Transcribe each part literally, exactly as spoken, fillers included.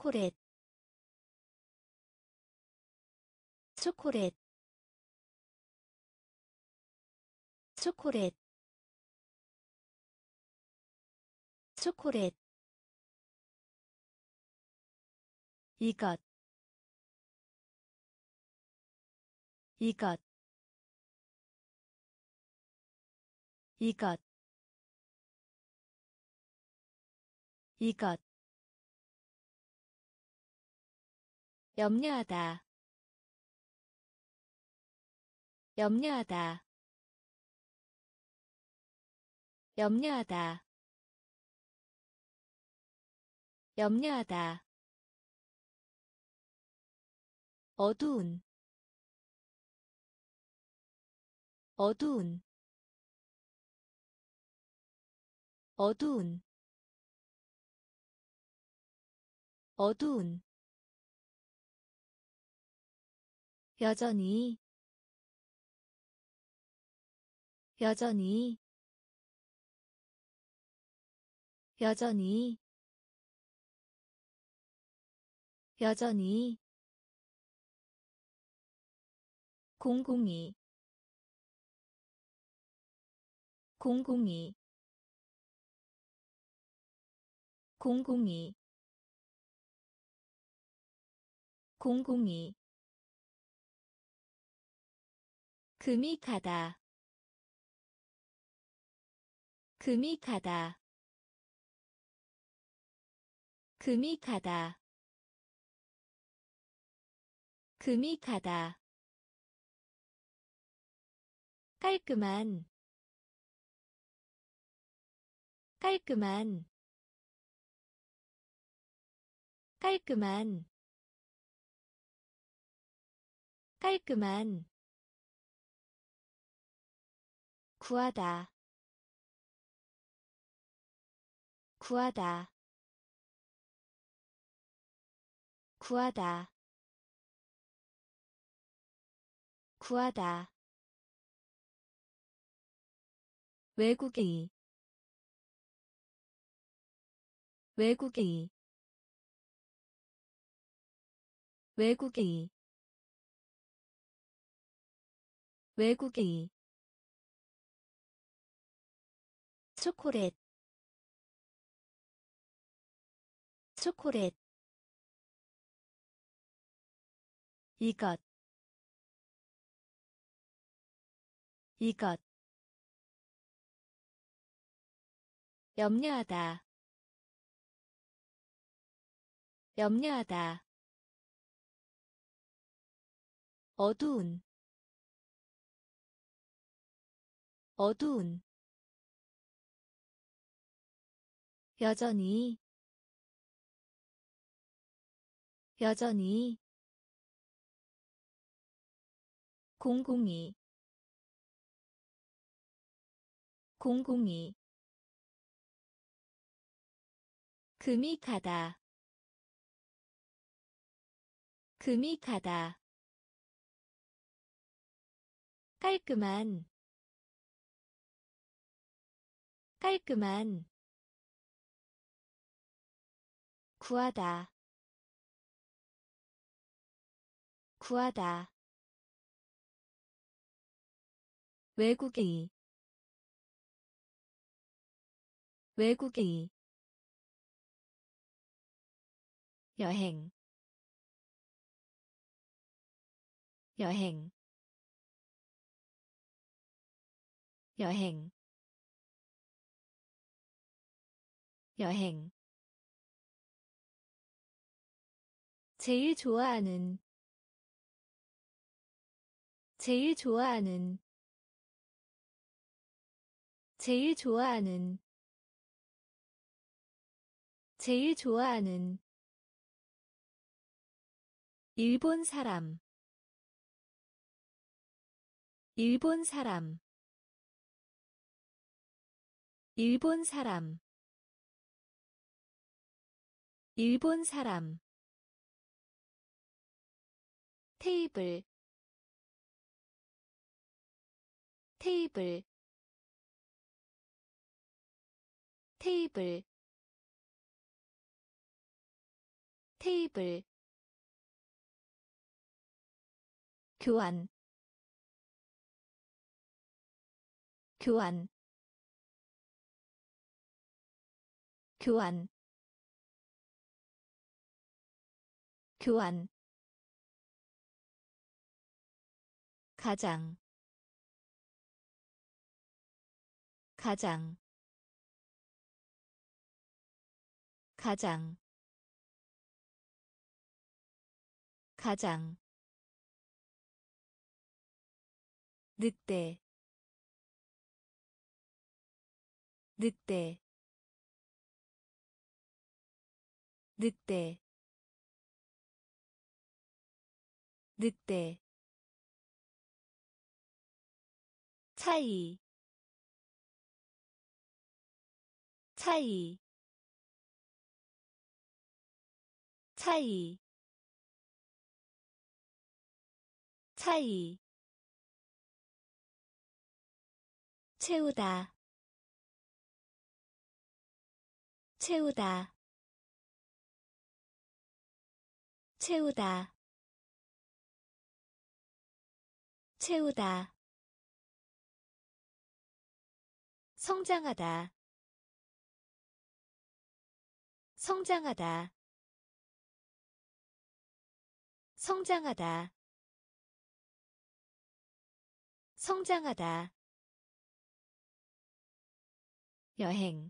초콜릿 초콜릿 초콜릿 초콜릿 이것 이것 이것 이것 염려하다 염려하다 염려하다 염려하다 어두운 어두운 어두운 어두운 여전히 여전히 여전히 여전히 공공이 공공이 공공이 공공이 금이 가다 금이 가다 금이 가다 금이 가다 깔끔한 깔끔한 깔끔한 깔끔한 구하다 구하다 구하다 구하다 외국인 외국인 외국인 외국인 초콜릿 초콜릿 이것 이것 염려하다 염려하다 어두운 어두운 여전히 여전히 공공이 공공이 금이 가다 금이 가다 깔끔한 깔끔한 구하다 구하다 외국인 외국인 여행 여행 여행 여행 제일 좋아하는 제일 좋아하는 제일 좋아하는 제일 좋아하는 일본 사람 일본 사람 일본 사람 일본 사람 테이블 테이블 테이블 테이블 교환 교환 교환 교환 가장 가장 가장 가장 늑대 늑대 늑대 늑대 차이 차이 차이 차이 채우다 채우다 채우다 채우다 성장하다 성장하다 성장하다 성장하다 여행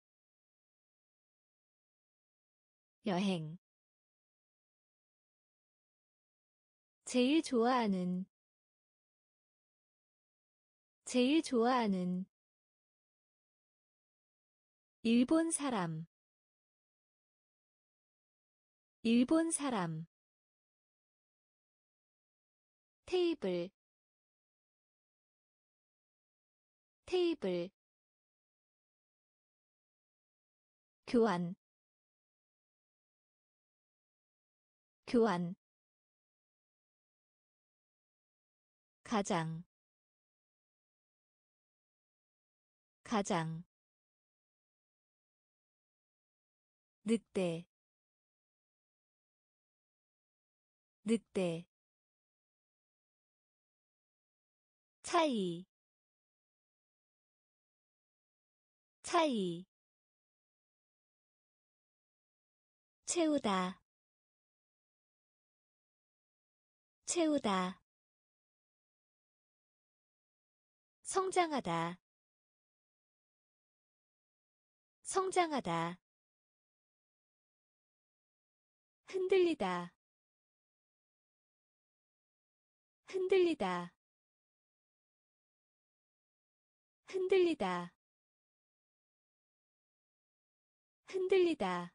여행 제일 좋아하는 제일 좋아하는 일본 사람 일본 사람 테이블 테이블 교환 교환 가장 가장 늑대 늑대 차이 차이 채우다 채우다 성장하다 성장하다 흔들리다 흔들리다 흔들리다 흔들리다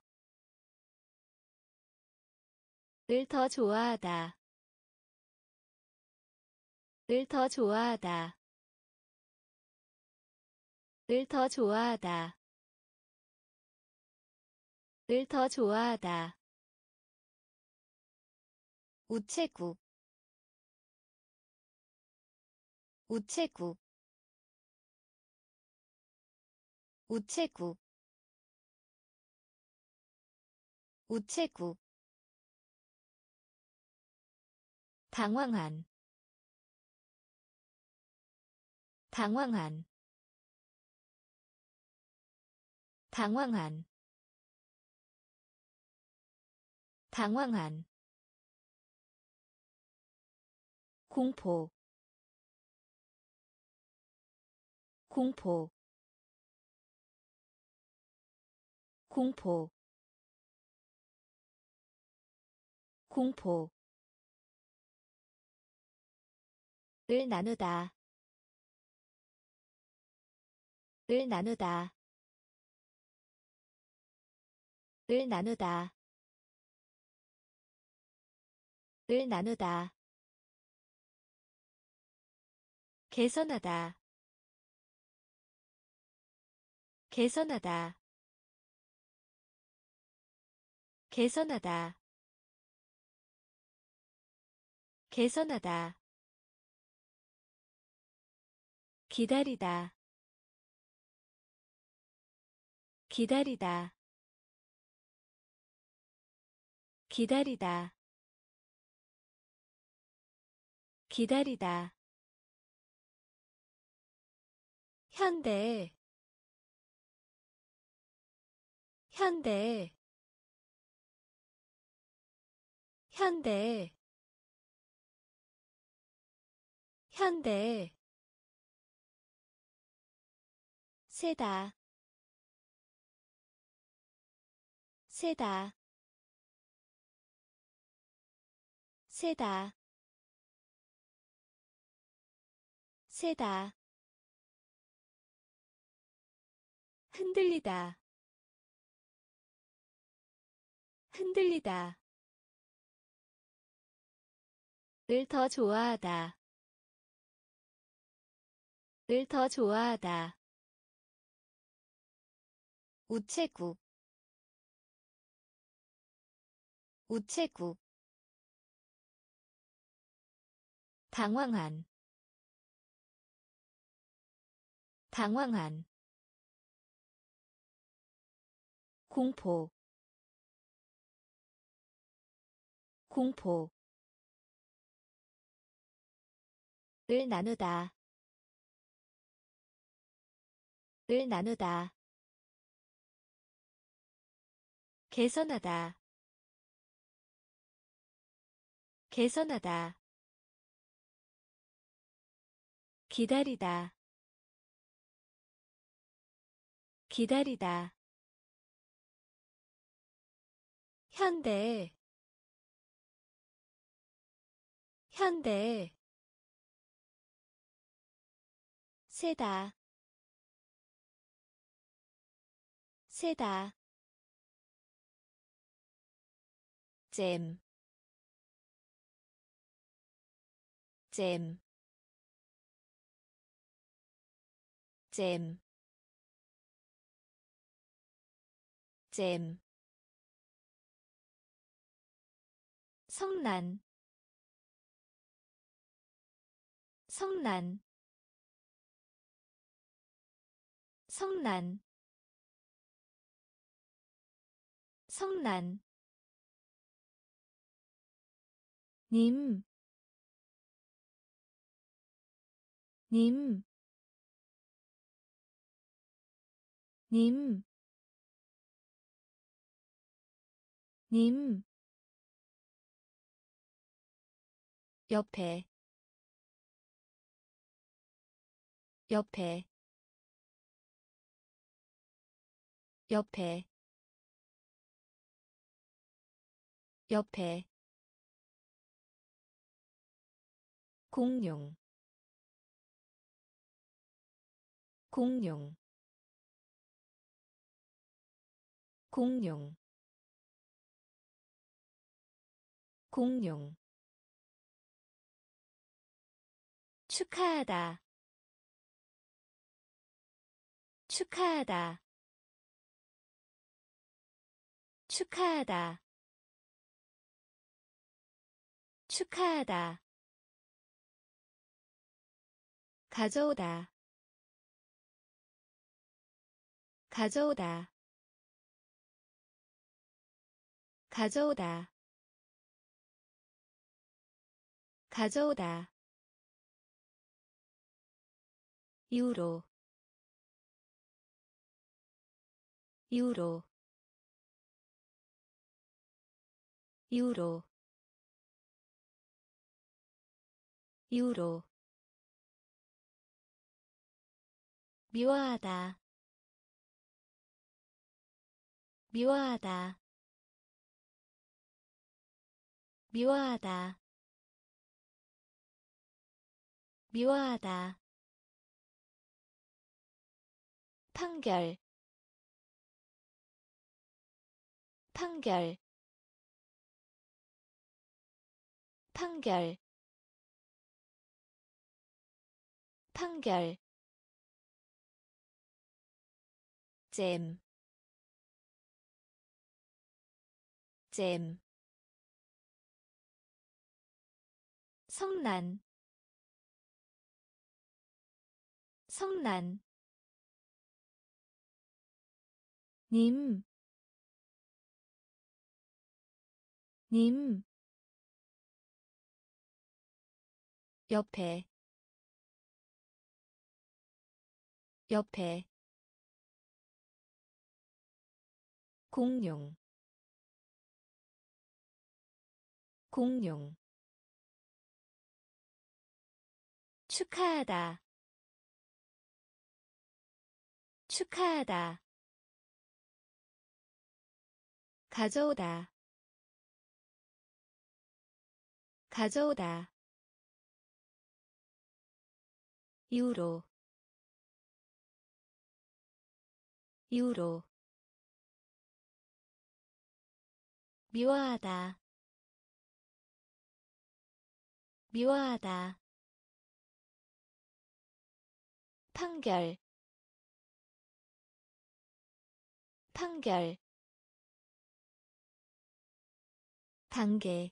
을 더 좋아하다 을 더 좋아하다 을 더 좋아하다 을 더 좋아하다 우체국 우체국 우체국 우체국 당황한 당황한 당황한 당황한 공포 공포 공포 공포 을 나누다 을 나누다 을 나누다 을 나누다 개선하다 개선하다 개선하다 개선하다 기다리다 기다리다 기다리다 기다리다 현대 현대 현대 현대 세다 세다 세다 세다 흔들리다 흔들리다 을 더 좋아하다 을 더 좋아하다 우체국 우체국 당황한 당황한 공포 공포 을 나누다 을 나누다 개선하다 개선하다 기다리다 기다리다 현대 현대 세다 세다 잼, 잼, 잼, 잼, 성난, 성난, 성난, 성난, 님, 님, 님, 님, 옆에, 옆에, 옆에, 옆에, 공룡, 공룡, 공룡, 공룡 축하하다 축하하다 축하하다 축하하다 가져오다 가져오다 가져오다 가져오다 유로 유로 유로 유로 미워하다 미워하다 미워하다 미워하다 판결 판결 판결 판결 잼, 잼, 성난, 성난, 님, 님, 옆에, 옆에, 공룡, 공룡, 축하하다, 축하하다, 가져오다, 가져오다, 유로, 유로, 미워하다, 미워하다, 판결, 판결, 단계,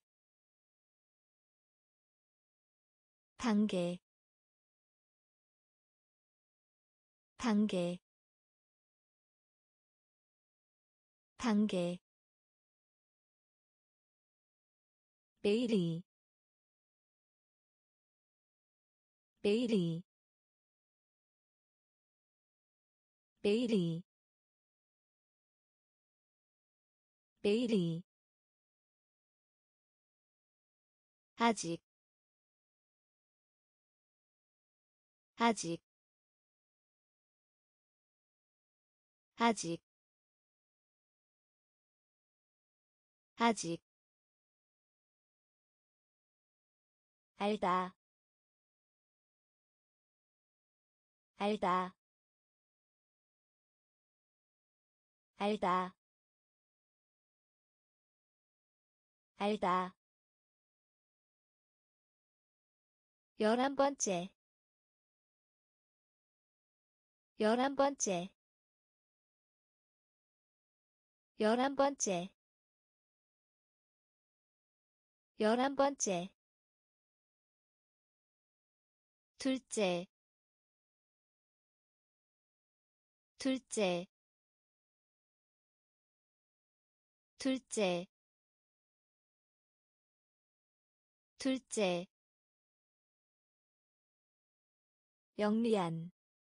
단계, 단계, 단계, 메일이, 메일이, 메일이, 메일이, 아직, 아직, 아직, 아직, 알다, 알다, 알다, 알다. 열한 번째, 열한 번째, 열한 번째, 열한 번째, 둘째, 둘째, 둘째, 둘째, 영리한,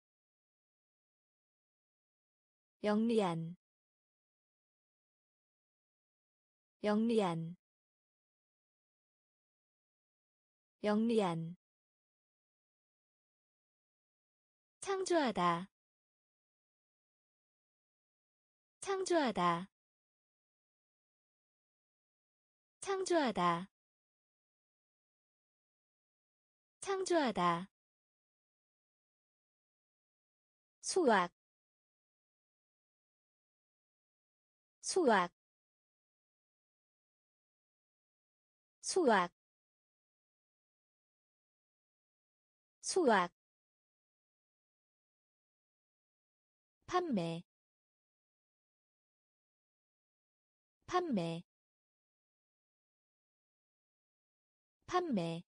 영리한, 영리한, 영리한, 창조하다, 창조하다, 창조하다, 창조하다, 수학, 수학, 수학, 수학, 판매, 판매, 판매,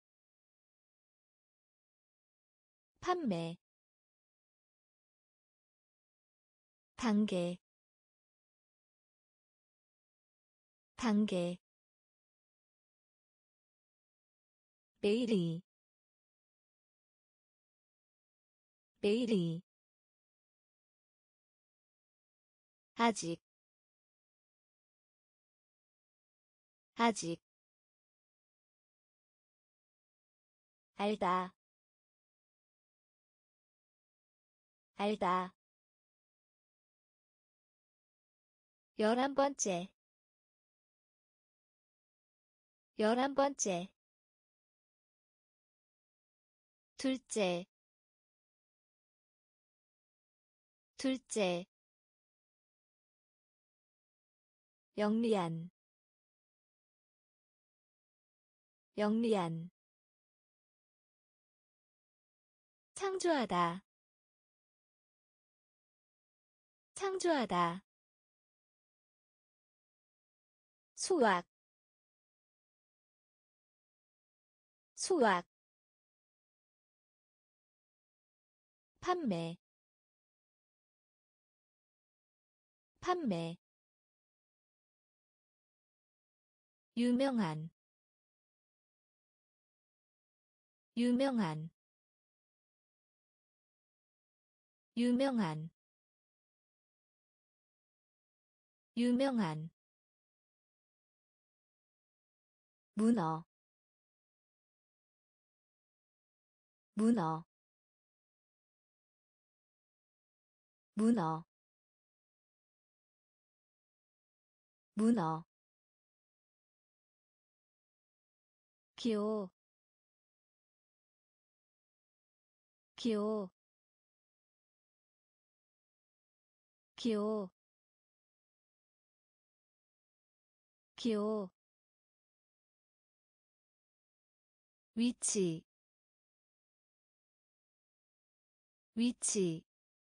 판매, 단계, 단계, 메일이, 메일이, 아직, 아직, 알다, 알다. 열한 번째, 열한 번째, 둘째, 둘째, 영리한, 영리한, 창조하다, 창조하다, 수학, 수학, 판매, 판매, 유명한 유명한 유명한 유명한 문어 문어 문어 문어 기호 기호 기호 기호 위치 위치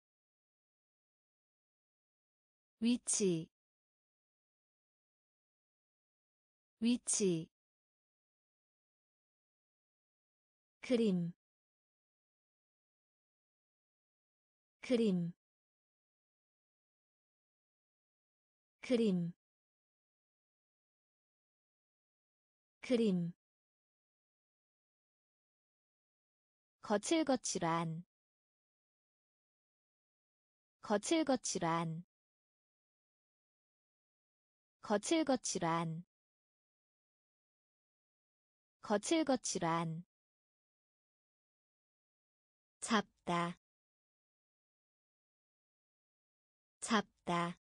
위치 위치 그림 그림 그림 그림 거칠거칠한 거칠거칠한 거칠거칠한 거칠거칠한 잡다 잡다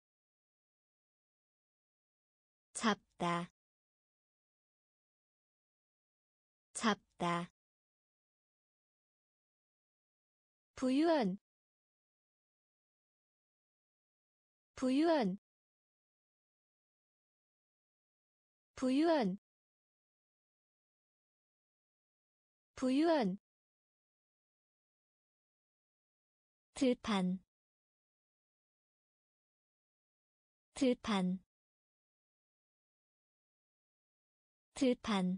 잡다 잡다 부유한 부유한 부유한 부유한 들판 들판 들판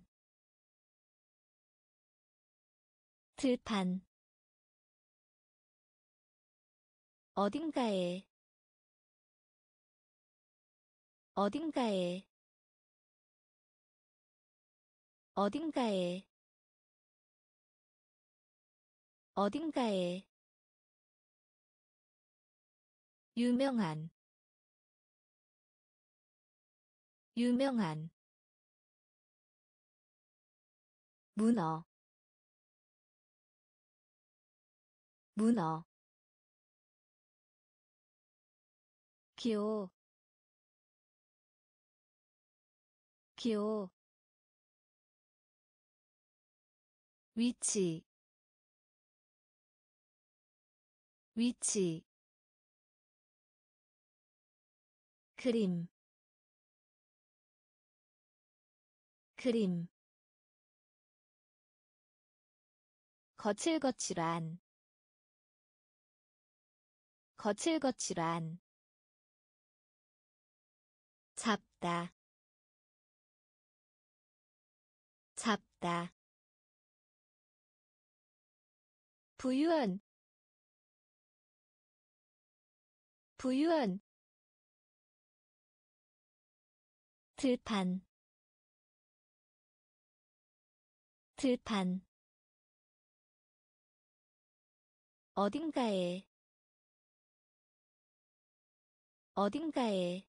들판 어딘가에 어딘가에 어딘가에 어딘가에 유명한 유명한 문어 문어 기호 기호 위치 위치 그림 그림 거칠거칠한 거칠거칠한 잡다 잡다 부유한 부유한 들판 들판 어딘가에 어딘가에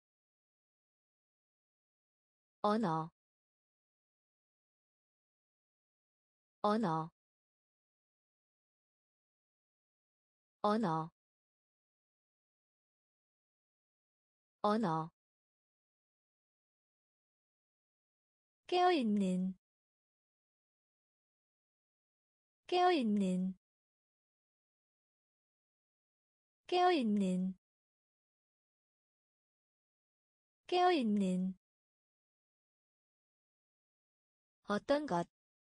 언어 언어 언어 언어 깨어있는 깨어있는 깨어있는 깨어있는 어떤 것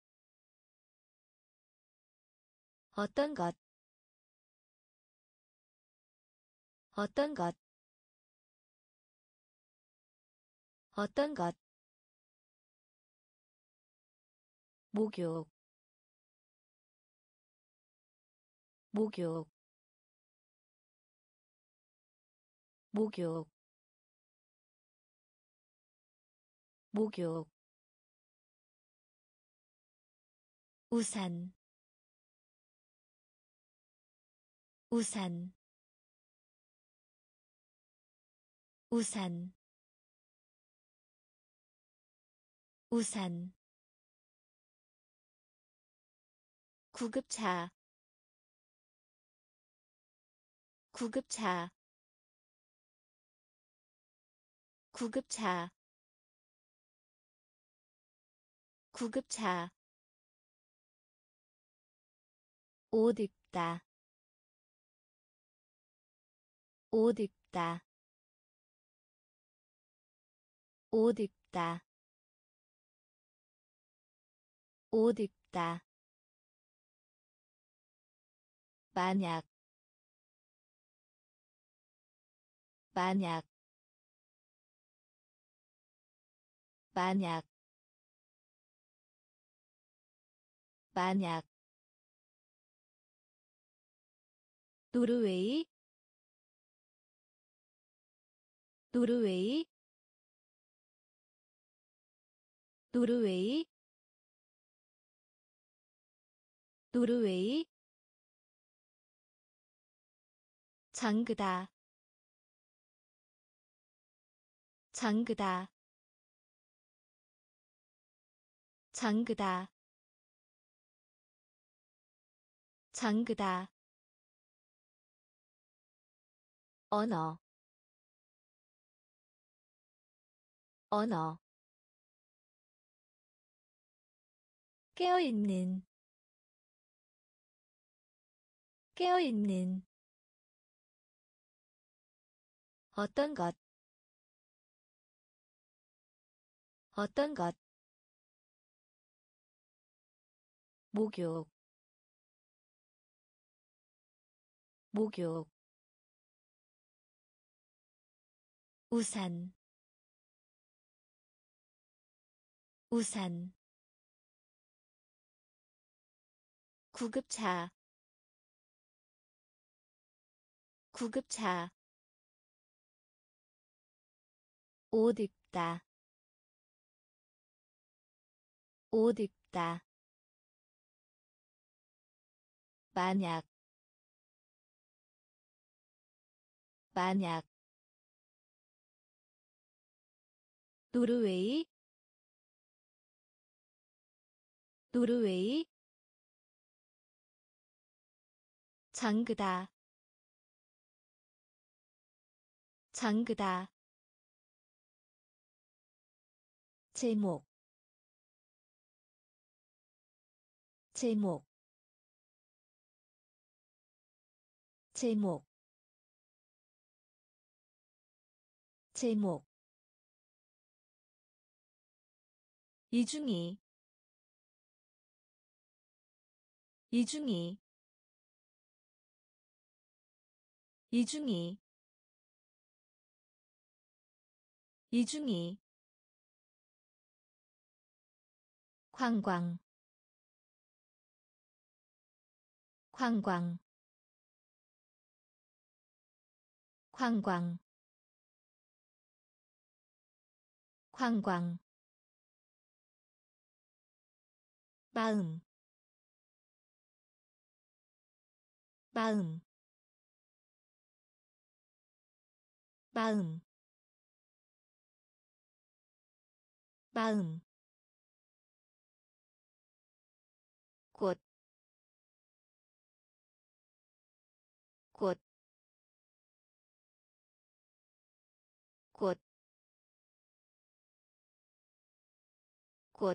어떤 것 어떤 것 어떤 것 목욕 목욕 목욕 목욕 우산 우산 우산 우산 구급차 구급차 구급차 구급차 옷 입다 옷 입다 옷 입다 옷 입다 만약 만약 만약 만약 노르웨이 노르웨이 노르웨이 노르웨이 잠그다 잠그다 잠그다 잠그다 언어 언어 깨어있는 깨어있는 어떤 것 어떤 것 목욕 목욕 우산 우산 구급차 구급차 옷 입다 옷 입다 만약 만약 노르웨이 노르웨이 잠그다 잠그다 제목 제목 제목 제목 이중이 이중이 이중이 이중이 관광 관광 관광 관광 마음 마음 마음 마음 꽃, 꽃, 꽃, 꽃,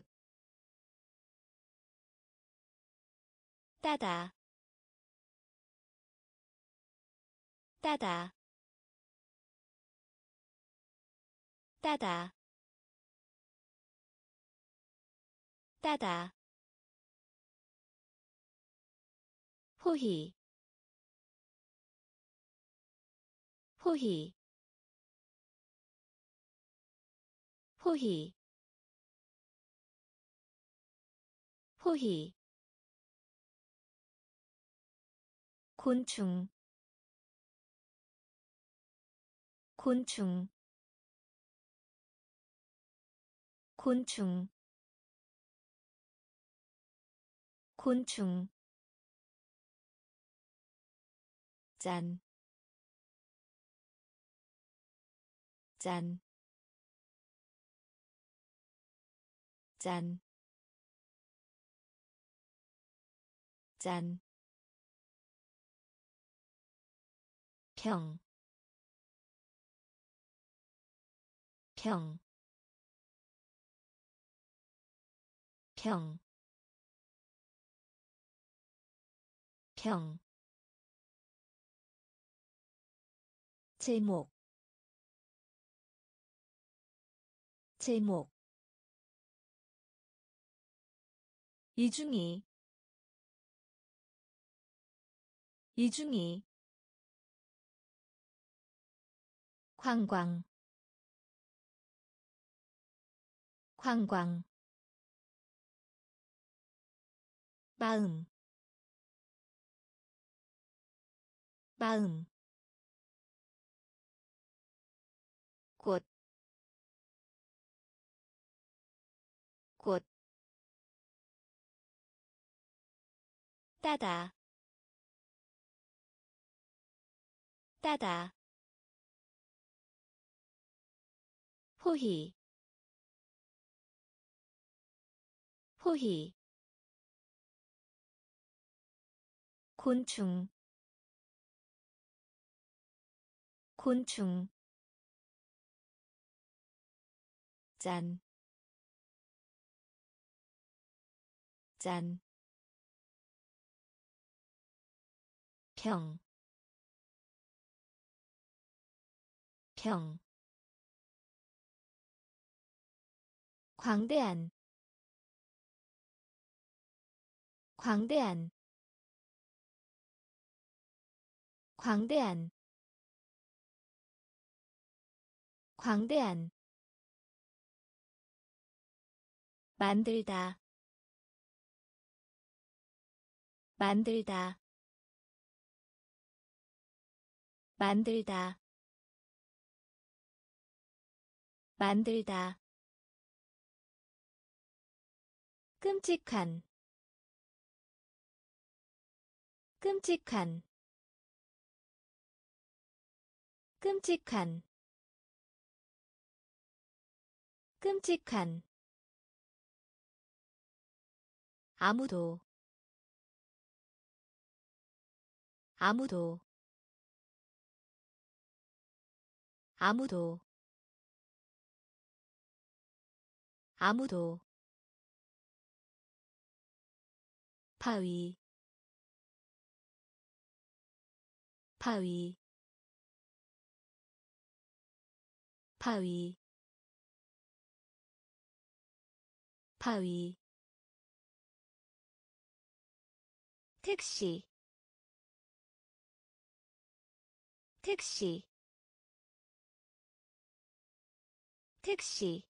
따다, 따다, 따다, 따다, 포희, 포희, 포희, 포희, 곤충, 곤충, 곤충 곤충 짠, 짠, 짠, 짠, 평, 평, 평, 평, 제목, 제목, 이중이, 이중이, 관광, 관광, 마음, 마음, 꽃, 꽃, 따다, 따다, 포희, 포희, 곤충, 곤충, 짠, 짠, 평, 평, 광대한, 광대한, 광대한, 광대한, 만들다, 만들다, 만들다, 만들다, 끔찍한, 끔찍한, 끔찍한, 끔찍한, 아무도, 아무도, 아무도, 아무도, 바위, 바위, 바위, 바위, 택시, 택시, 택시,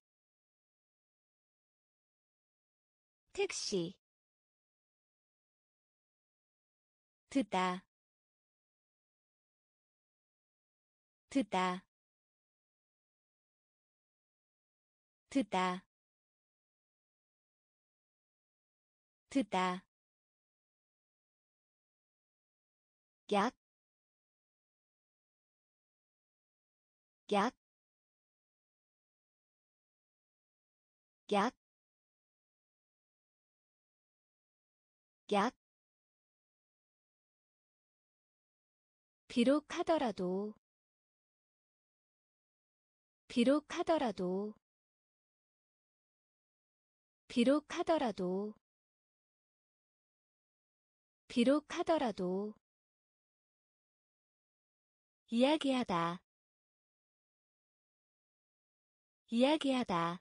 택시, 듣다, 듣다, 듣다, 듣다, 약, 약, 약, 약, 비록 하더라도, 비록 하더라도, 비록 하더라도, 비록 하더라도, 이야기하다, 이야기하다,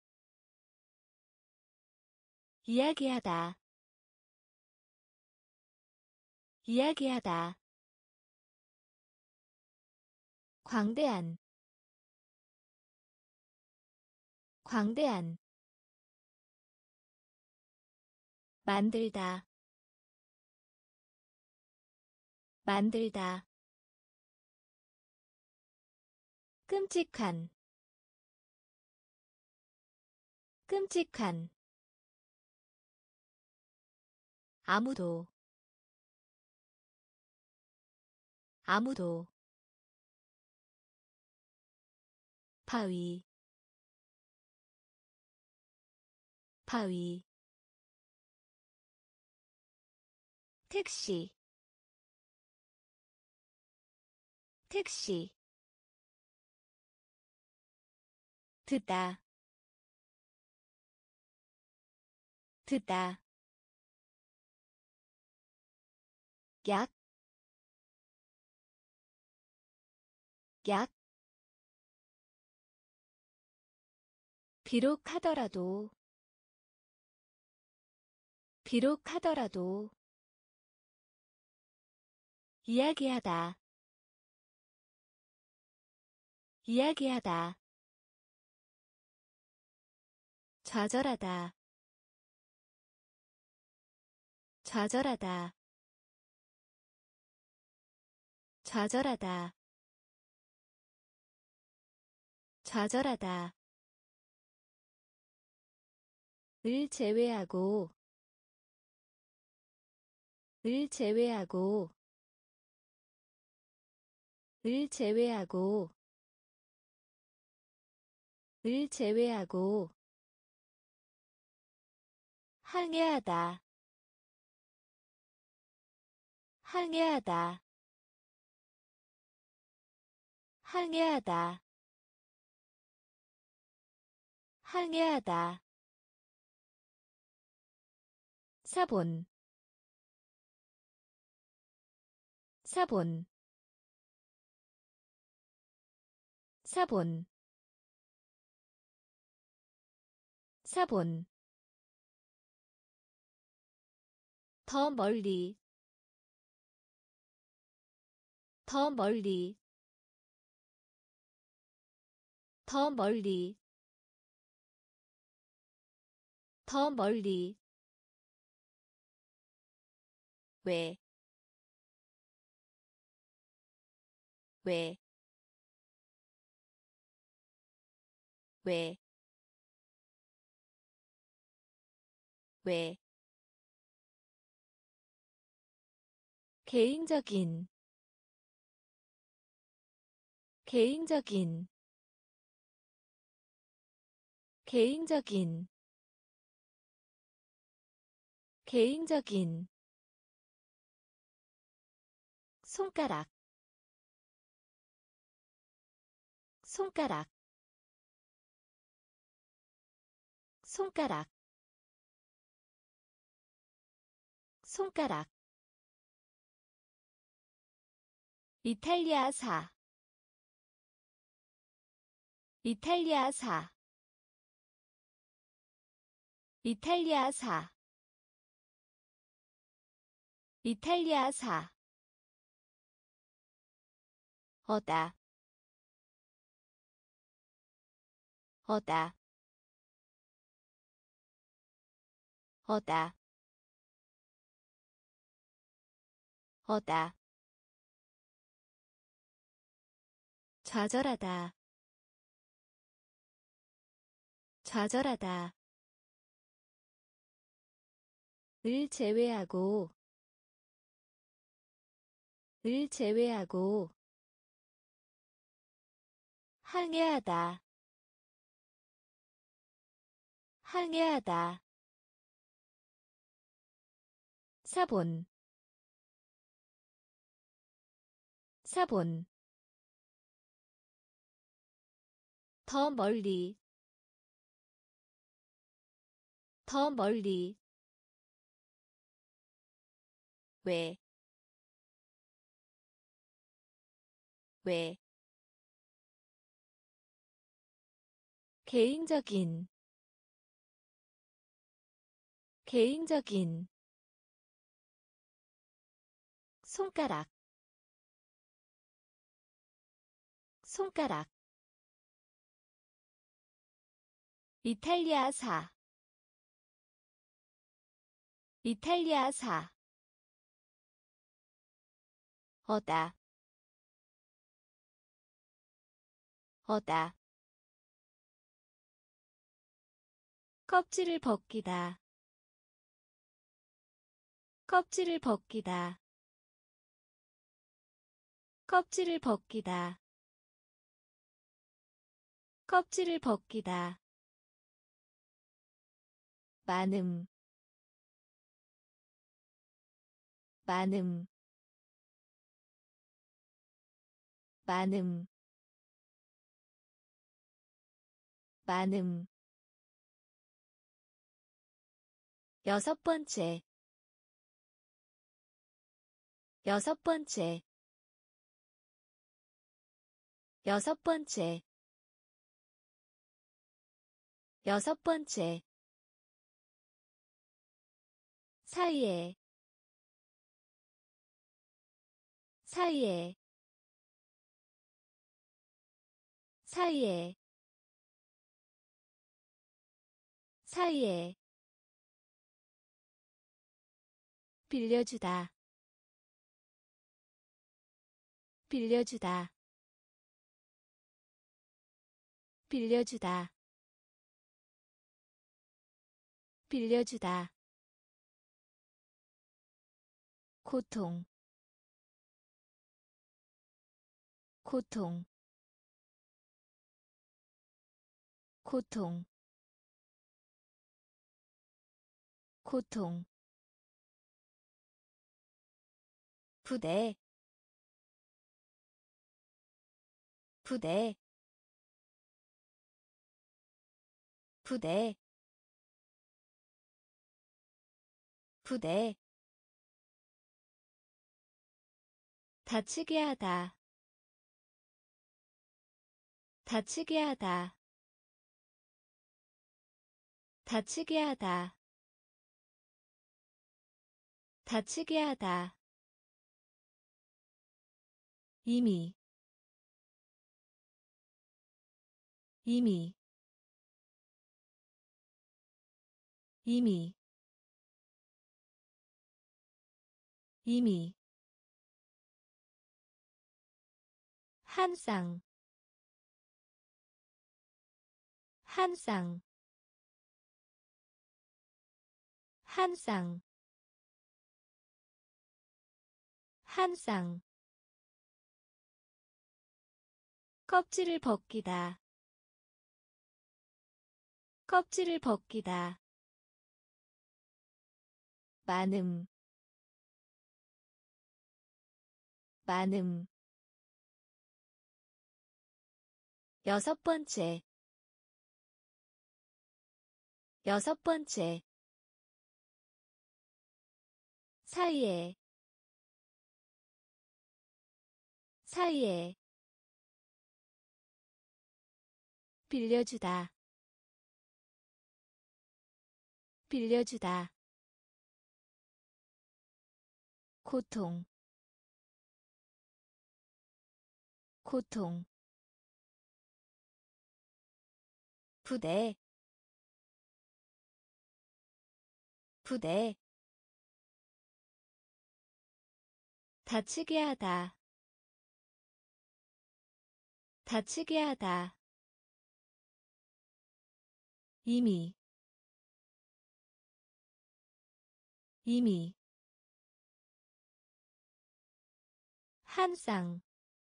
이야기하다, 이야기하다, 광대한, 광대한, 만들다, 만들다, 끔찍한, 끔찍한 아무도 아무도 바위 바위 택시 택시 듣다 듣다 약, 약 비록 하더라도 비록 하더라도 이야기하다 이야기하다 좌절하다 좌절하다 좌절하다 좌절하다 을 제외하고 을 제외하고 을 제외하고 을 제외하고 항해하다 항해하다 항해하다 항해하다 사본 사본 사본 사본 더 멀리 더 멀리 더 멀리 더 멀리 왜, 왜, 왜, 왜, 개인적인, 개인적인, 개인적인, 개인적인, 손가락, 손가락, 손가락, 손가락, 이탈리아사, 이탈리아사, 이탈리아사, 이탈리아사, 어다, 어다, 어다, 어다, 좌절하다, 좌절하다, 을 제외하고, 을 제외하고, 항해하다, 항해하다, 사본, 사본, 더 멀리, 더 멀리, 왜, 왜, 개인적인, 개인적인, 손가락, 손가락, 이탈리아사, 이탈리아사, 어다, 어다, 껍질을 벗기다. 껍질을 벗기다. 껍질을 벗기다. 껍질을 벗기다. 많음 많음 많음 많음 여섯 번째 여섯 번째 여섯 번째 여섯 번째 사이에 사이에 사이에 사이에 빌려주다 빌려주다 빌려주다 빌려주다 고통 고통 고통 고통 부대 부대 부대 부대 다치게 하다 다치게 하다 다치게 하다 다치게 하다 이미 이미 이미 이미 한 쌍 한 쌍 한 쌍 한 쌍 껍질을 벗기다 껍질을 벗기다 많음 많음 여섯 번째 여섯 번째 사이에 사이에 빌려주다 빌려주다 고통 고통 부대 부대 다치게 하다 다치게 하다 이미 이미 한 쌍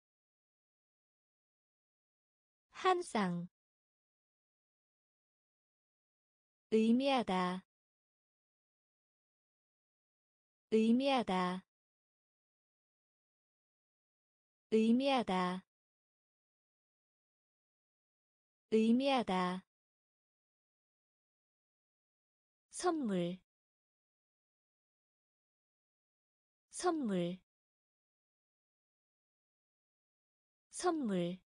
한 쌍 의미하다 의미하다 의미하다 의미하다 선물 선물 선물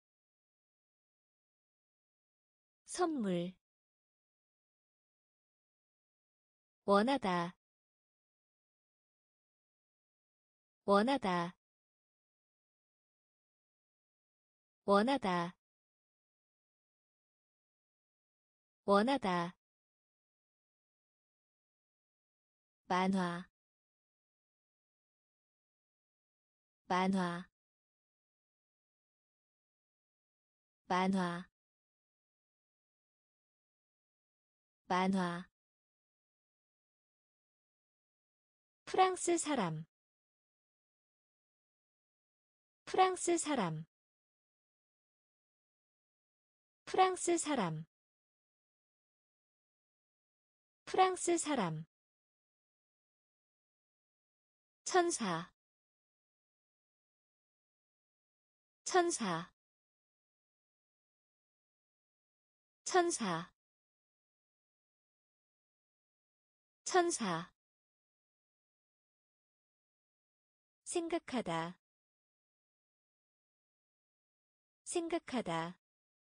선물 원하다 원하다 원하다 원하다 만화 만화 만화 만화 프랑스 사람 프랑스 사람 프랑스 사람 프랑스 사람 천사 천사 천사 천사 생각하다 생각하다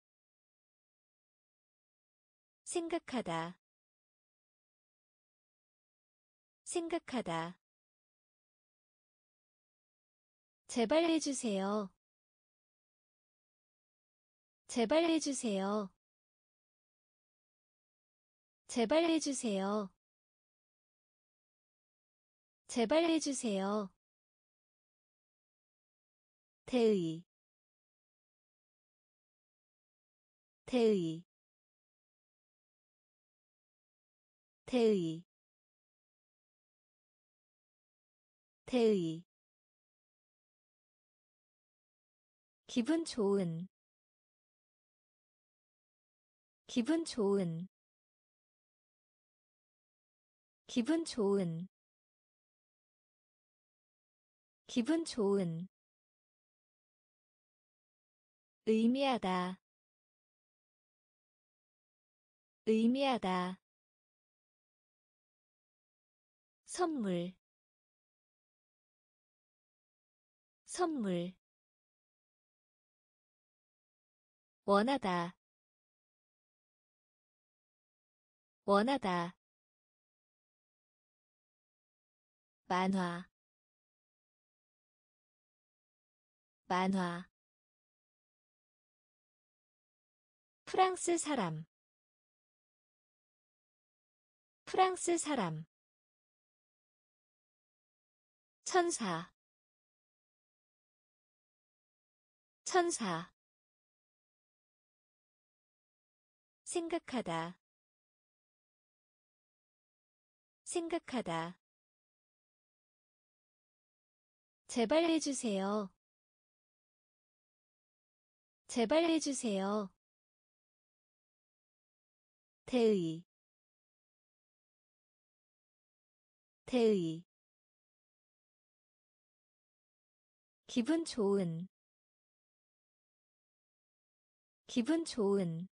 생각하다 생각하다 제발 해주세요 제발 해주세요 제발 해주세요 제발 해주세요 대의 대의 대의 대의 기분 좋은 기분 좋은 기분 좋은 기분 좋은 의미하다 의미하다 선물 선물 원하다 원하다 만화 만화 프랑스 사람 프랑스 사람 천사 천사 생각하다 생각하다 제발 해주세요 제발 해주세요 대의 대의 기분 좋은 기분 좋은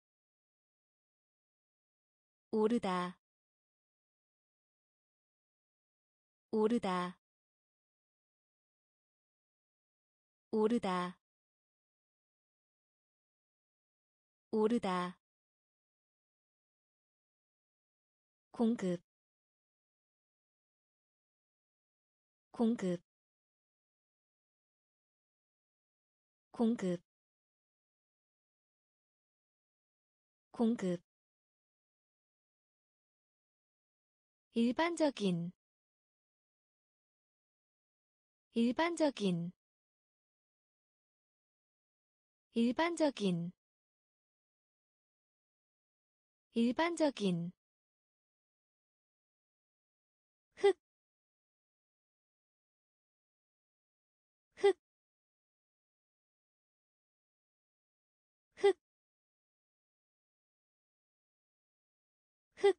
오르다 오르다 오르다 오르다 공급 공급 공급 공급 일반적인 일반적인 일반적인 일반적인 흑, 흑, 흑, 흑,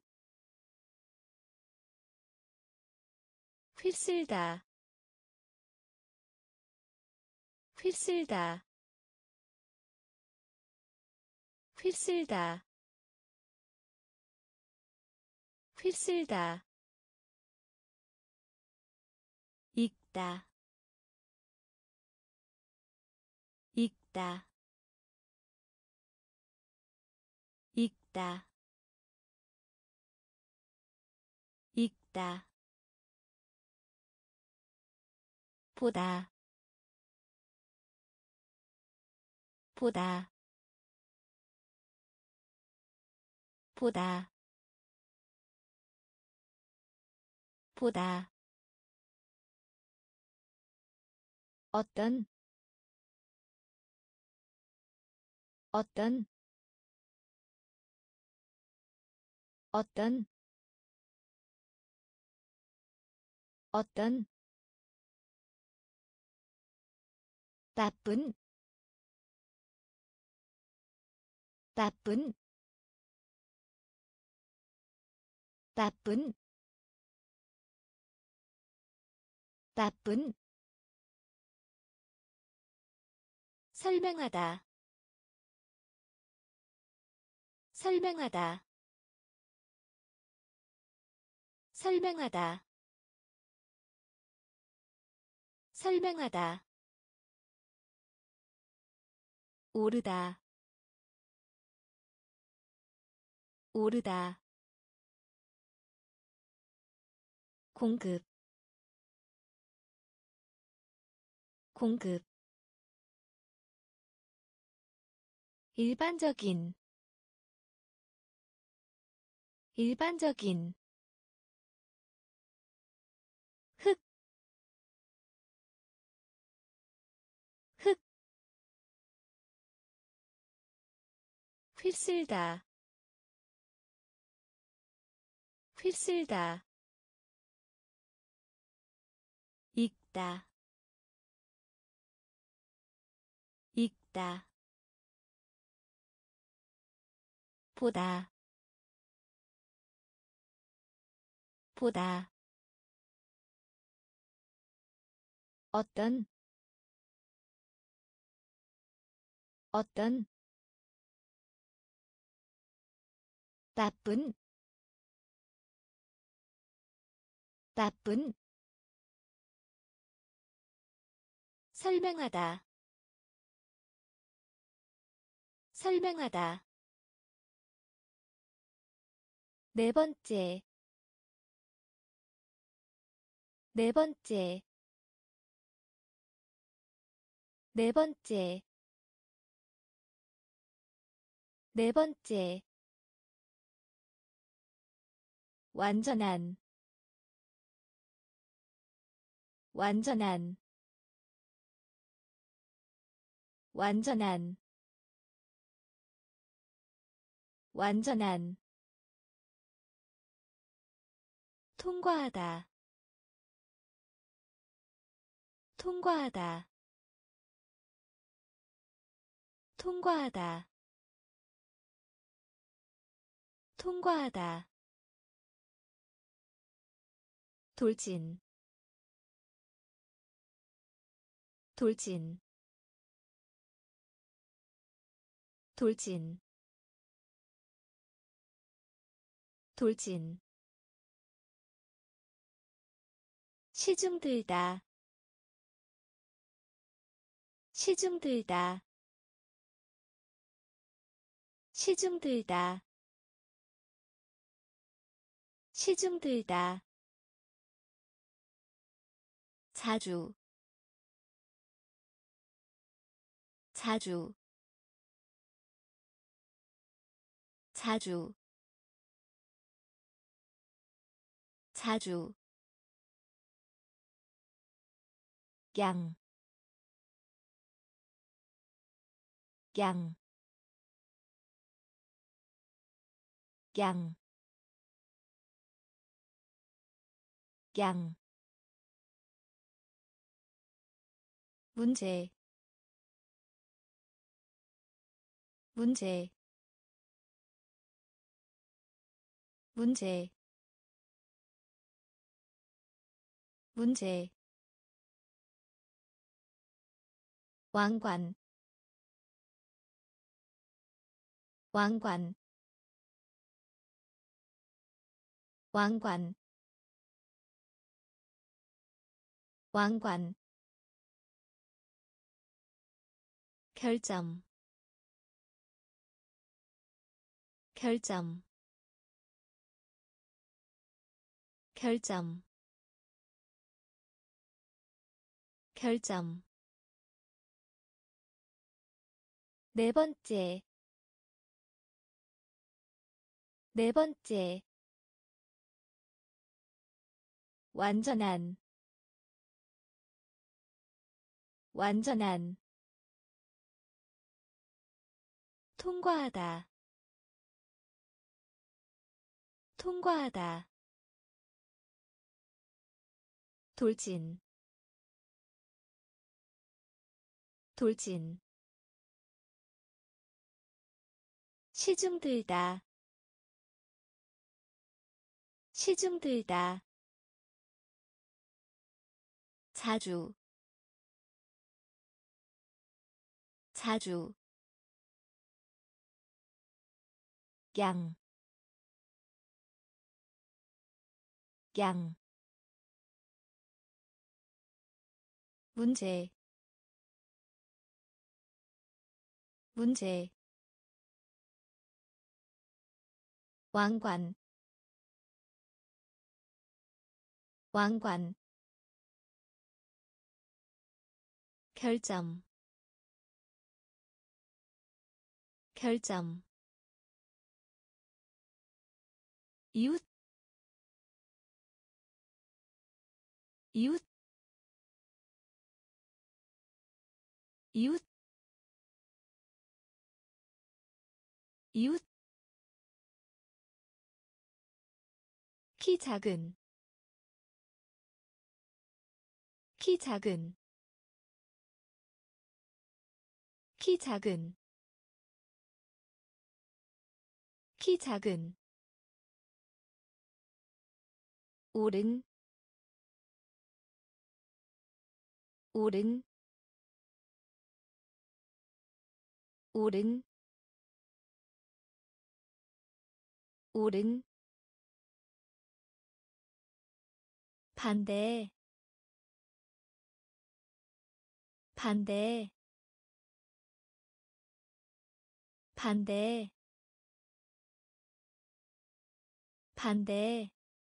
휩쓸다, 휩쓸다, 휩쓸다, 휩쓸다, 읽다, 읽다, 읽다, 읽다, 보다, 보다, 보다, 보다, 어떤, 어떤, 어떤 어떤 나쁜 나쁜 나쁜 나쁜 설명하다 설명하다 설명하다 설명하다 오르다 오르다 공급 공급 일반적인 일반적인 흑, 흑, 휩쓸다, 휩쓸다, 읽다, 읽다, 보다, 보다, 어떤, 어떤, 나쁜, 나쁜, 설명하다, 설명하다, 네 번째, 네 번째, 네 번째, 네 번째, 완전한, 완전한, 완전한, 완전한, 통과하다, 통과하다, 통과하다, 통과하다, 돌진, 돌진, 돌진, 돌진, 시중 들다, 시중 들다, 시중 들다, 시중 들다, 자주, 자주, 자주, 자주, 양, 양, 양, 양, 문제, 문제, 문제, 문제, 왕관, 왕관, 왕관, 왕관, 결점, 결점, 결점, 결점, 네 번째, 네 번째, 완전한, 완전한, 통과하다, 통과하다 돌진 돌진 시중 들다 시중 들다 자주 자주 양, 양 문제 문제 왕관 왕관 결점 결점 이웃 이웃 이웃 이웃 키 작은 키 작은 키 작은 키 작은 오른 오른 오른 오른 반대 반대 반대 반대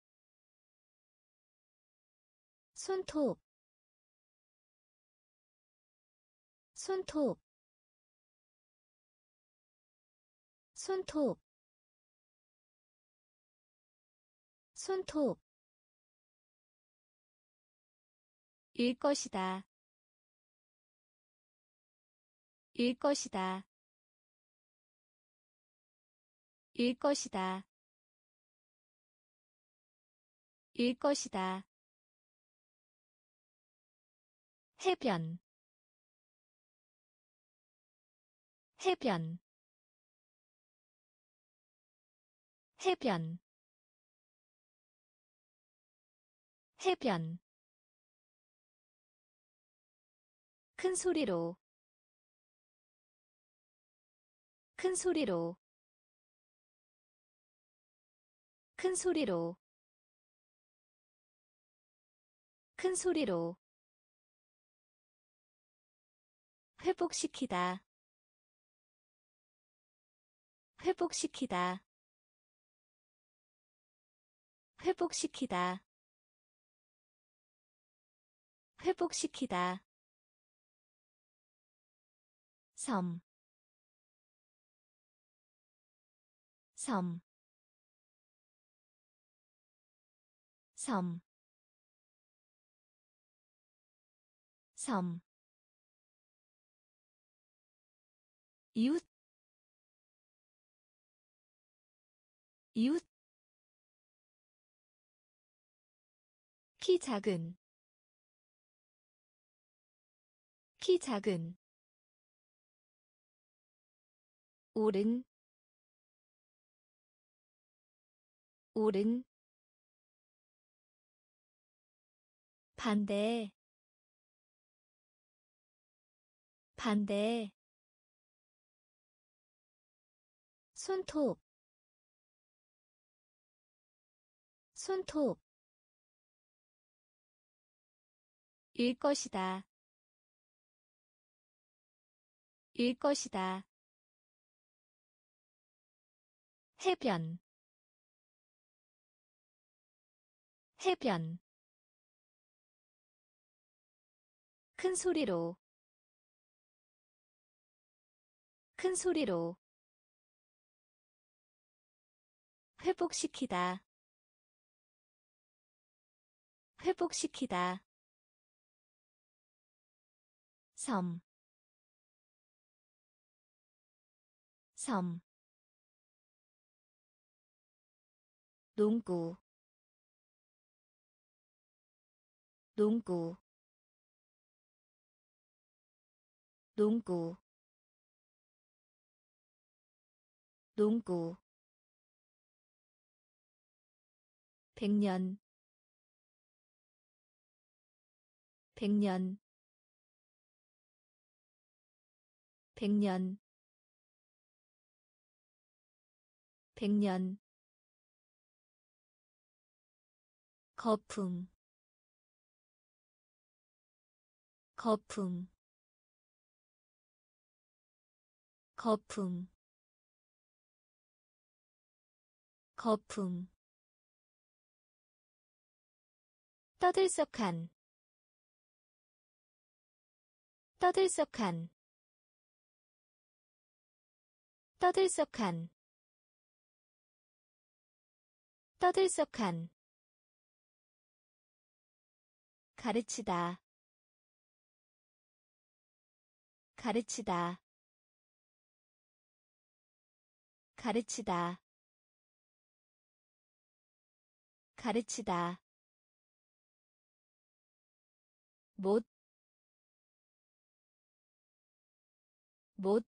손톱 손톱 손톱 손톱 일 것이다 일 것이다 일 것이다 일 것이다 해변 해변 해변 해변 큰 소리로 큰 소리로 큰 소리로 큰 소리로 회복시키다 회복시키다 회복시키다 회복시키다 섬, 섬, 섬, 섬, 이웃, 이웃, 키 작은, 키 작은, 오른, 오른, 반대, 반대, 손톱, 손톱, 일 것이다, 일 것이다, 해변, 해변, 큰 소리로, 큰 소리로, 회복시키다, 회복시키다, 섬, 섬, 농구 농구 농구 농구 백년 백년 백년 백년 거품 거품 거품 거품 떠들썩한 떠들썩한 떠들썩한 떠들썩한 가르치다 가르치다 가르치다 가르치다 못, 못,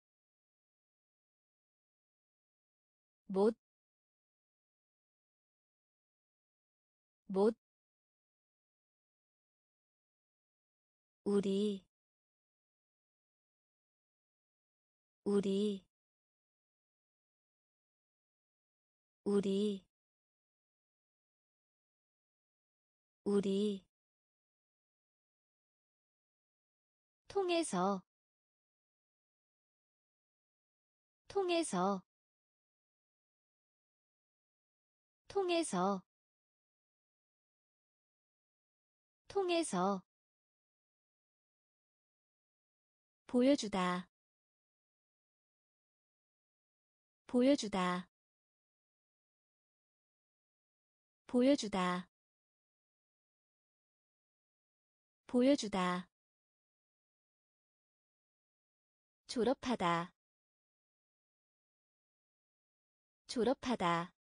못, 못, 우리, 우리, 우리, 우리, 통해서, 통해서, 통해서, 통해서, 보여주다, 보여주다, 보여주다, 보여주다, 졸업하다, 졸업하다,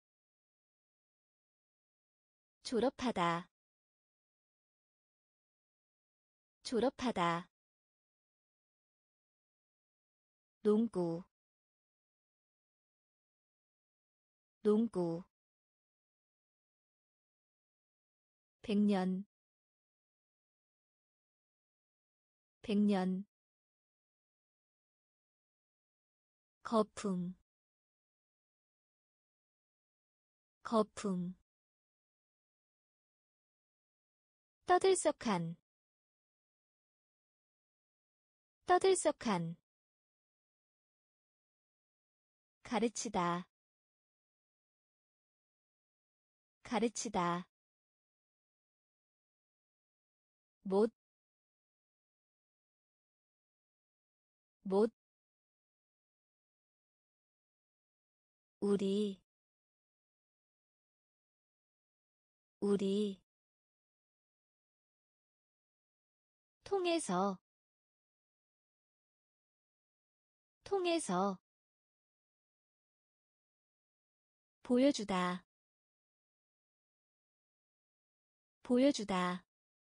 졸업하다, 졸업하다, 농구, 농구, 백년, 백년, 거품, 거품, 떠들썩한, 떠들썩한, 가르치다, 가르치다, 못, 못, 우리, 우리, 통해서, 통해서, 보여주다, 보여주다,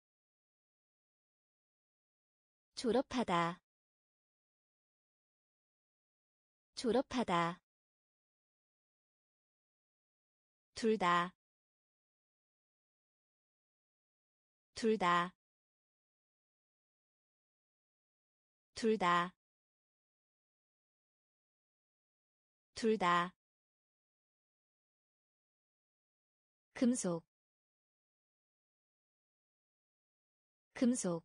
졸업하다, 졸업하다, 둘 다, 둘 다, 둘 다, 둘 다, 금속, 금속,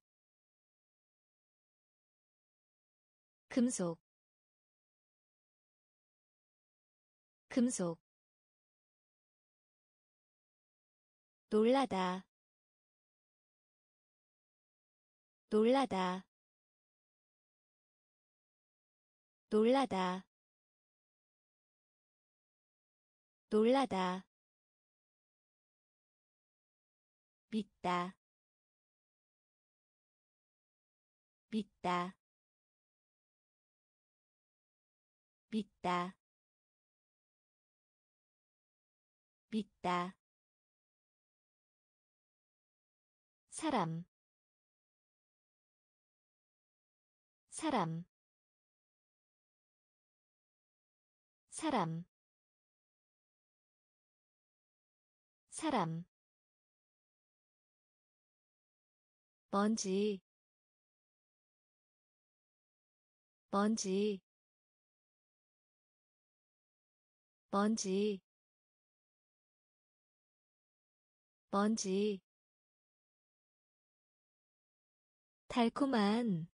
금속, 금속, 놀라다, 놀라다, 놀라다, 놀라다, 믿다, 믿다, 믿다, 믿다 사람 사람 사람 사람 먼지 먼지 먼지 먼지 달콤한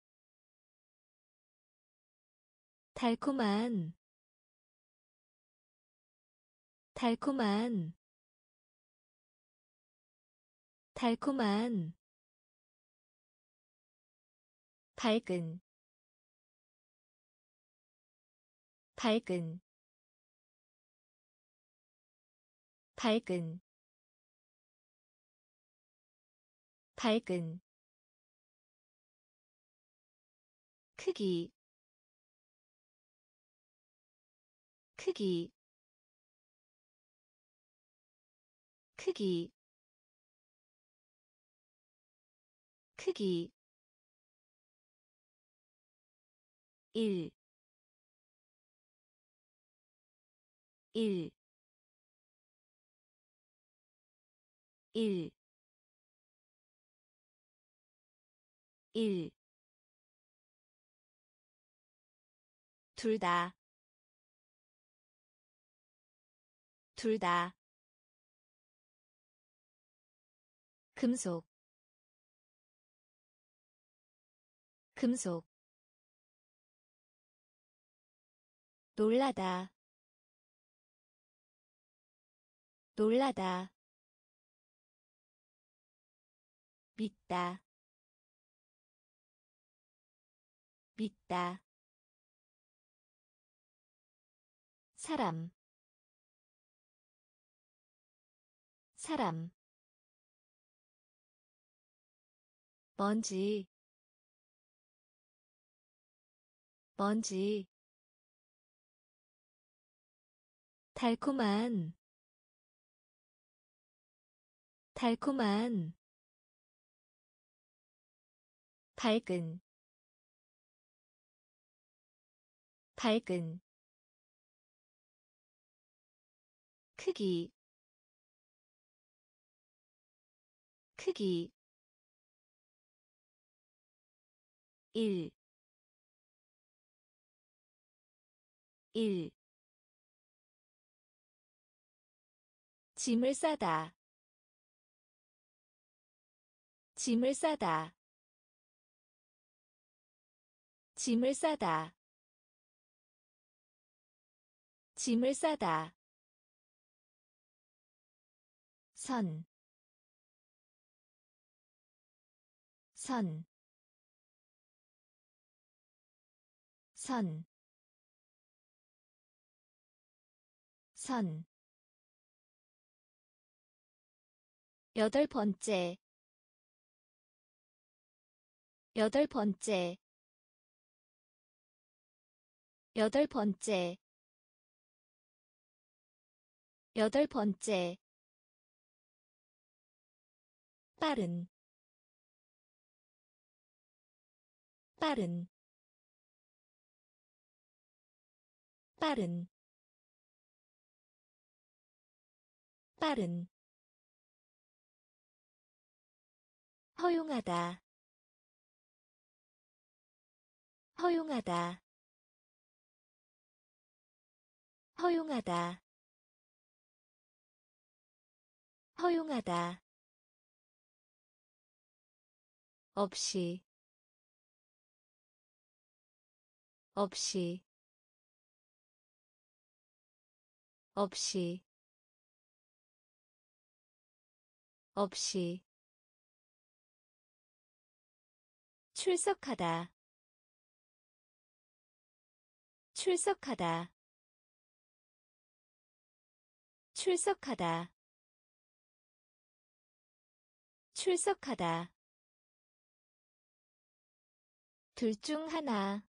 달콤한 달콤한 달콤한 밝은 밝은 밝은 밝은 크기 크기 크기 크기 일 일 일 일 둘 다, 둘 다, 금속, 금속, 놀라다, 놀라다, 믿다, 믿다, 사람, 사람, 먼지, 먼지, 달콤한, 달콤한, 밝은, 밝은, 크기, 크기, 일, 일, 짐을 싸다, 짐을 싸다, 짐을 싸다, 짐을 싸다, 선, 선, 선, 선, 여덟 번째, 여덟 번째, 여덟 번째, 여덟 번째, 빠른, 빠른, 빠른, 빠른, 허용하다, 허용하다, 허용하다, 허용하다, 없이, 없이, 없이, 없이, 출석하다, 출석하다, 출석하다, 출석하다, 둘 중 하나,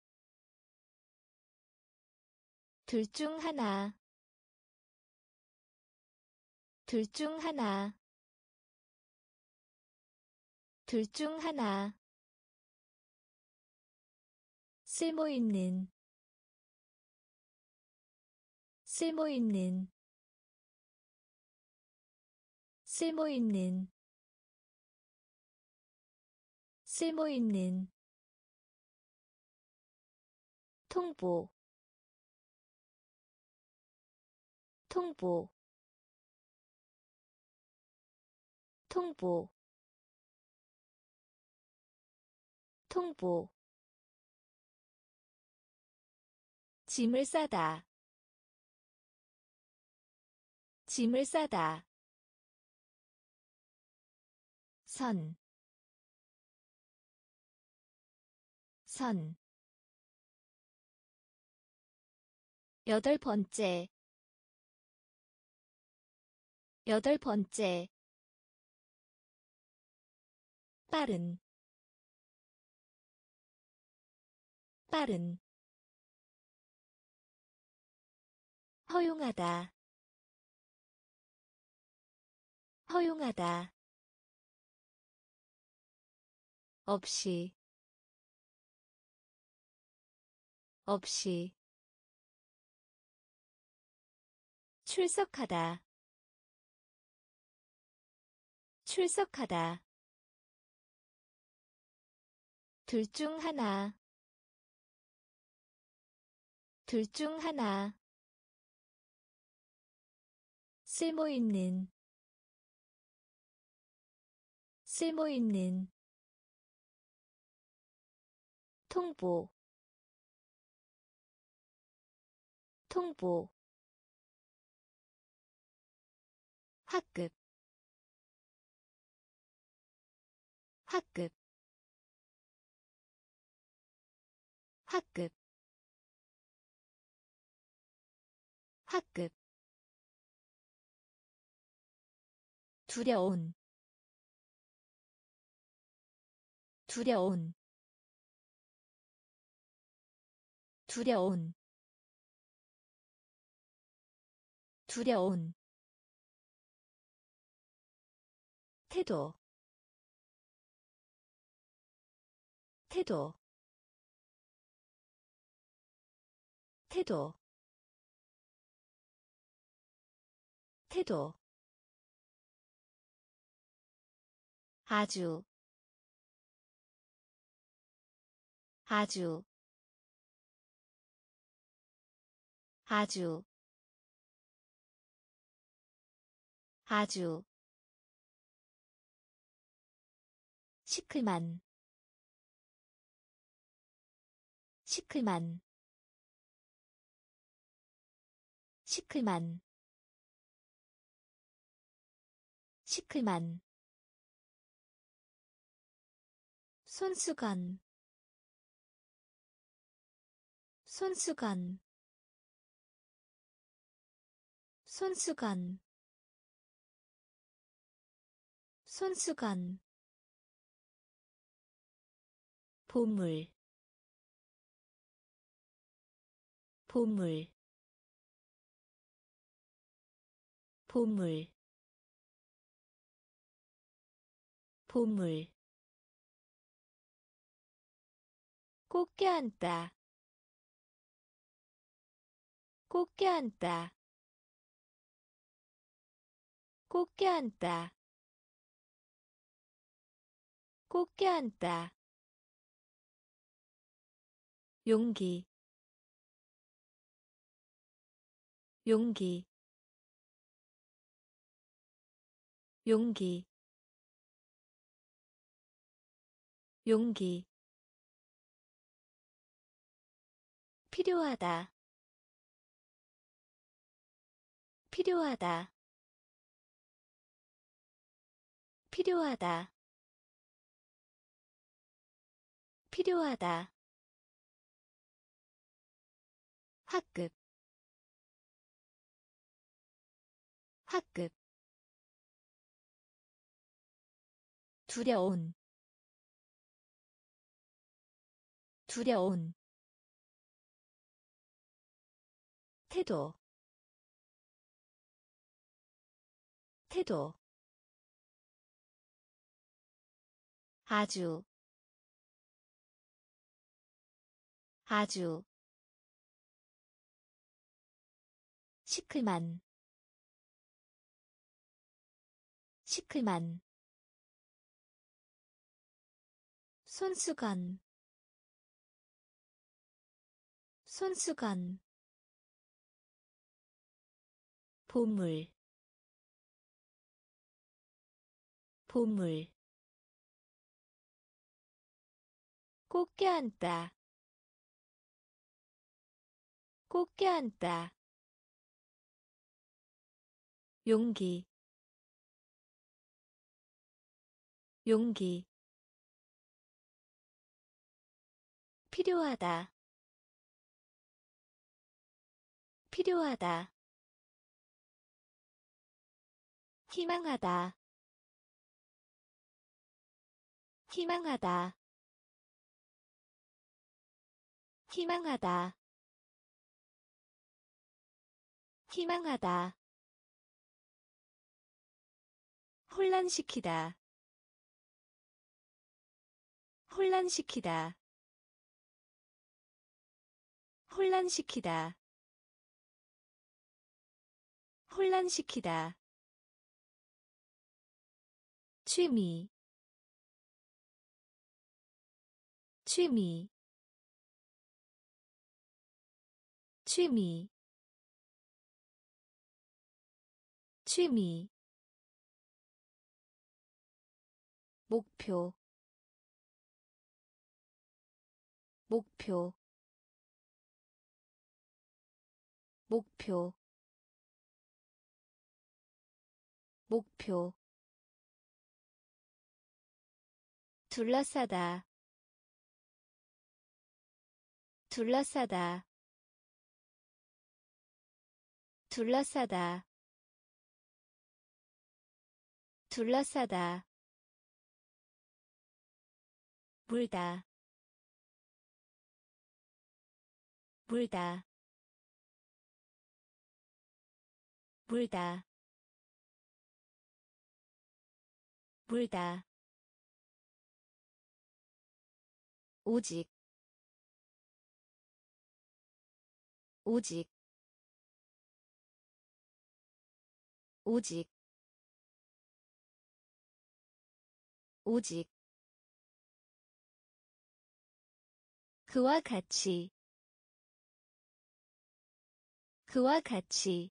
둘 중 하나, 둘 중 하나, 둘 중 하나. 쓸모있는, 쓸모있는, 쓸모있는, 쓸모있는. 통보, 통보, 통보, 통보. 짐을 싸다, 짐을 싸다. 선, 선. 여덟 번째, 여덟 번째. 빠른, 빠른. 허용하다, 허용하다. 없이, 없이. 출석하다, 출석하다. 둘 중 하나, 둘 중 하나. 쓸모있는, 쓸모있는. 통보, 통보. 학급, 학급, 학급, 학급. 두려운, 두려운, 두려운, 두려운. 태도, 태도, 태도, 태도. 아주, 아주, 아주, 아주. 시클만, 시클만, 시클만, 시클만. 손수건, 손수건, 손수건, 손수건. 보물, 보물, 보물, 보물. 꼭 껴안다, 꼭 껴안다, 꼭 껴안다, 꼭 껴안다. 용기, 용기, 용기, 용기. 필요하다, 필요하다, 필요하다, 필요하다. 학급, 학급. 두려운, 두려운. 태도, 태도 아주 아주 시클만 시클만 손수건 손수건 보물 보물 꼭 껴안다 꼭 껴안다 용기 용기 필요하다 필요하다 희망하다 희망하다 희망하다 희망하다 혼란시키다 혼란시키다 혼란시키다 혼란시키다 취미 취미 취미 취미 목표 목표 목표 목표 둘러싸다 둘러싸다 둘러싸다 둘러싸다 물다 물다 물다 물다 오직 오직 오직 오직 그와 같이 그와 같이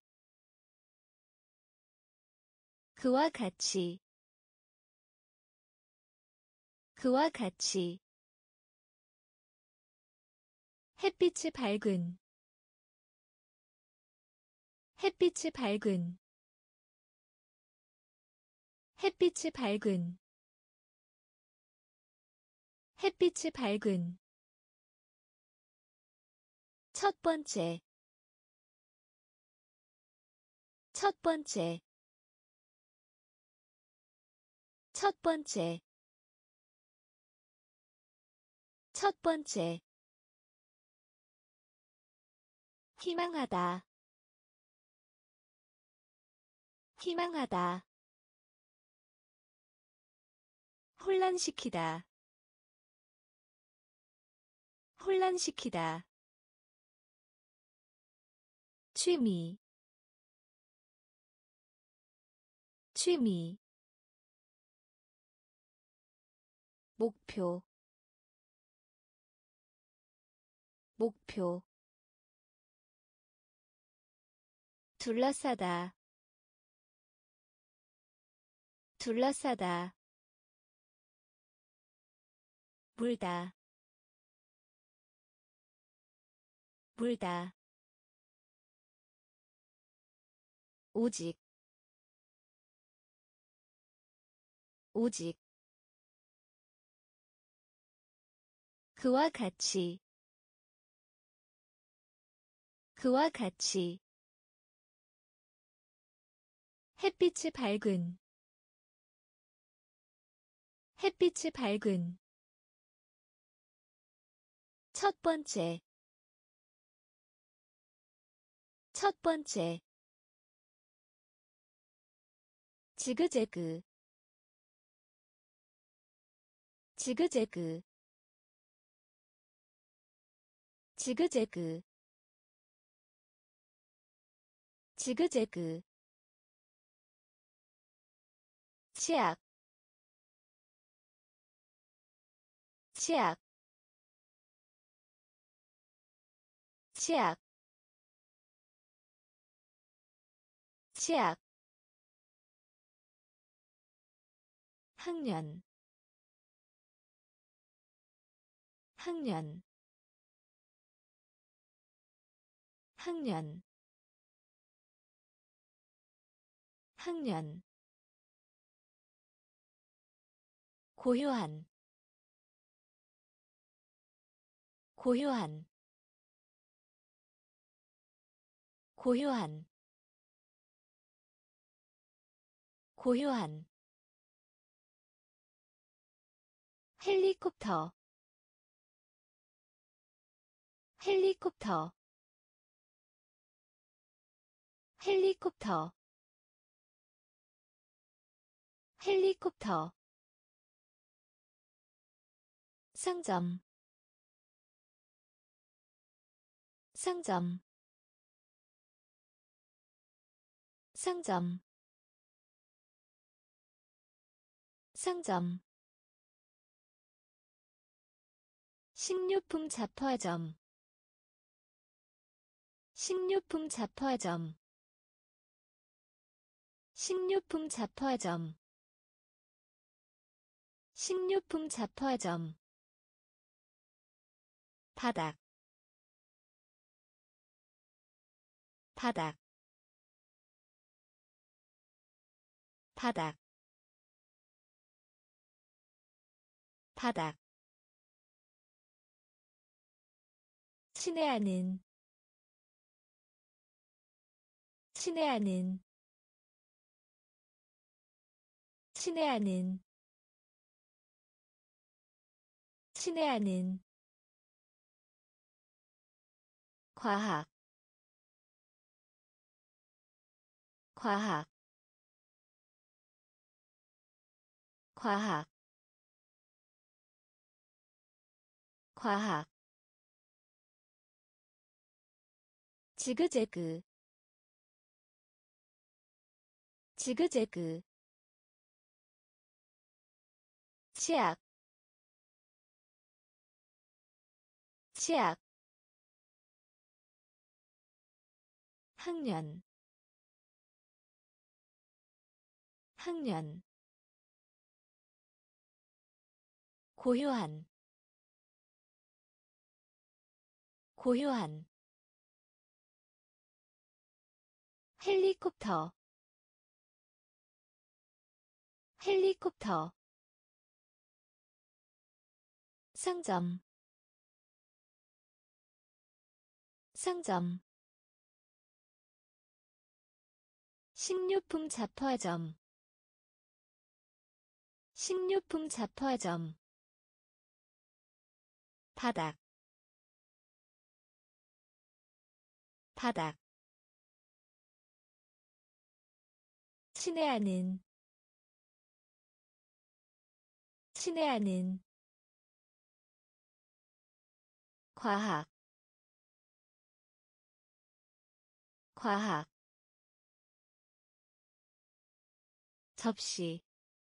그와 같이 그와 같이 햇빛이 밝은 햇빛이 밝은 햇빛이 밝은 햇빛이 밝은 첫 번째 첫 번째 첫 번째 첫 번째 희망하다 희망하다 혼란시키다 혼란시키다 취미 취미 목표 목표 둘러싸다 둘러싸다 물다 물다 오직 오직 그와 같이 그와 같이 햇빛이 밝은 햇빛이 밝은 첫 번째 첫 번째 지그재그 지그재그 지그재그 지그재그 치약 치약 치약 치약 학년 학년 학년 학년 고요한 고요한 고요한 고요한 헬리콥터 헬리콥터 헬리콥터 헬리콥터 상점 상점 상점 상점 식료품 잡화점 식료품 잡화점 식료품 잡화점 식료품 잡화점 바닥 바닥 바닥 바닥 친애하는 친애하는 친애하는 친애하는 과학 과학 과학 과학 지그재그 지그재그 치약 치약 학년 학년 고요한 고요한 헬리콥터 헬리콥터 상점 상점 식료품 잡화점 식료품 잡화점 바닥 바닥 친애하는 친애하는 과학 과학 접시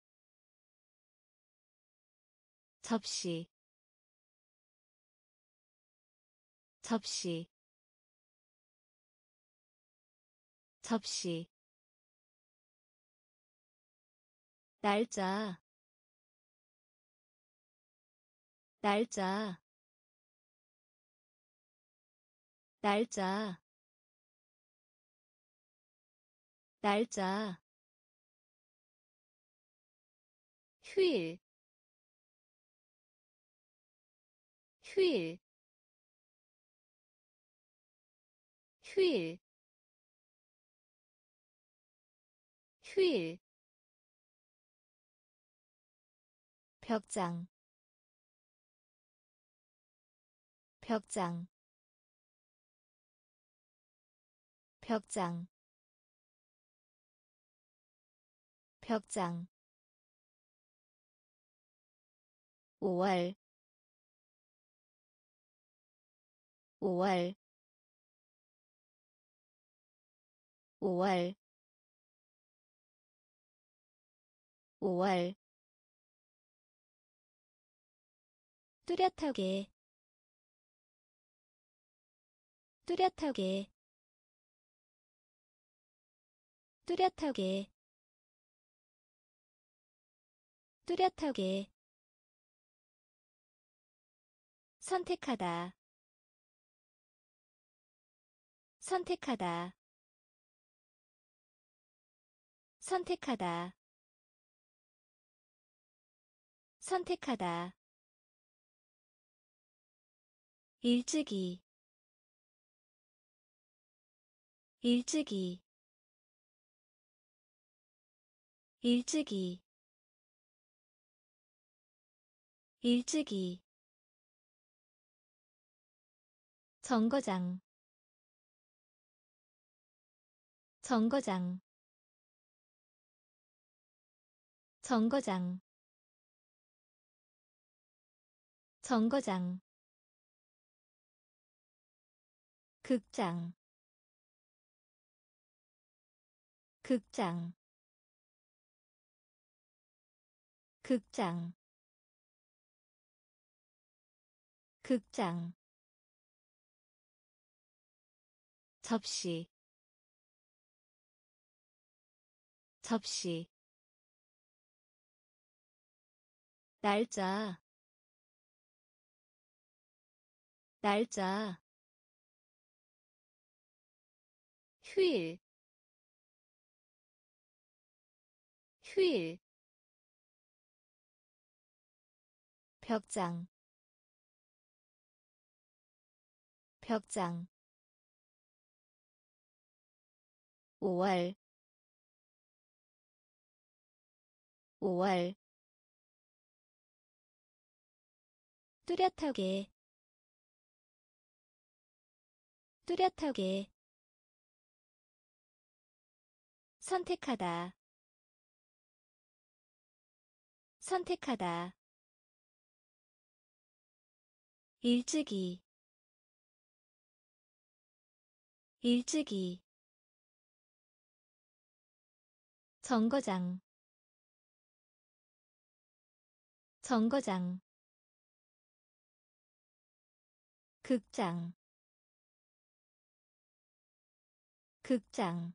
접시 접시 접시 날짜 날짜 날짜 날짜 휴일 휴일 휴일 휴일 벽장 벽장 벽장 벽장 오월 오월 오월 오월 뚜렷하게 뚜렷하게 뚜렷하게 뚜렷하게 선택하다 선택하다 선택하다 선택하다 일찍이 일찍이 일찍이 일찍이 정거장 정거장 정거장 정거장 극장 극장 극장 극장 접시 접시 날짜 날짜 휴일 휴일 벽장 벽장 오월 오월 뚜렷하게 뚜렷하게 선택하다 선택하다 일찍이 일찍이 정거장 정거장 극장 극장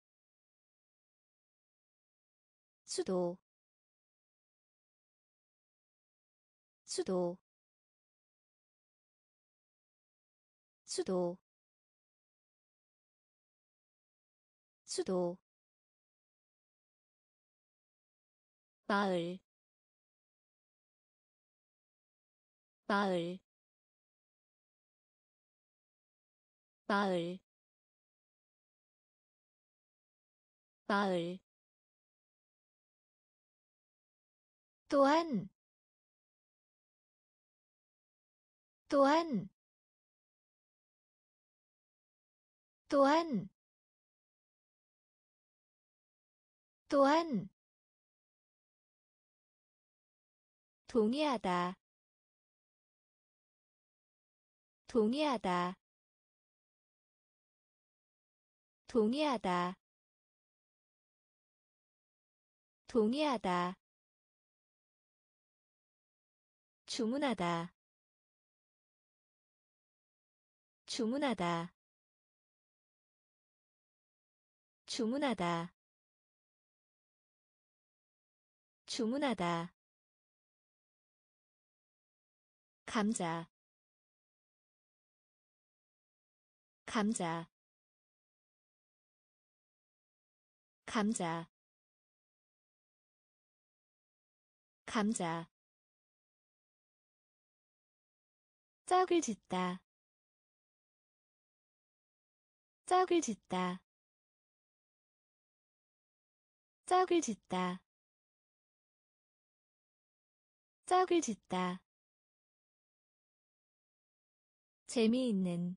수도 수도 수도 수도 마을 마을 마을 마을 또한 또한 또한 또한 동의하다 동의하다 동의하다 동의하다 주문하다 주문하다 주문하다 주문하다 감자 감자 감자 감자 짝을 짓다 짝을 짓다 짝을 짓다 짝을 짓다 재미있는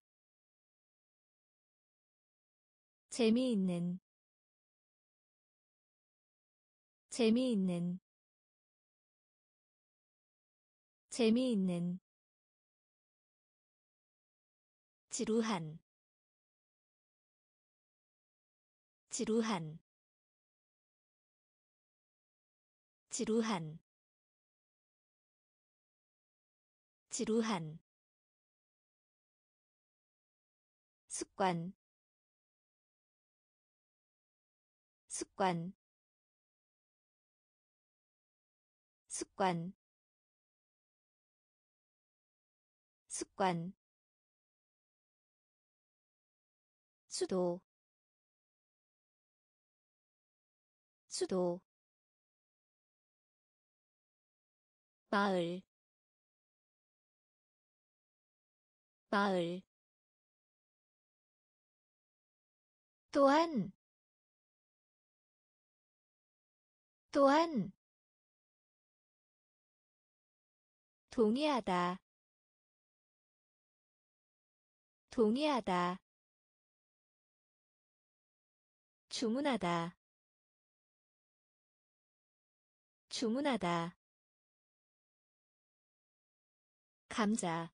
재미있는 재미있는 재미있는 지루한 지루한 지루한 지루한 습관 습관 습관 습관 수도 수도 마을 마을 또한 또한 동의하다 동의하다 주문하다 주문하다 감자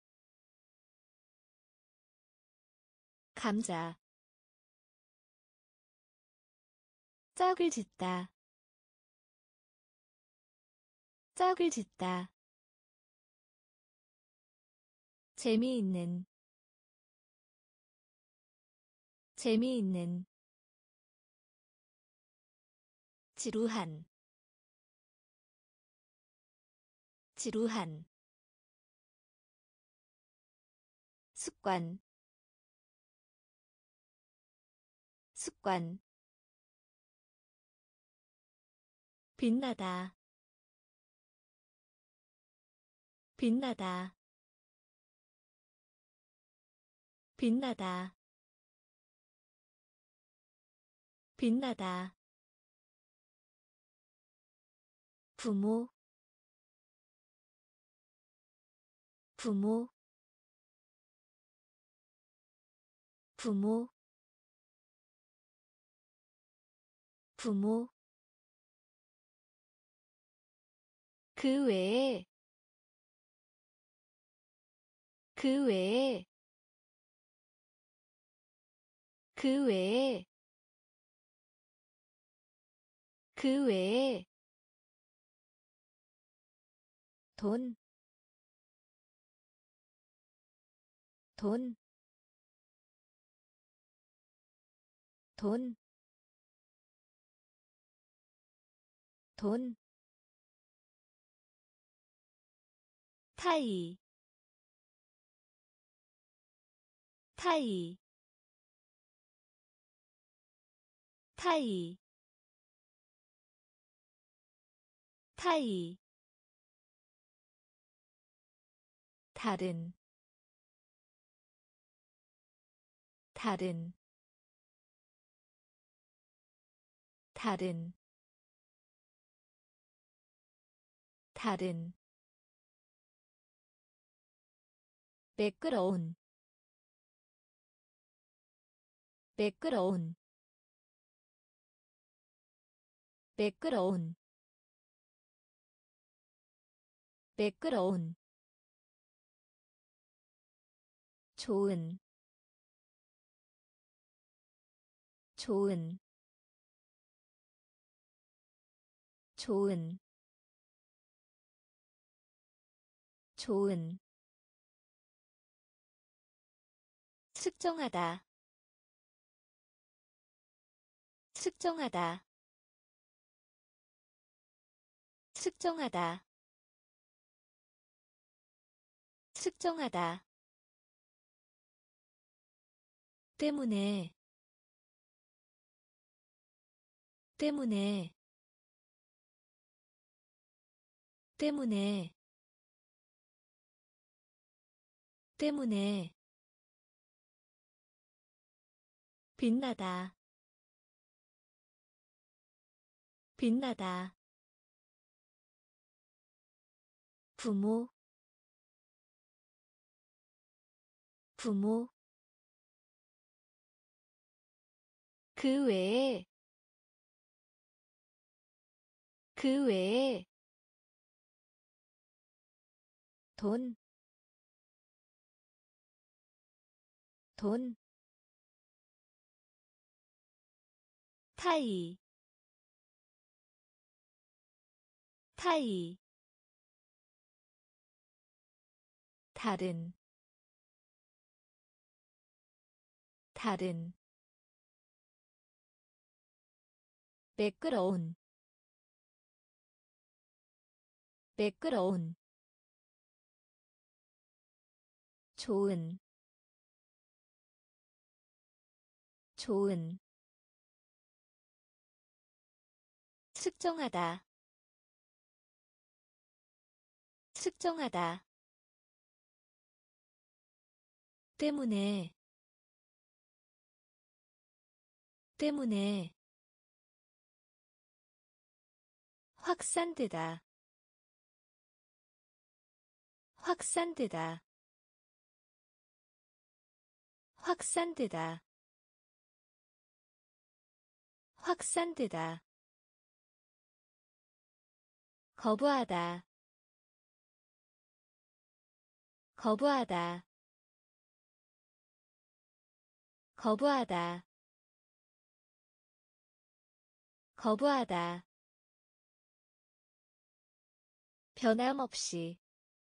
감자 짝을 짓다 짝을 짓다 재미있는 재미있는 지루한 지루한 습관 습관 빛나다 빛나다 빛나다 빛나다 부모 부모 부모 부모 그 외에 그 외에 그 외에 그 외에 돈, 돈, 돈, 돈, 타이, 타이, 타이, 타이, 다른, 다른, 다른, 다른, 매끄러운, 매끄러운, 매끄러운, 매끄러운, 좋은, 좋은, 좋은, 좋은, 측정하다, 측정하다, 측정하다, 측정하다, 때문에, 때문에, 때문에, 때문에, 빛나다, 빛나다, 부모, 부모, 그 외에, 그 외에 돈, 돈, 타이, 타이, 다른, 다른, 매끄러운, 매끄러운, 좋은, 좋은, 측정하다, 측정하다, 때문에, 때문에, 확산되다, 확산되다, 확산되다, 확산되다, 거부하다, 거부하다, 거부하다, 거부하다, 변함없이,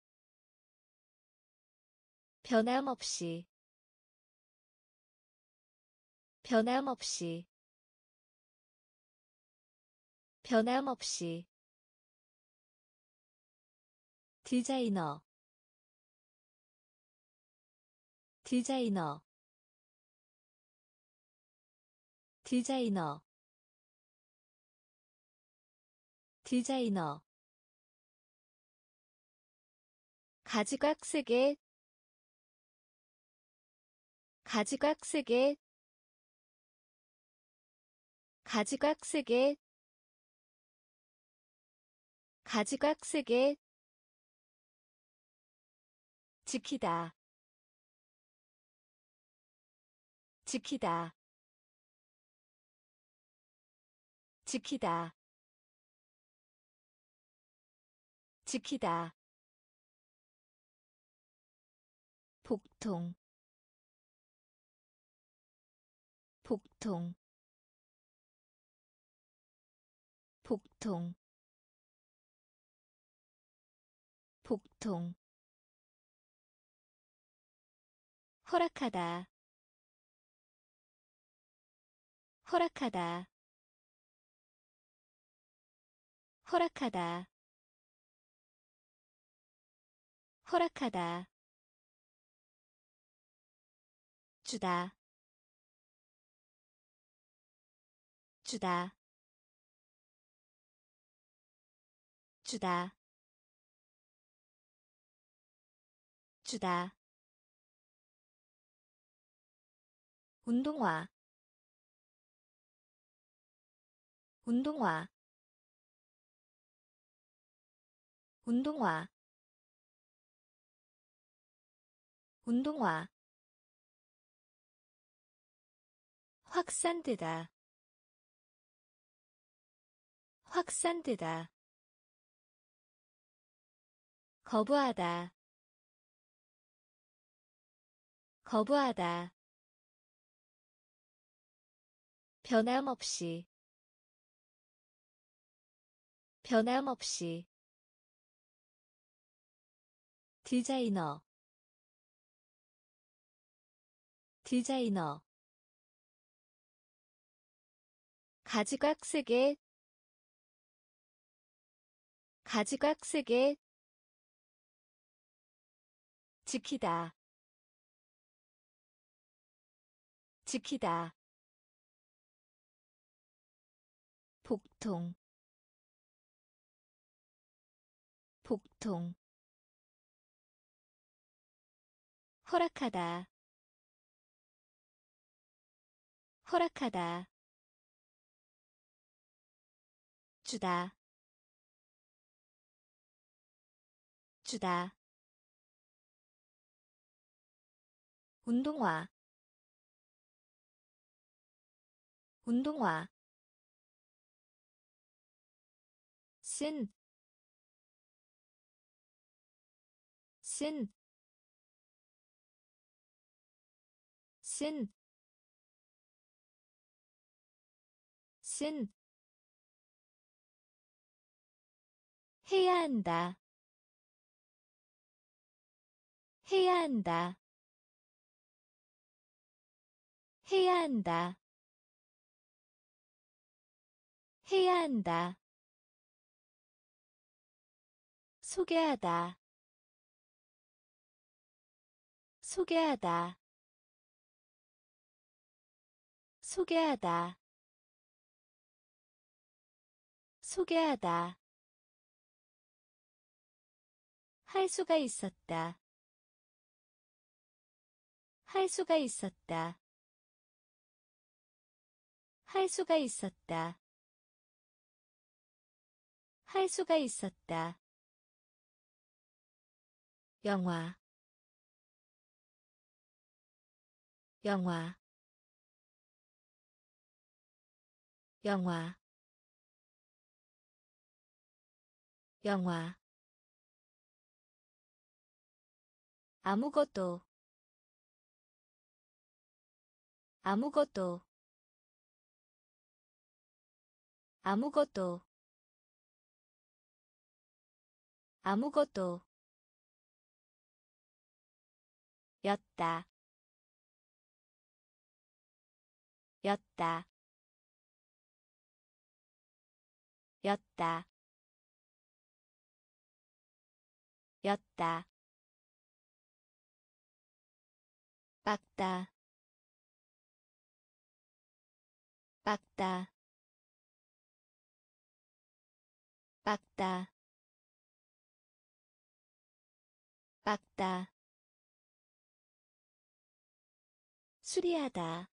변함없이, 변함없이, 변함없이, 디자이너, 디자이너, 디자이너, 디자이너, 가지각색의, 가지각색의, 가지각색의, 가지각색의, 지키다, 지키다, 지키다, 지키다, 복통, 복통, 복통, 복통, 허락하다, 허락하다, 허락하다, 허락하다, 주다, 주다, 주다, 주다, 운동화, 운동화, 운동화, 운동화, 확산되다, 확산되다, 거부하다, 거부하다, 변함없이, 변함없이, 디자이너, 디자이너, 가지각색의, 가지각색의, 지키다, 지키다, 복통, 복통, 허락하다, 허락하다, 주다, 주다, 운동화, 운동화, 쓴, 쓴, 쓴, 쓴, 해야 한다, 해야 한다, 해야 한다, 해야 한다, 소개하다, 소개하다, 소개하다, 소개하다, 할 수가 있었다, 할 수가 있었다, 할 수가 있었다, 할 수가 있었다, 영화, 영화, 영화, 영화, 아무것도, 아무것도, 아무것도, 아무것도, 였다, 였다, 였다, 였다, 빡다, 빡다, 빡다, 빡다, 수리하다,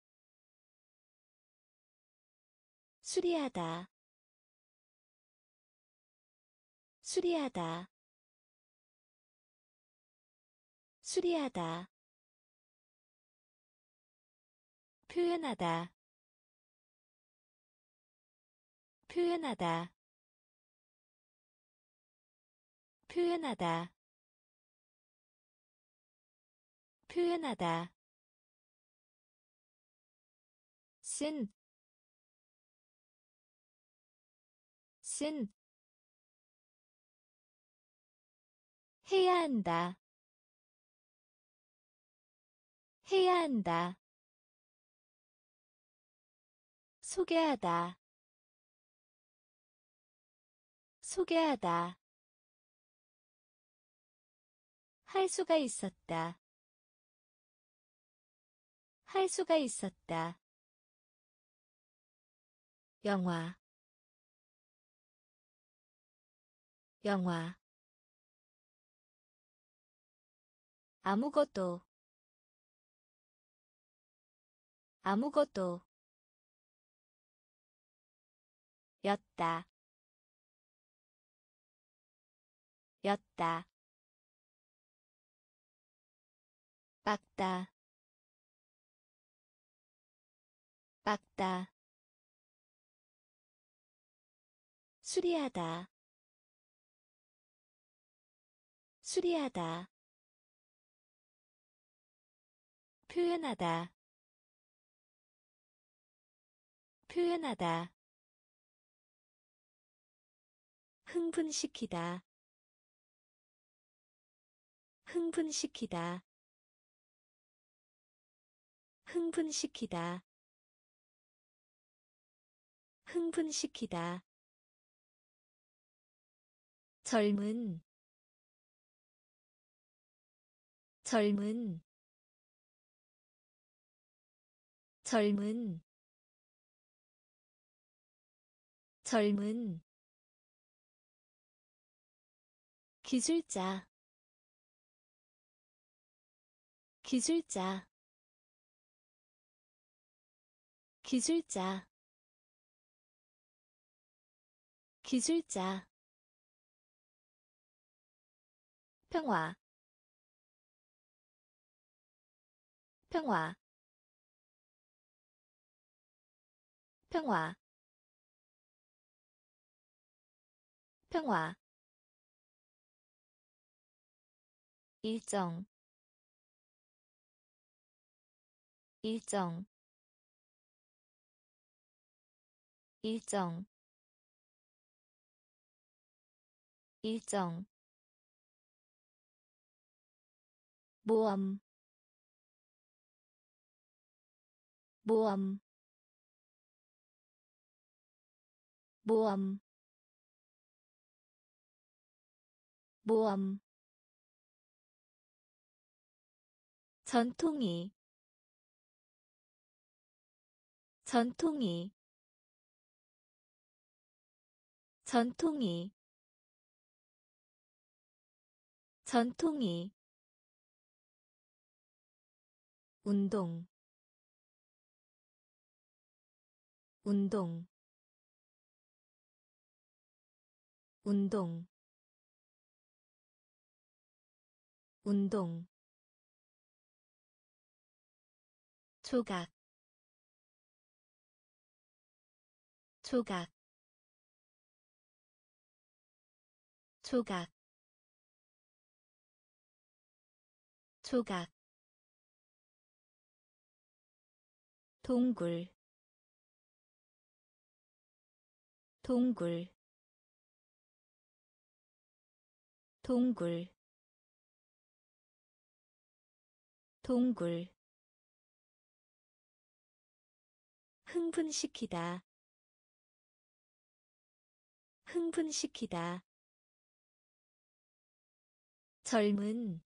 수리하다, 수리하다, 수리하다, 표현하다, 표현하다, 표현하다, 표현하다, 쓴, 쓴, 해야 한다, 해야 한다, 소개하다, 소개하다, 할 수가 있었다, 할 수가 있었다, 영화, 영화, 아무것도, 아무것도, 였다, 였다, 빡다, 빡다, 수리하다, 수리하다, 표현하다, 표현하다, 흥분시키다, 흥분시키다, 흥분시키다, 흥분시키다, 젊은, 젊은, 젊은, 젊은, 기술자, 기술자, 기술자, 기술자, 평화, 평화, 평화, 평화 일정 일정 일정 일정 모험 모험 모험 모험 전통이 전통이 전통이 전통이 운동 운동 운동 운동 조각 조각 조각 조각 동굴 동굴 동굴 동굴 흥분시키다 흥분시키다 젊은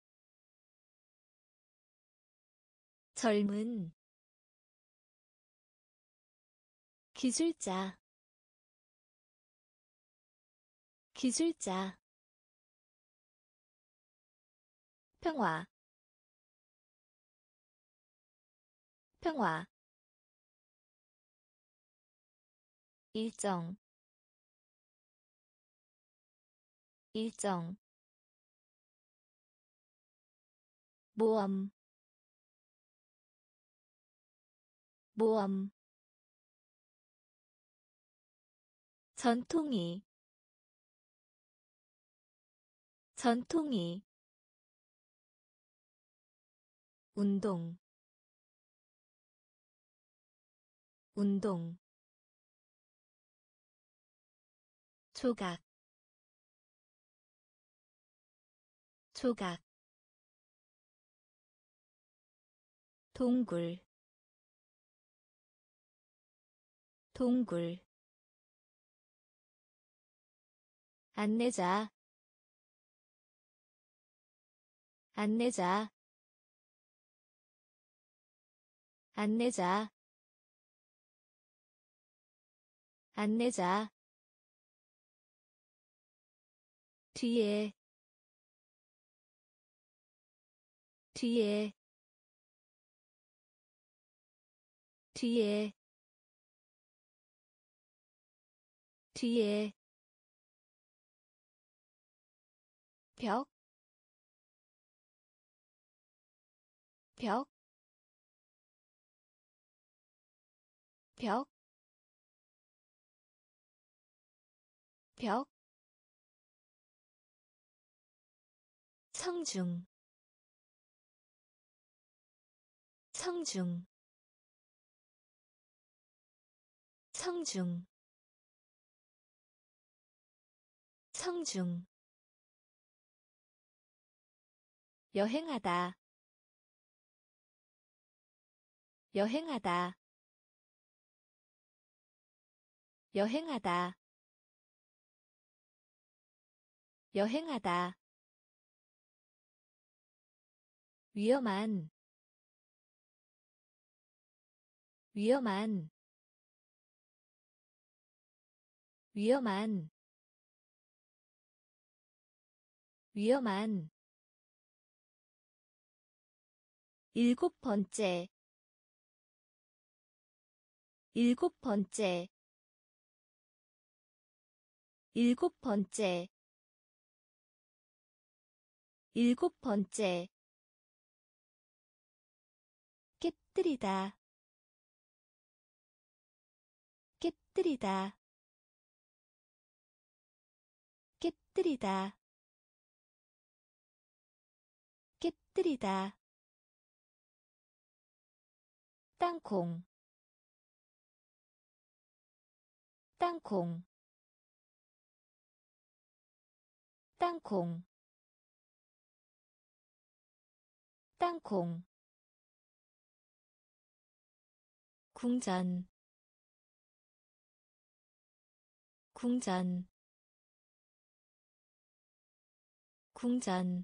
젊은 기술자 기술자 평화 평화 일정 일정 모험 모험 전통이 전통이 운동 운동 조각 조각 동굴 동굴 안내자 안내자 안내자 안내자 뒤에 뒤에 뒤에 뒤에 벽, 벽, 벽, 벽, 성중, 성중, 성중, 성중, 여행하다, 여행하다, 여행하다, 여행하다, 위험한, 위험한, 위험한, 위험한 일곱 번째 일곱 번째 일곱 번째 일곱 번째 깨뜨리다 깨뜨리다 깨뜨리다 깨뜨리다 땅콩 땅콩 땅콩 땅콩 궁전 궁전 궁전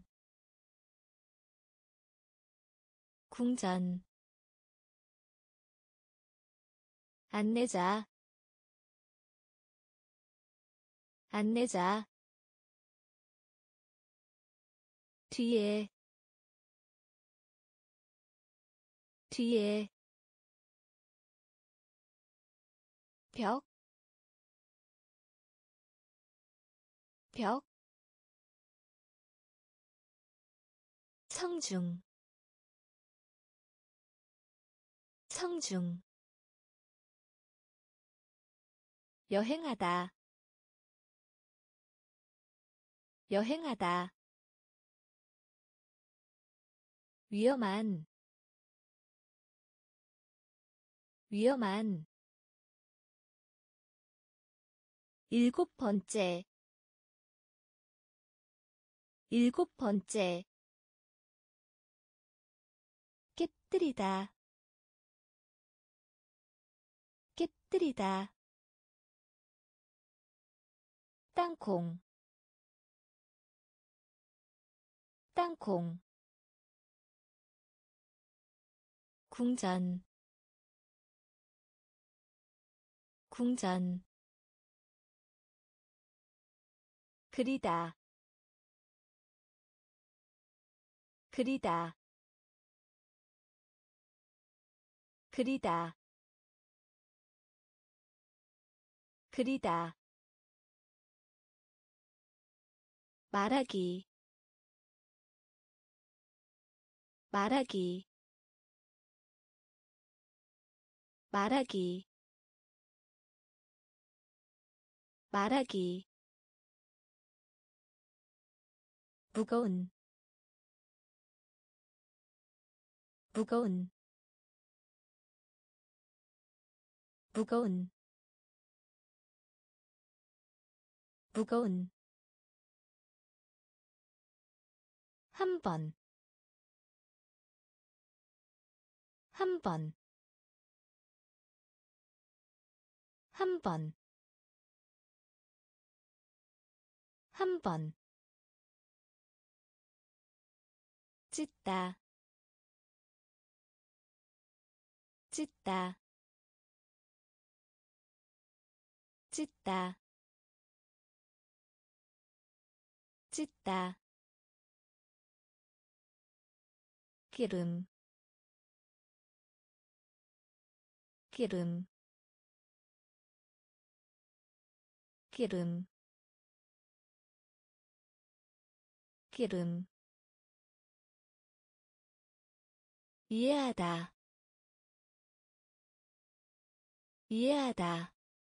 궁전 안내자 안내자 뒤에 뒤에 벽, 벽, 성중, 성중, 여행하다, 여행하다, 위험한, 위험한, 일곱 번째, 일곱 번째, 깨뜨리다, 깨뜨리다, 땅콩, 땅콩, 궁전, 궁전, 그리다, 그리다, 그리다, 그리다, 말하기, 말하기, 말하기, 말하기, 무거운, 무거운, 무거운, 무거운, 한 번, 한 번, 한 번, 한 번, 찢다, 찢다, 찢다, 찢다, 기름, 기름, 기름, 기름, 이해하다, 이해하다,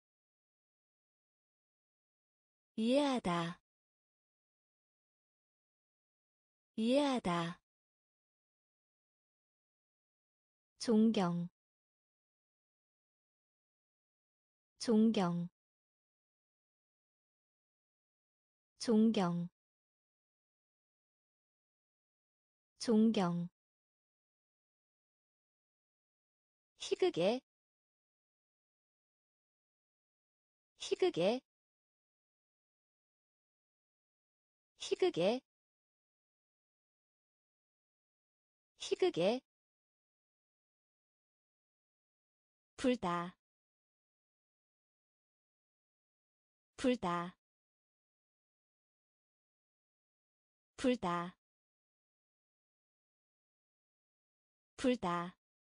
이해하다, 이해하다, 존경, 존경, 존경, 존경, 희극의, 희극의, 희극의, 희극의, 불다, 불다, 불다, 불다,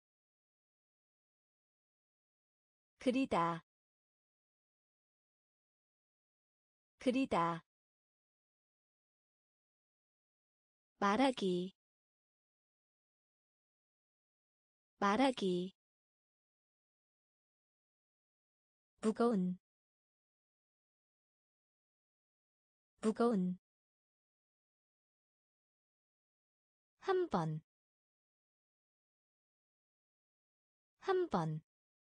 그리다, 그리다, 말하기, 말하기, 무거운, 무거운 한 번, 한 번,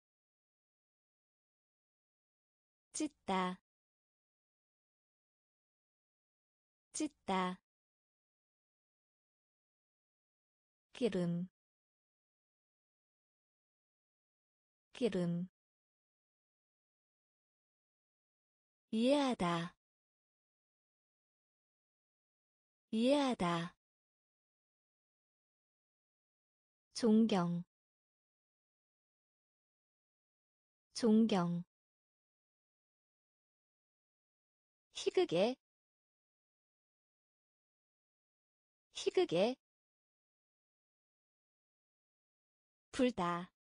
찢다, 찢다, 기름, 기름, 이해하다, 이해하다, 존경, 존경, 희극의, 희극의, 불다,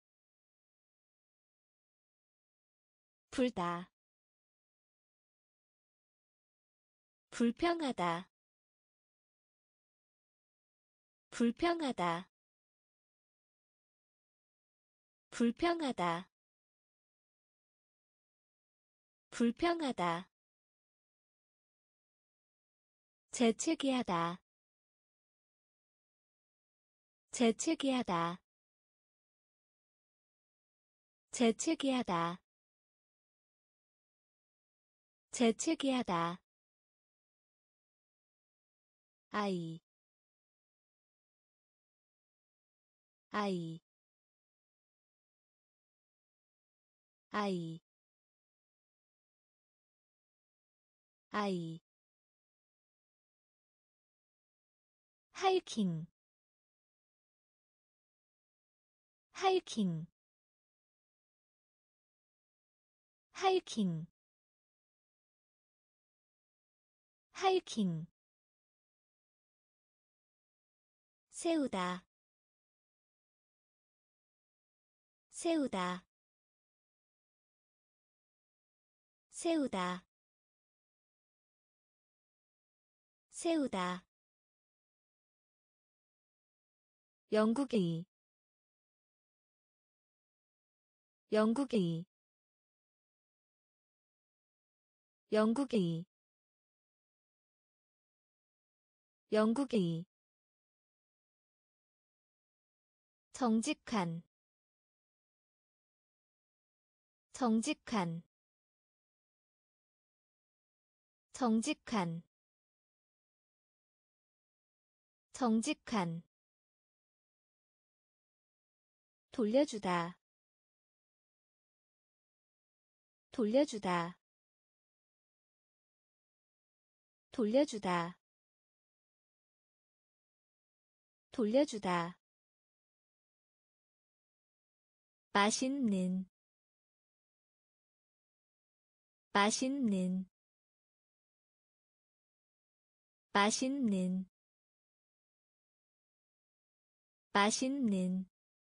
불다, 불평하다, 불평하다, 불평하다, 불평하다, 재채기하다, 재채기하다, 재채기하다, 재채기하다, 아이, 아이, 아이, 아이, 하이킹, 하이킹, 하이킹, 하이킹, 세우다, 세우다, 세우다, 세우다, 영국의, 영국의, 영국의, 영국의, 정직한, 정직한, 정직한, 정직한, 돌려주다, 돌려주다, 돌려주다, 돌려주다, 맛있는, 맛있는, 맛있는, 맛있는,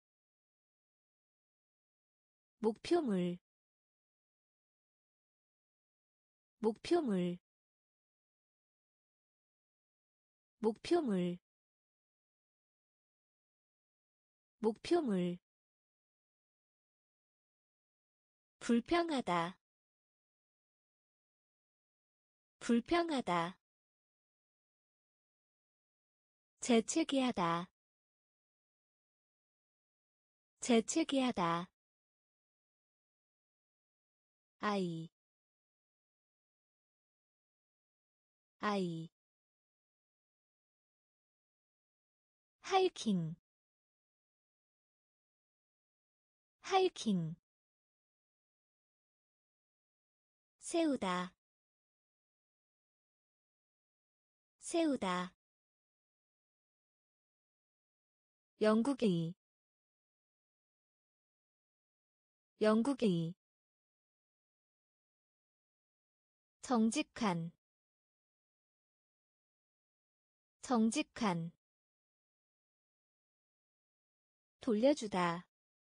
목표물, 목표물, 목표물, 목표물, 불평하다, 불평하다, 재채기하다, 재채기하다, 아이, 아이, 하이킹, 하이킹, 세우다, 세우다, 영국의, 영국의, 정직한, 정직한, 돌려주다,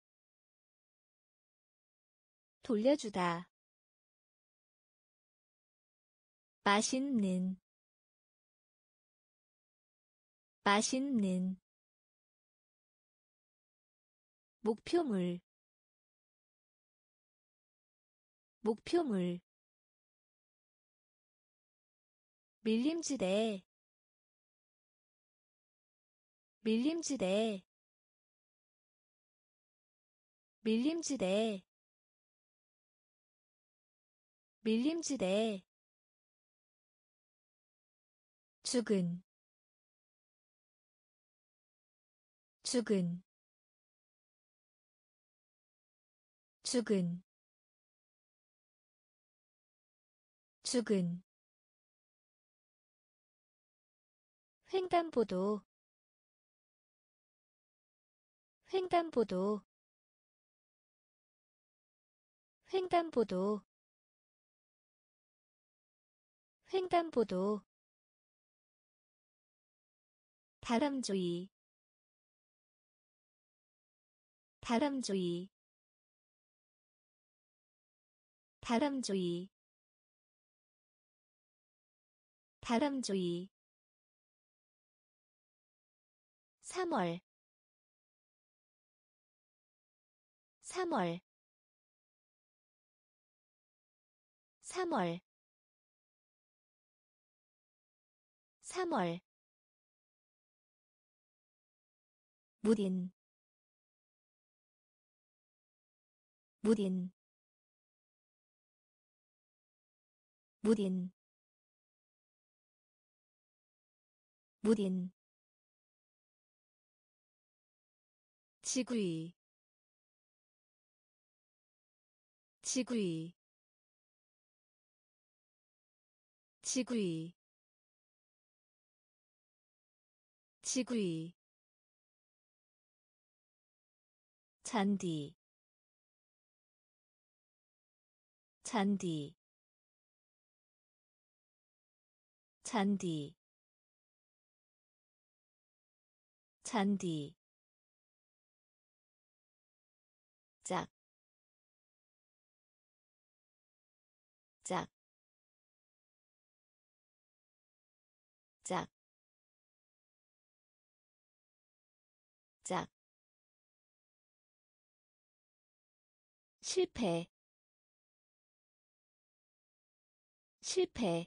돌려주다, 맛있는, 맛있는, 목표물, 목표물, 밀림지대 밀림지대 밀림지대 밀림지대 죽은 죽은 죽은 죽은 횡단보도 횡단보도 횡단보도 횡단보도 다람쥐 다람쥐 다람쥐 다람쥐 삼월 삼월 삼월 삼월 무딘 무딘 무딘 무딘 지구이 지구이 지구이 지구이 잔디 잔디 잔디 잔디 짝, 짝, 짝, 짝, 실패, 실패,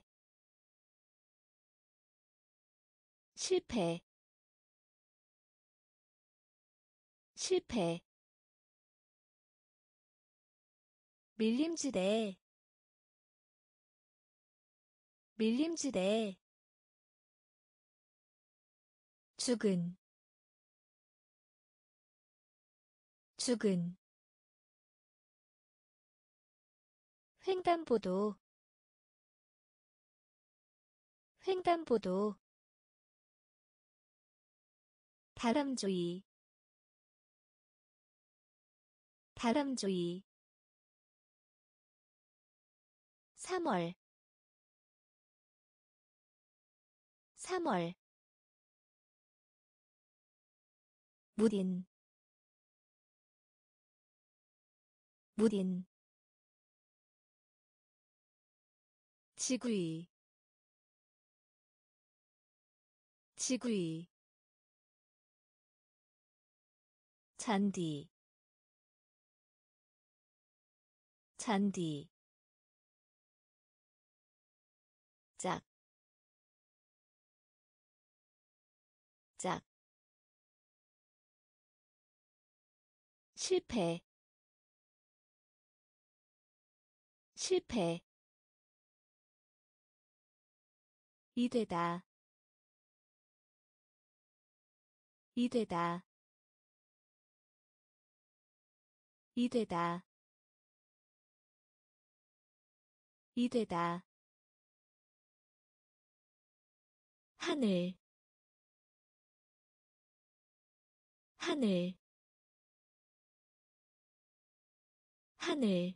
실패, 실패, 밀림지대 밀림지대 죽은 죽은 횡단보도 횡단보도 다람쥐 다람쥐 삼월 삼월 무딘 무딘 지구이 지구이 잔디 잔디 짝, 짝, 실패, 실패, 이되다, 이되다, 이되다, 이되다, 하늘, 하늘, 하늘,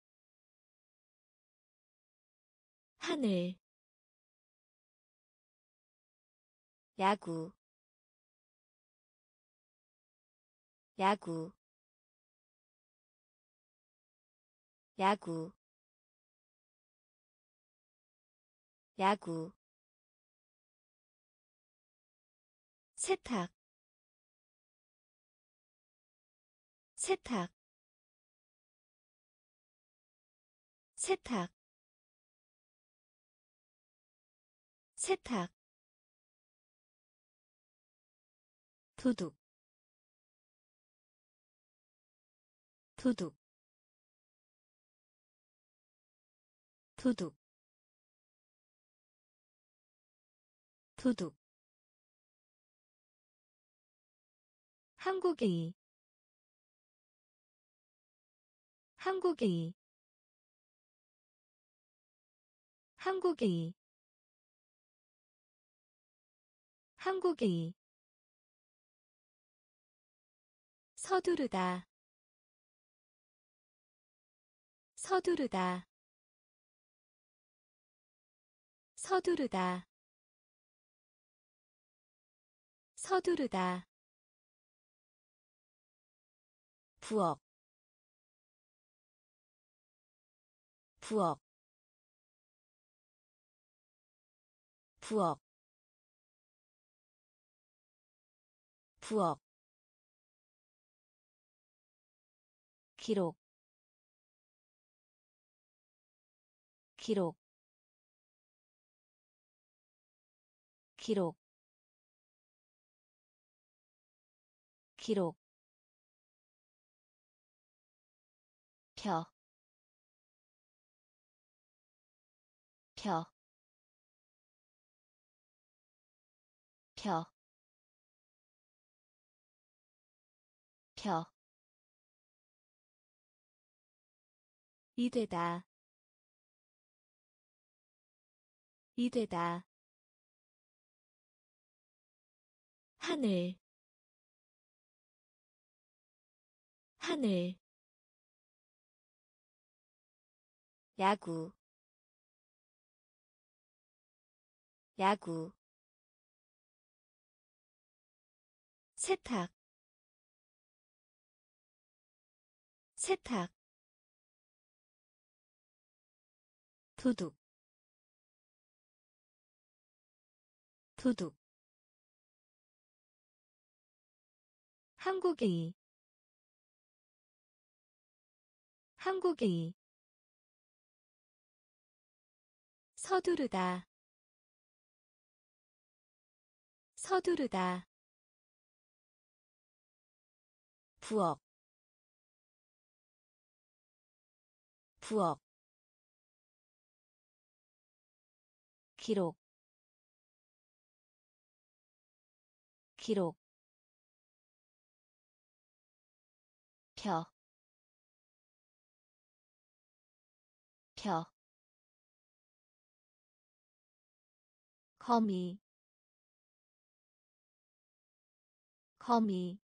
하늘, 야구, 야구, 야구, 야구, 세탁, 세탁, 세탁, 세탁 도둑 도둑 도둑 도둑 한국의 한국의 한국의 한국의 서두르다 서두르다 서두르다 서두르다 부엌 부엌 부엌 부엌 기록 기록 기록 기록 펴 펴 펴 펴 이되다 이되다 하늘 하늘 야구 야구 세탁 세탁 도둑 도둑 한국의 한국의 서두르다 서두르다 부엌 부엌 기록 기록 펴 펴 거미 거미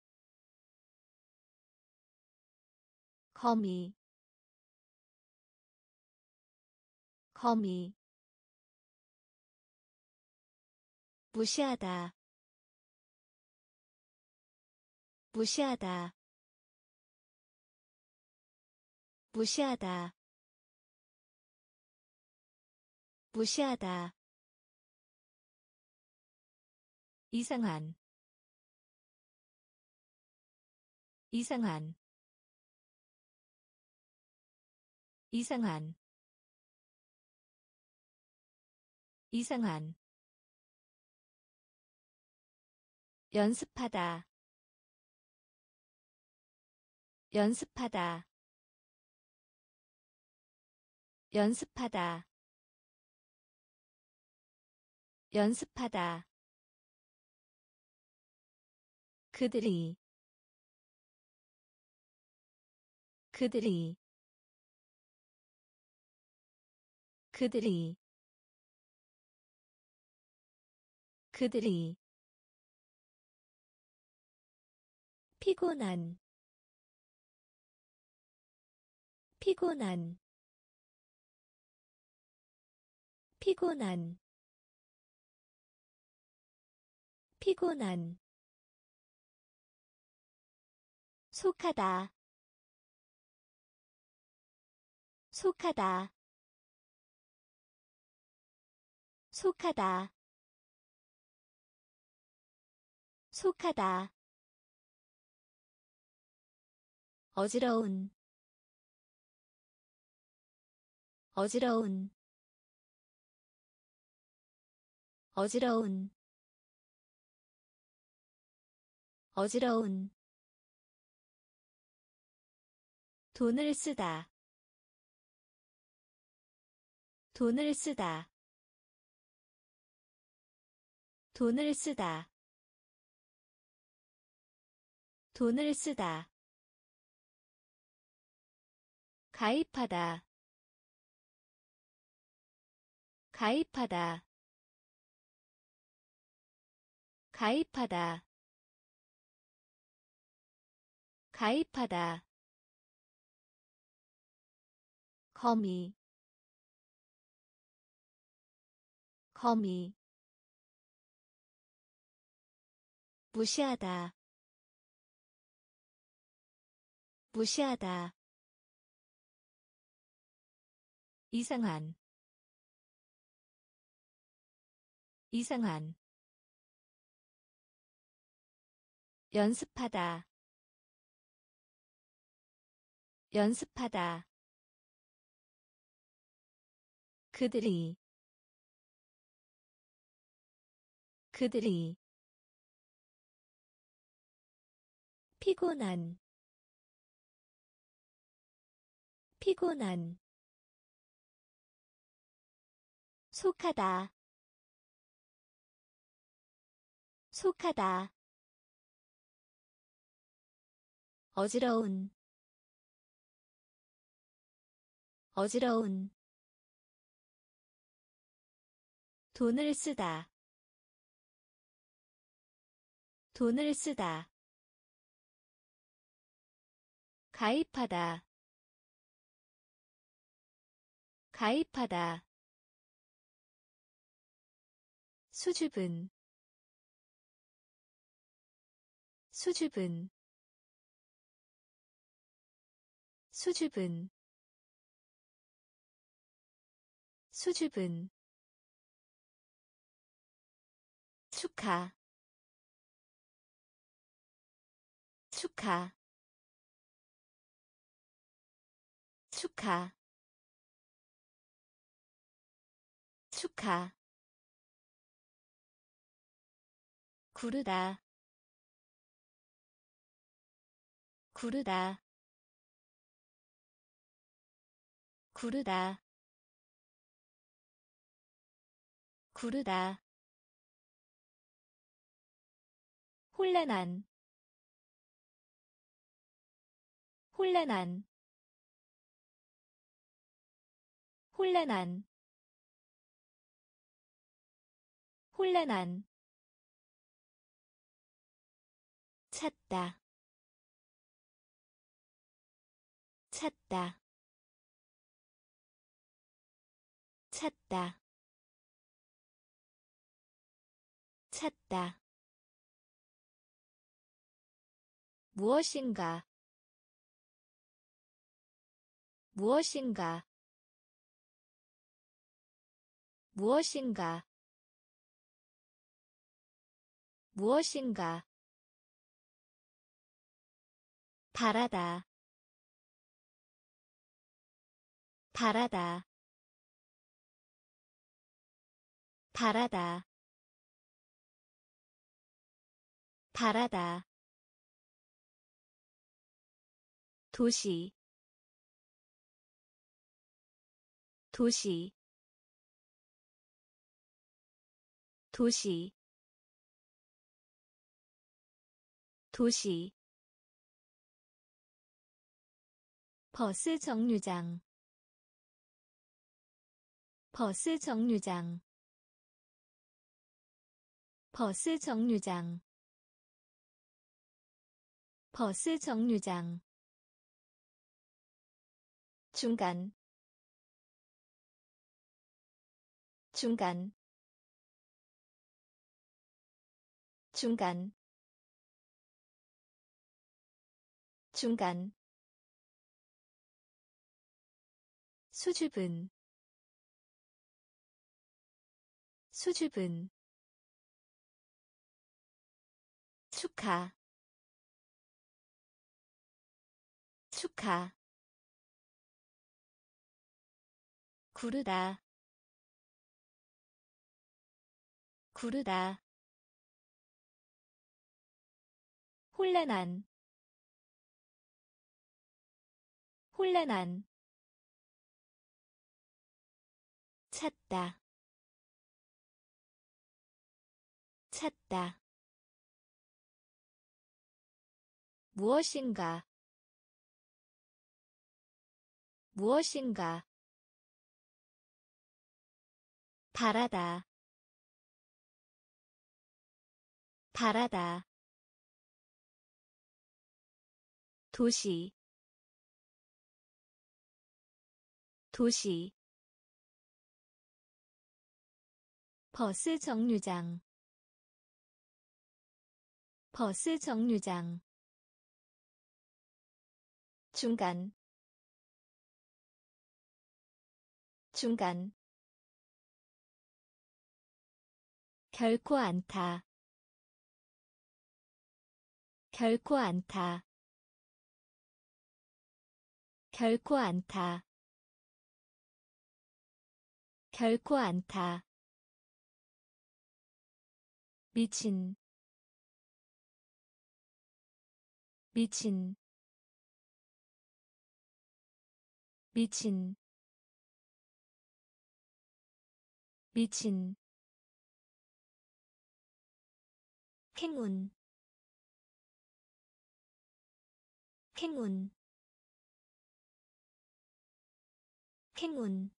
거미 거미 무시하다 무시하다 무시하다 무시하다 이상한 이상한 이상한 이상한 연습하다 연습하다 연습하다 연습하다 그들이 그들이 그들이 그들이 피곤한 피곤한 피곤한 피곤한 속하다 속하다 속하다 속하다 어지러운 어지러운 어지러운 어지러운 돈을 쓰다 돈을 쓰다 돈을 쓰다 돈을 쓰다 가입하다 가입하다 가입하다 가입하다 거미 거미 무시하다 무시하다 이상한 이상한 연습하다 연습하다 그들이 그들이 피곤한 피곤한 속하다 속하다 어지러운 어지러운 돈을 쓰다 돈을 쓰다 가입하다 가입하다 수줍은 수줍은 수줍은 수줍은 축하 축하 축하 축하 구르다 구르다 구르다 구르다 혼란한 혼란한 혼란한 혼란한 찾다 찾다 찾다 찾다 무엇인가 무엇인가 무엇인가 무엇인가 바라다 바라다 바라다 바라다 도시 도시 도시 도시 버스 정류장 버스 정류장 버스 정류장 버스 정류장 중간 중간 중간 중간 수줍은 수줍은 축하 축하 구르다 구르다 혼란한 혼란한 찾다 찾다 무엇인가 무엇인가 바라다 바라다 도시 도시 버스 정류장 버스 정류장 중간 중간 결코 않다 결코 않다 결코 않다 결코 않다 미친 미친 미친 미친 행운 행운 행운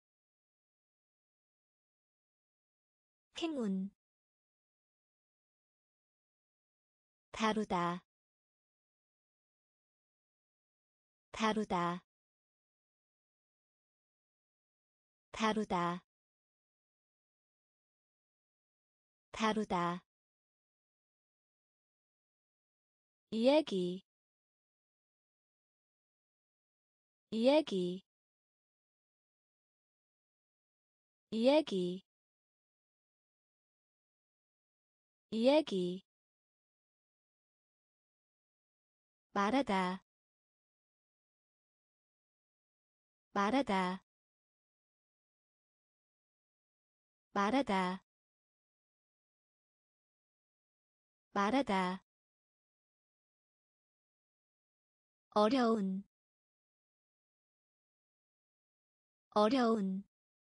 행운 다루다 다루다 다루다 다루다 이야기 이야기 이야기 이야기 말하다 말하다 말하다 말하다 어려운 어려운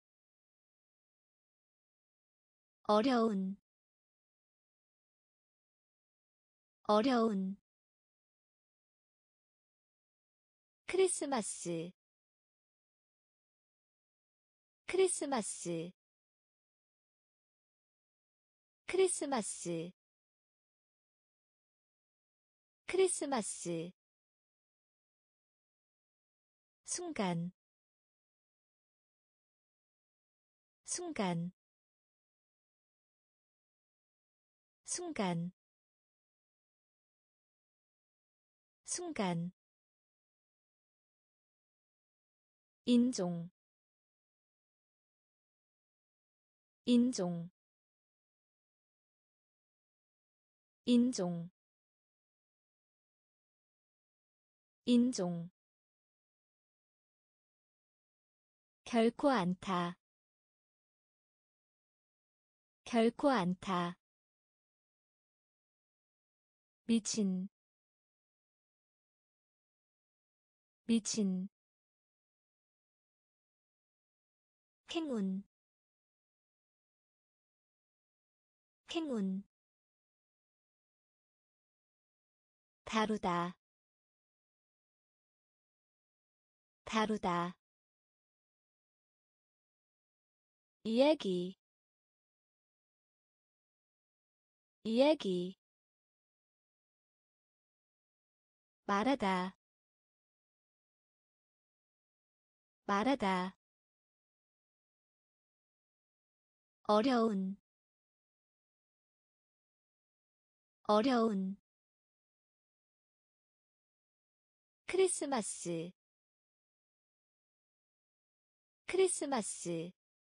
어려운 어려운 크리스마스 크리스마스 크리스마스 크리스마스 순간 순간 순간 순간 인종 인종 인종 인종 결코 않다 결코 않다 미친 미친 행운 행운 다루다 다루다 이야기 이야기 말하다 말하다 어려운 어려운 크리스마스 크리스마스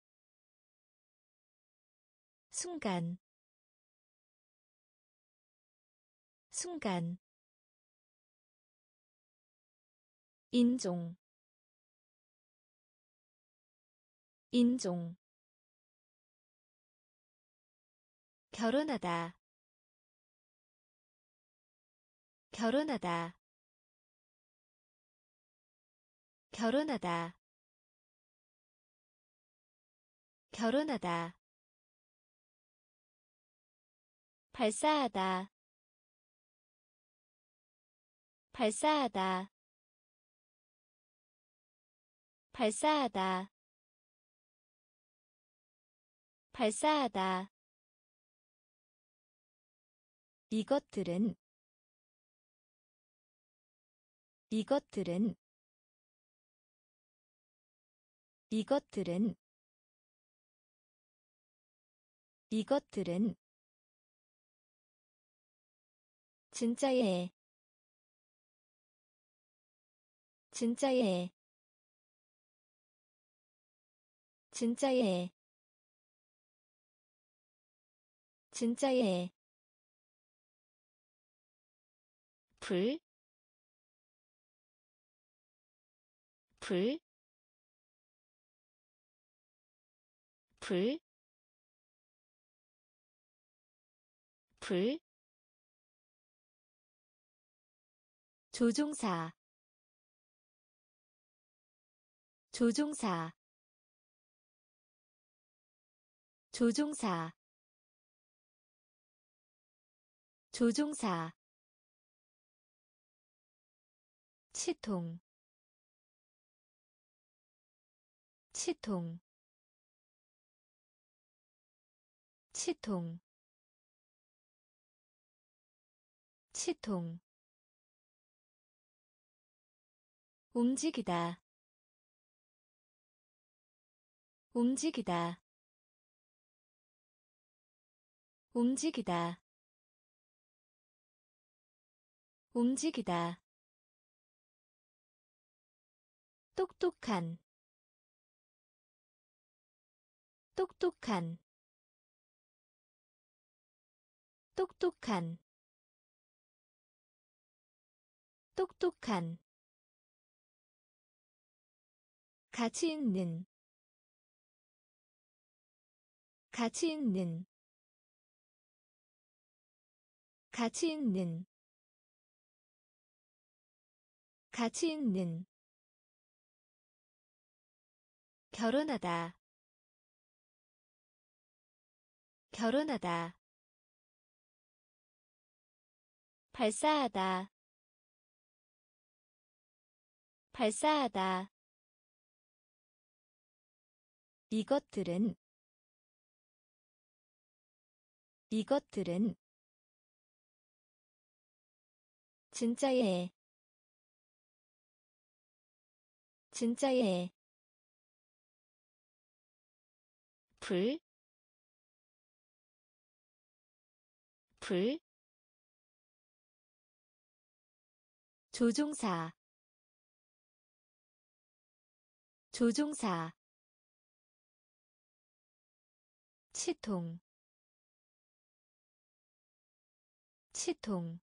순간 순간 인종 인종 결혼하다 결혼하다 결혼하다 결혼하다 발사하다 발사하다 발사하다 발사하다 이것들은 이것들은 이것들은 이것들은 진짜예 진짜예 진짜예 진짜예 불, 불, 불, 불, 조종사, 조종사, 조종사, 조종사, 치통, 치통, 치통, 치통, 움직이다, 움직이다, 움직이다, 움직이다, 똑똑한, 똑똑한, 똑똑한, 똑똑한, 가치 있는, 가치 있는, 가치 있는, 가치 있는, 결혼하다 결혼하다 발사하다 발사하다 이것들은 이것들은 진짜예 진짜예 불, 불, 조종사, 조종사, 치통, 치통,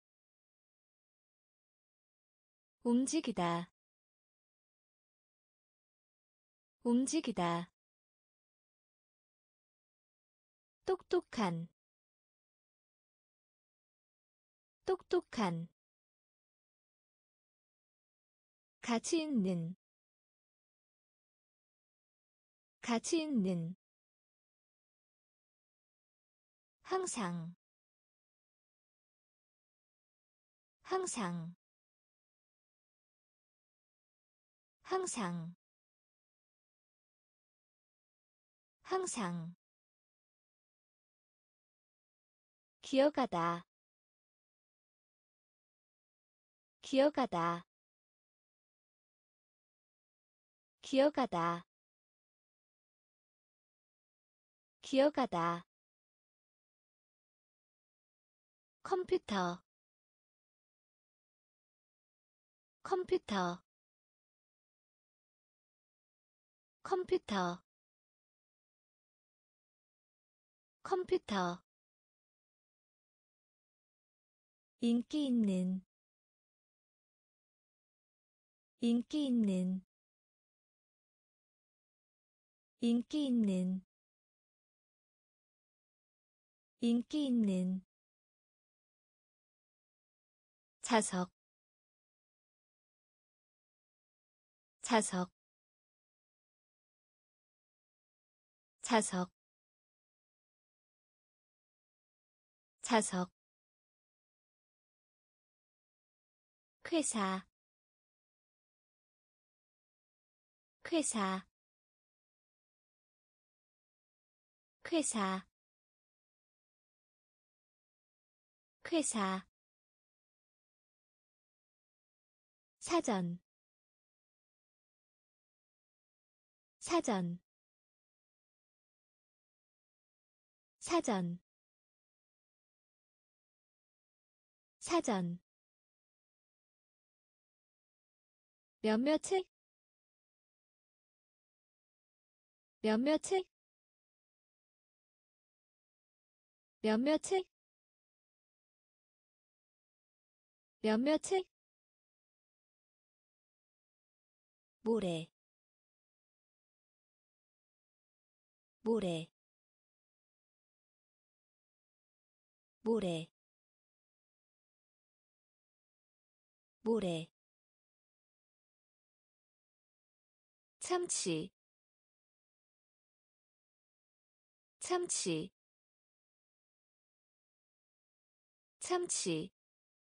움직이다, 움직이다, 똑똑한, 똑똑한, 가치 있는, 가치 있는, 항상, 항상, 항상, 항상, 기어가다, 기어가다, 기어가다, 기어가다, 컴퓨터, 컴퓨터, 컴퓨터, 컴퓨터, 인기 있는, 인기 있는, 인기 있는, 인기 있는 자석 자석 자석 자석 회사 회사 회사 회사 사전 사전 사전 사전 몇몇의 몇몇의 몇몇의 몇몇의 모래 모래 모래 모래 참치 참치 참치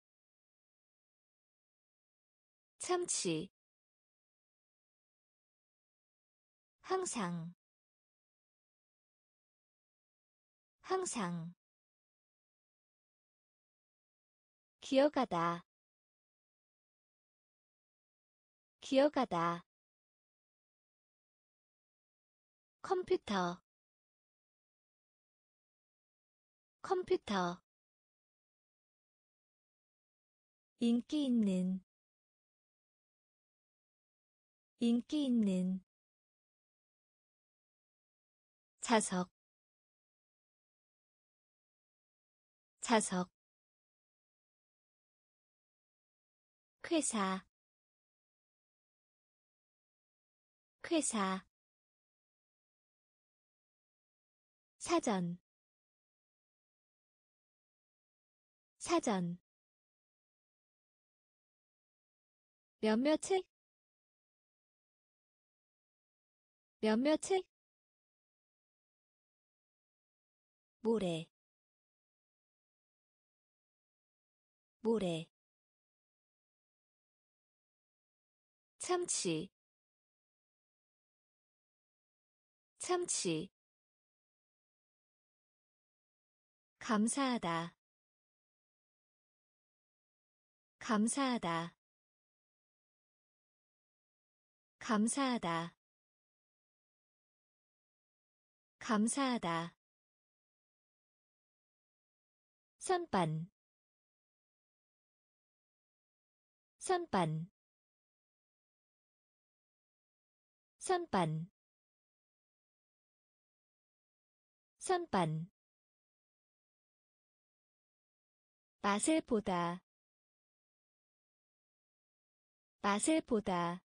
참치 항상 항상 기억하다 기억하다 컴퓨터 컴퓨터 인기 있는 인기 있는 자석 자석 회사 회사 사전 사전 몇몇의 몇몇의 모래 모래 참치 참치 감사하다 감사하다 감사하다 감사하다 선반 선반 선반 선반 맛을 보다 맛을 보다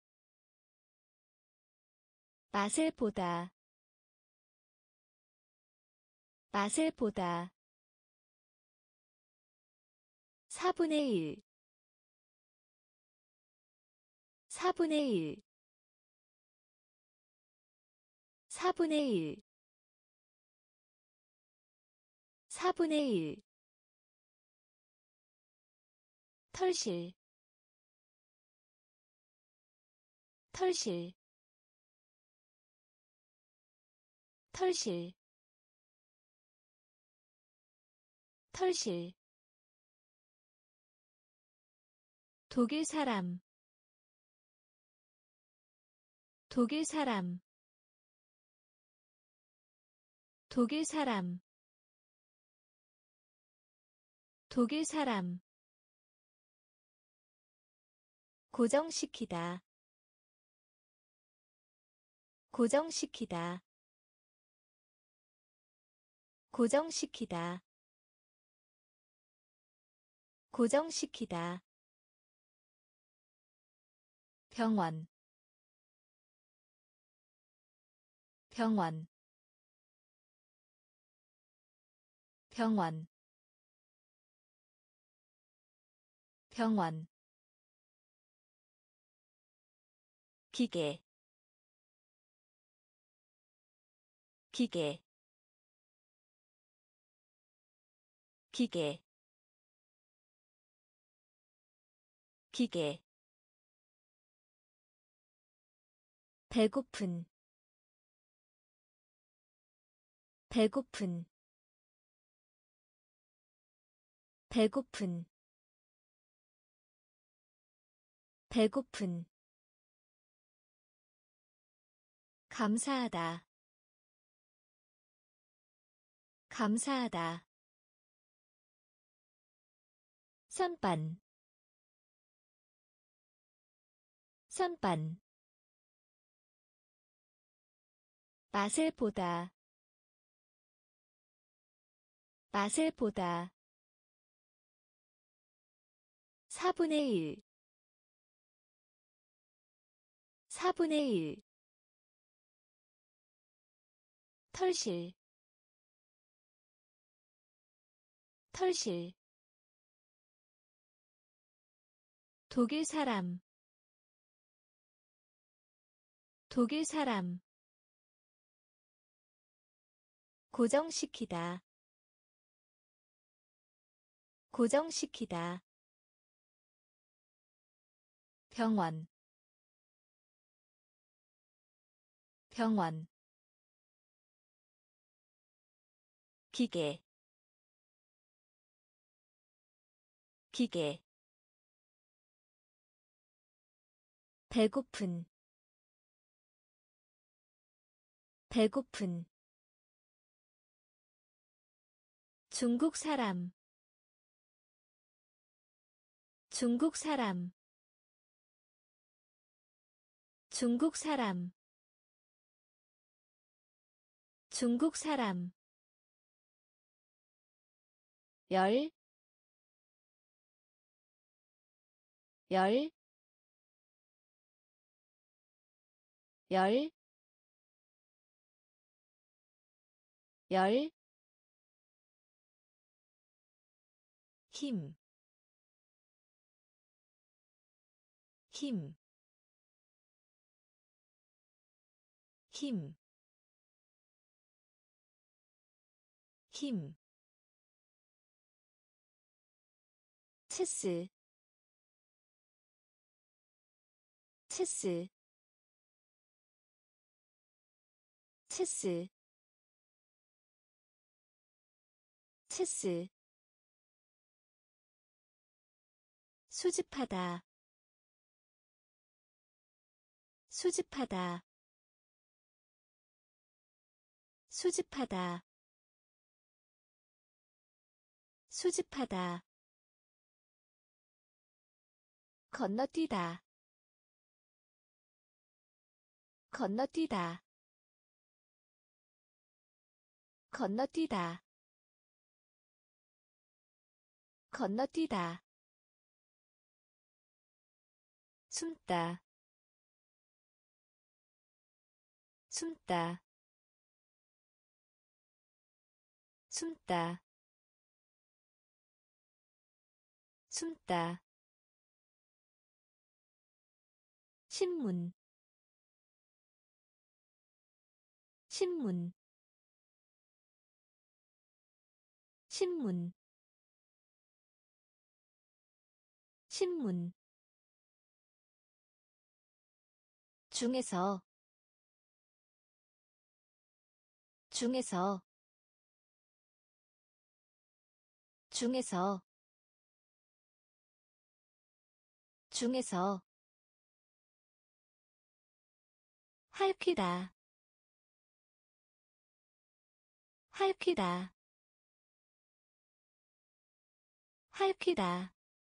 맛을 보다 맛을 보다 사분의 일 사분의 일 사분의 일 사분의 일 털실 털실 털실 털실 독일 사람 독일 사람 독일 사람 독일 사람 고정시키다 고정시키다 고정시키다 고정시키다 병원 병원 병원 병원 기계 기계 기계 기계 배고픈 배고픈 배고픈 배고픈 감사하다 감사하다 선반 선반 맛을 보다 맛을 보다 사분의 일 사분의 일 털실 털실 독일 사람 독일 사람 고정시키다 고정시키다 병원 병원 기계 기계 배고픈 배고픈 중국 사람 중국 사람 중국 사람 중국 사람 열, 열, 열, 열, 힘, 힘, 힘, 힘, 체스, 체스, 체스, 체스, 수집하다, 수집하다, 수집하다, 수집하다, 건너뛰다, 건너뛰다, 건너뛰다, 건너뛰다, 숨다, 숨다, 숨다, 숨다, 신문, 신문, 신문, 신문, 중에서, 중에서, 중에서, 중에서, 할퀴다, 할퀴다, 할퀴다,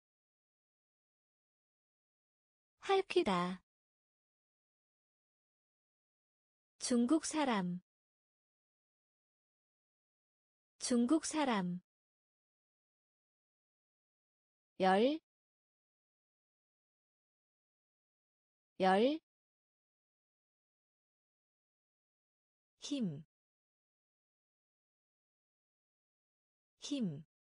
할퀴다, 중국 사람, 중국 사람, 열, 열, 힘, 힘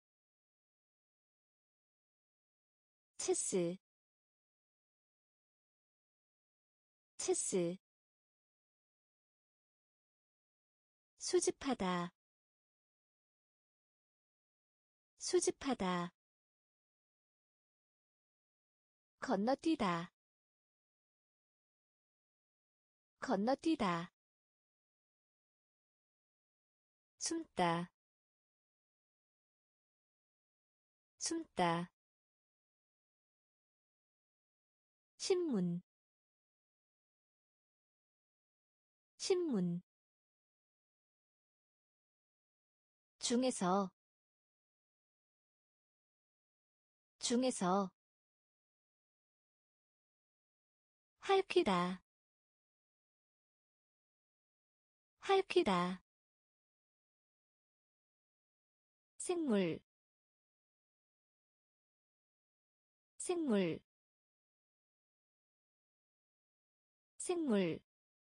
체스 체스 수집하다 수집하다 건너뛰다 건너뛰다 숨다 숨다 신문 신문 중에서 중에서 할퀴다 할퀴다 생물 생물 생물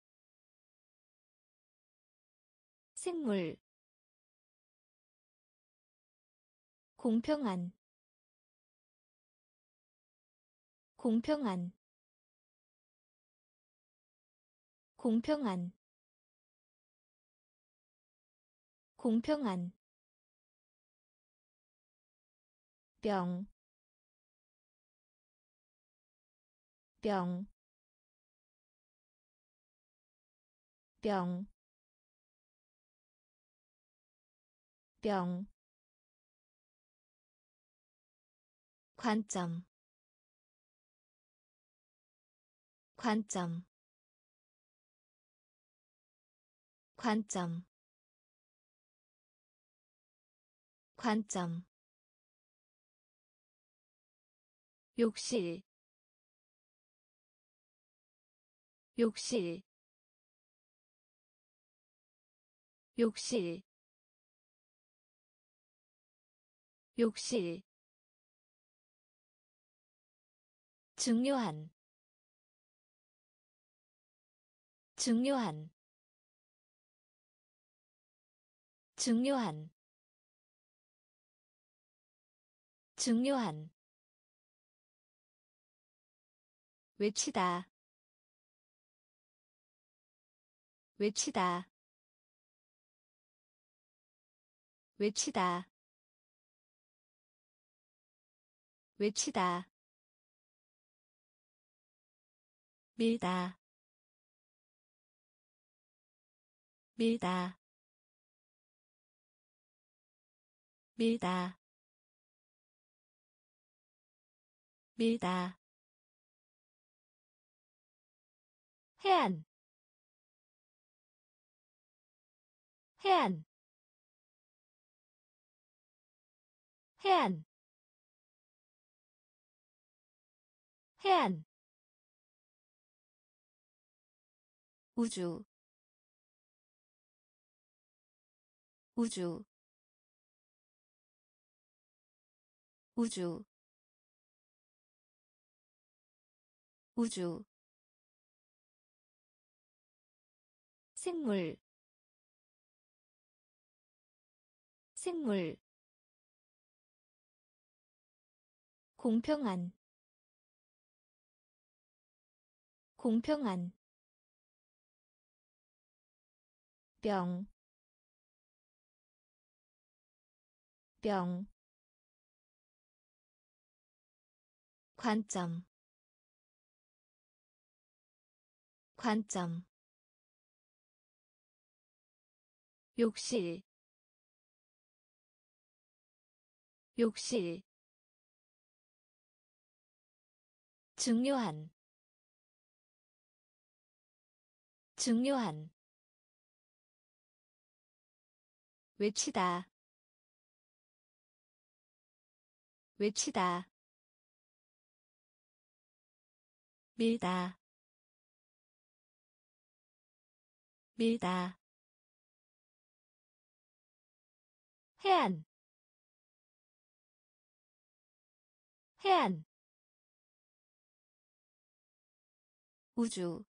생물 공평한 공평한 공평한 공평한 병, 병, 병, 병, 관점, 관점, 관점, 관점, 욕실, 욕실, 욕실, 욕실, 중요한, 중요한, 중요한, 중요한, 외치다, 외치다, 외치다, 외치다, 밀다, 밀다, 밀다, 밀다, 해안, 해안, 해안, 해안, 우주, 우주, 우주, 우주, 생물, 생물, 공평한, 공평한, 병, 병, 관점, 관점, 욕실, 욕실, 중요한, 중요한, 외치다, 외치다, 밀다, 밀다, 해안, 해안, 우주,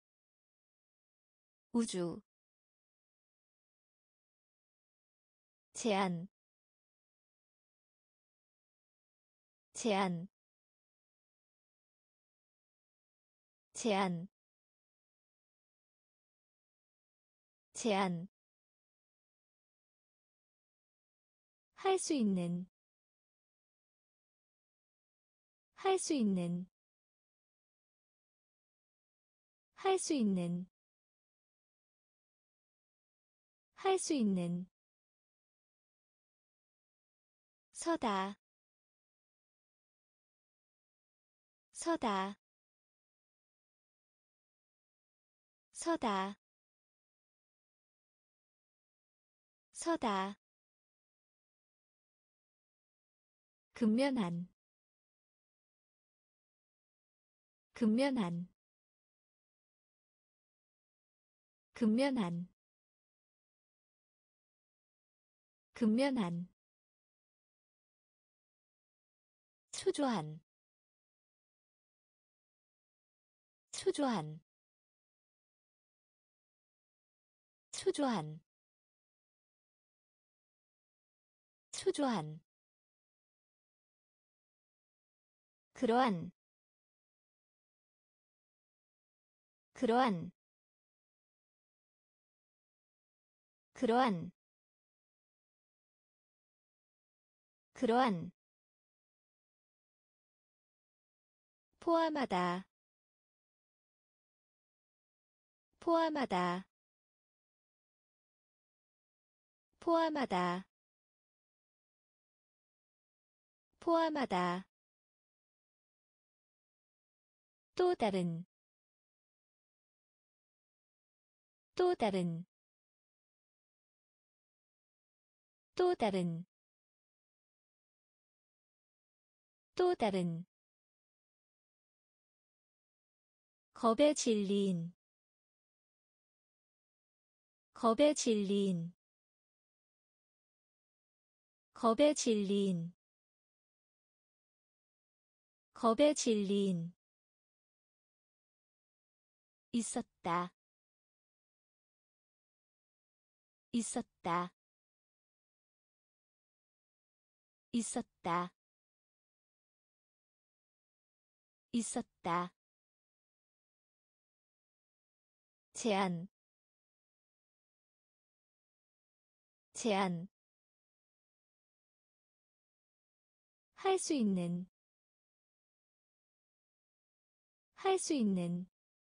우주, 제한 제한 제한 제한 할 수 있는 할 수 있는 할 수 있는 할 수 있는 서다 서다 서다 서다 근면한 근면한 근면한 근면한 초조한 초조한 초조한 초조한 그러한 그러한 그러한 그러한 포함하다 포함하다 포함하다 포함하다 또 다른 또 다른 또 다른 또 다른 겁에 질린 겁에 질린 겁에 질린 겁에 질린 있었다 있었다 있었다 있었다 제한 제한 할 수 있는 할 수 있는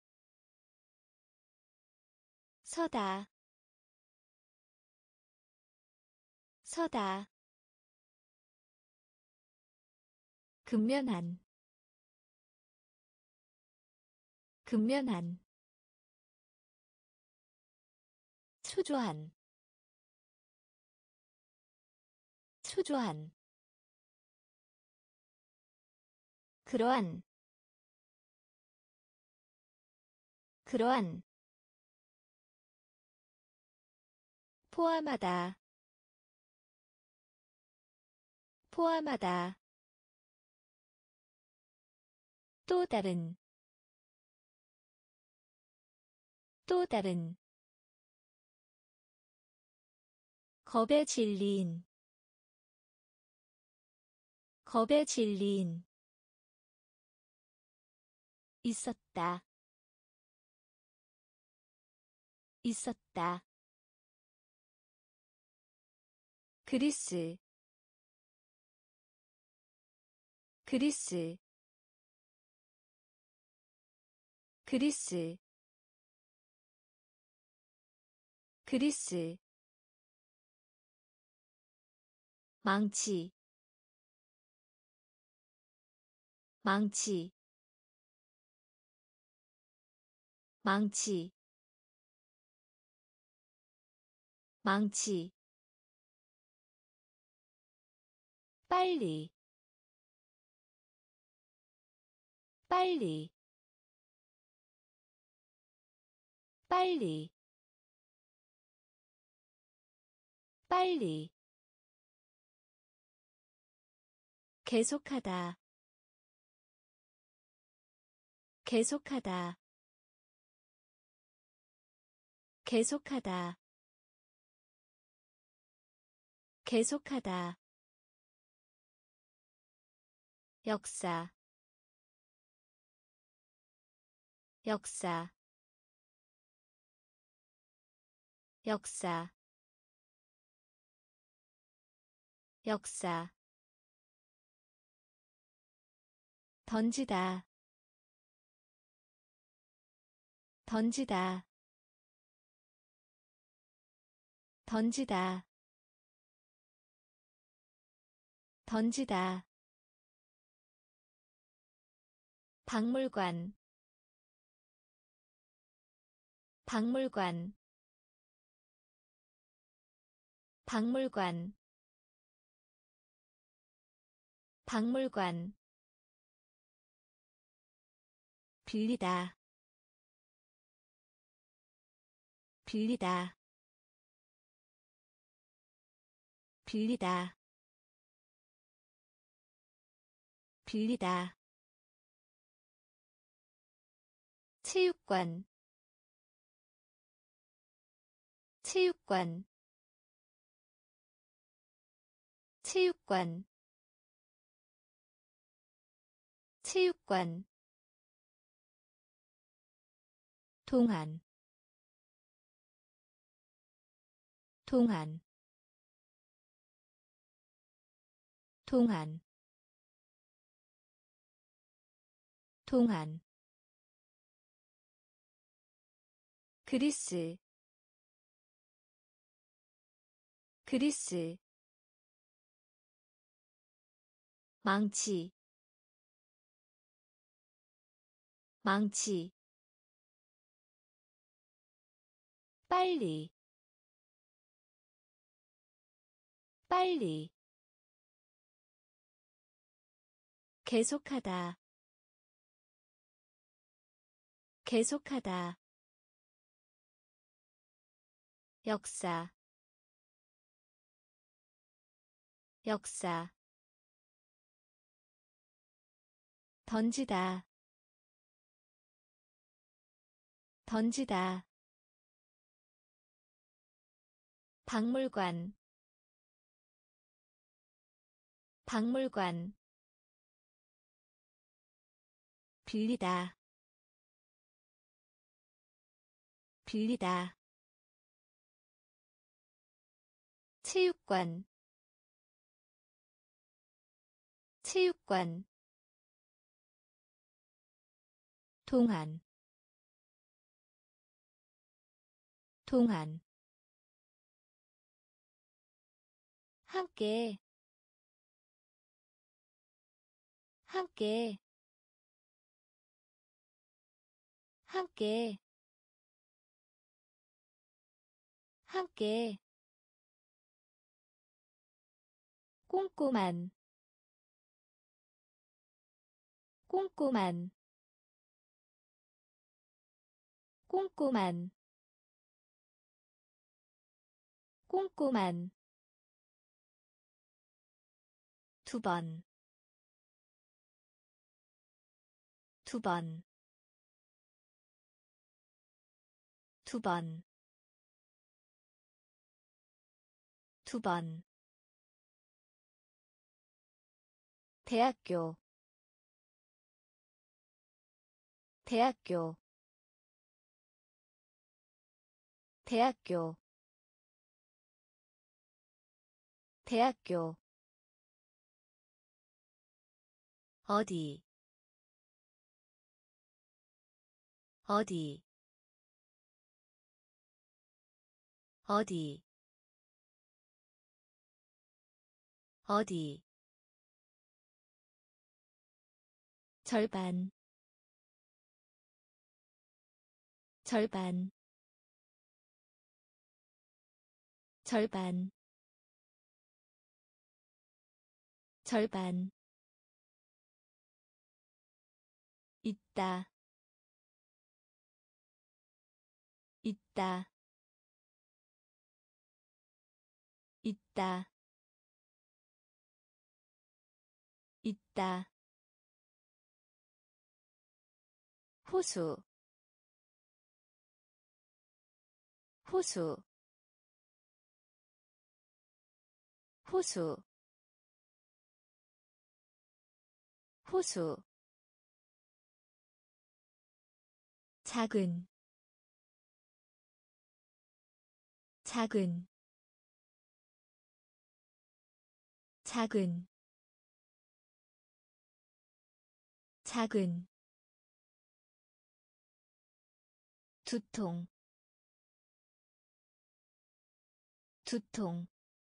서다 서다 근면한 근면한 초조한 초조한 그러한 그러한 포함하다 포함하다 또 다른 또 다른 겁에 질린 겁에 질린 있었다 있었다 그리스 그리스 그리스 그리스 망치 망치 망치 망치 빨리 빨리 빨리 빨리 계속하다 계속하다 계속하다 계속하다 역사 역사 역사 역사 던지다 던지다 던지다 던지다 박물관 박물관 박물관 박물관 빌리다 빌리다 빌리다 빌리다 체육관 체육관 체육관 체육관 동안 동안 동안 동안 그리스 그리스 망치 망치 빨리 빨리 계속하다 계속하다 역사 역사 던지다 던지다 박물관 박물관 빌리다 빌리다 체육관 체육관 동안 동안 함께 함께 함께 함께 꼼꼼한 꼼꼼한 꼼꼼한 꼼꼼한 두 번, 두 번, 두 번, 두 번. 대학교, 대학교, 대학교, 대학교. 어디, 어디, 어디, 어디. 절반, 절반, 절반, 절반. 있다, 있다, 있다, 있다. 호수, 호수, 호수 호수 작은 작은 작은 작은 두통 두통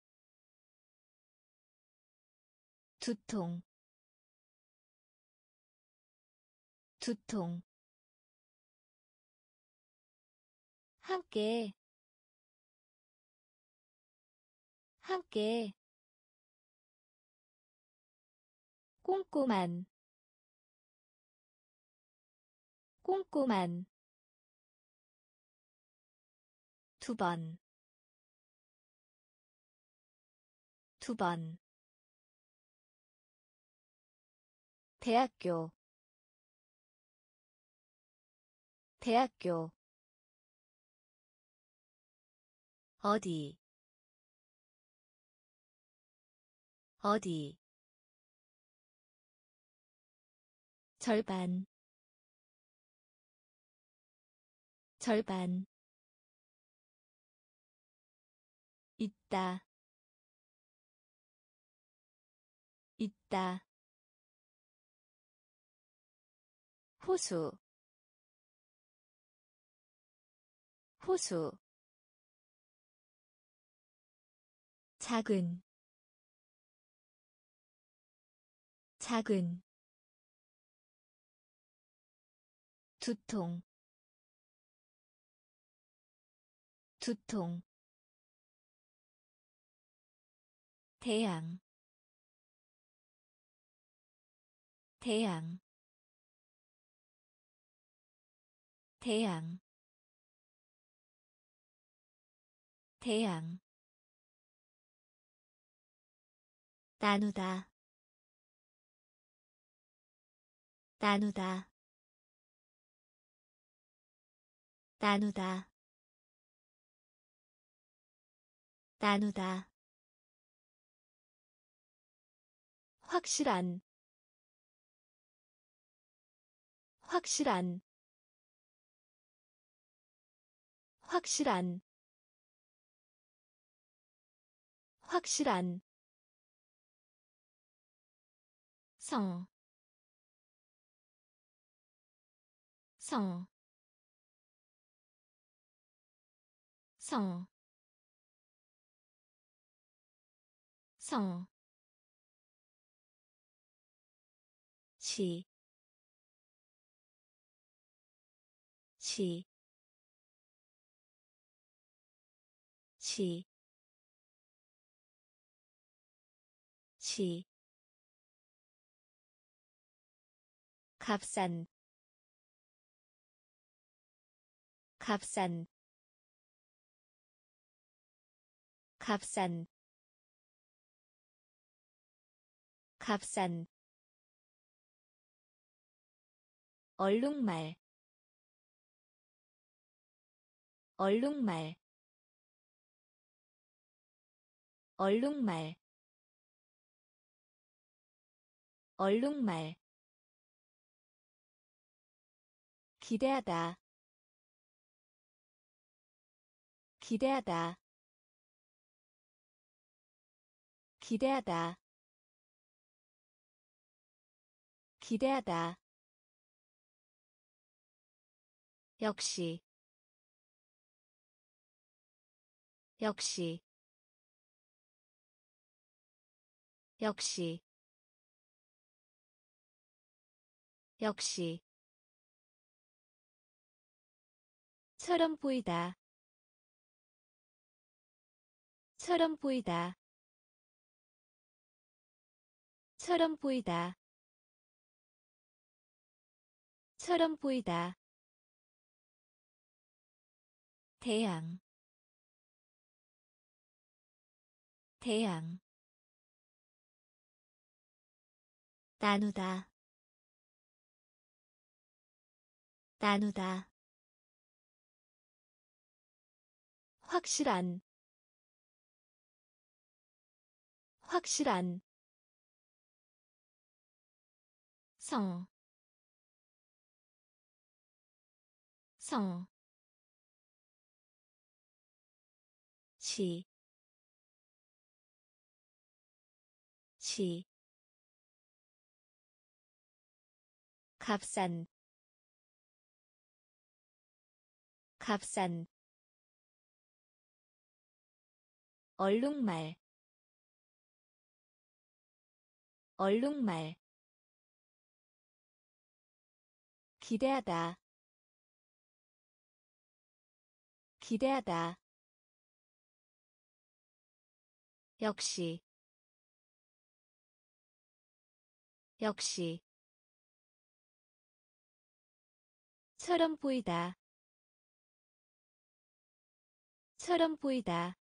두통 두통 함께 함께 꼼꼼한 꼼꼼한 두 번, 두 번. 대학교, 대학교. 어디, 어디. 절반, 절반. 있다, 있다. 호수, 호수. 작은, 작은. 두통, 두통. 태양, 태양, 태양, 태양. 나누다, 나누다, 나누다, 나누다. 확실한, 확실한, 확실한, 확실한. 성, 성, 성, 성. 시, 시, 시, 시. 값싼, 값싼, 값싼, 값싼. 얼룩말, 얼룩말, 얼룩말, 얼룩말. 기대하다, 기대하다, 기대하다, 기대하다. 역시, 역시, 역시, 역시. 처럼 보이다, 처럼 보이다, 처럼 보이다, 처럼 보이다. 태양, 태양. 나누다, 나누다. 확실한, 확실한 성, 성, 시, 시, 값싼, 값싼, 얼룩말, 얼룩말, 기대하다, 기대하다, 역시, 역시, 처럼 보이다, 처럼 보이다,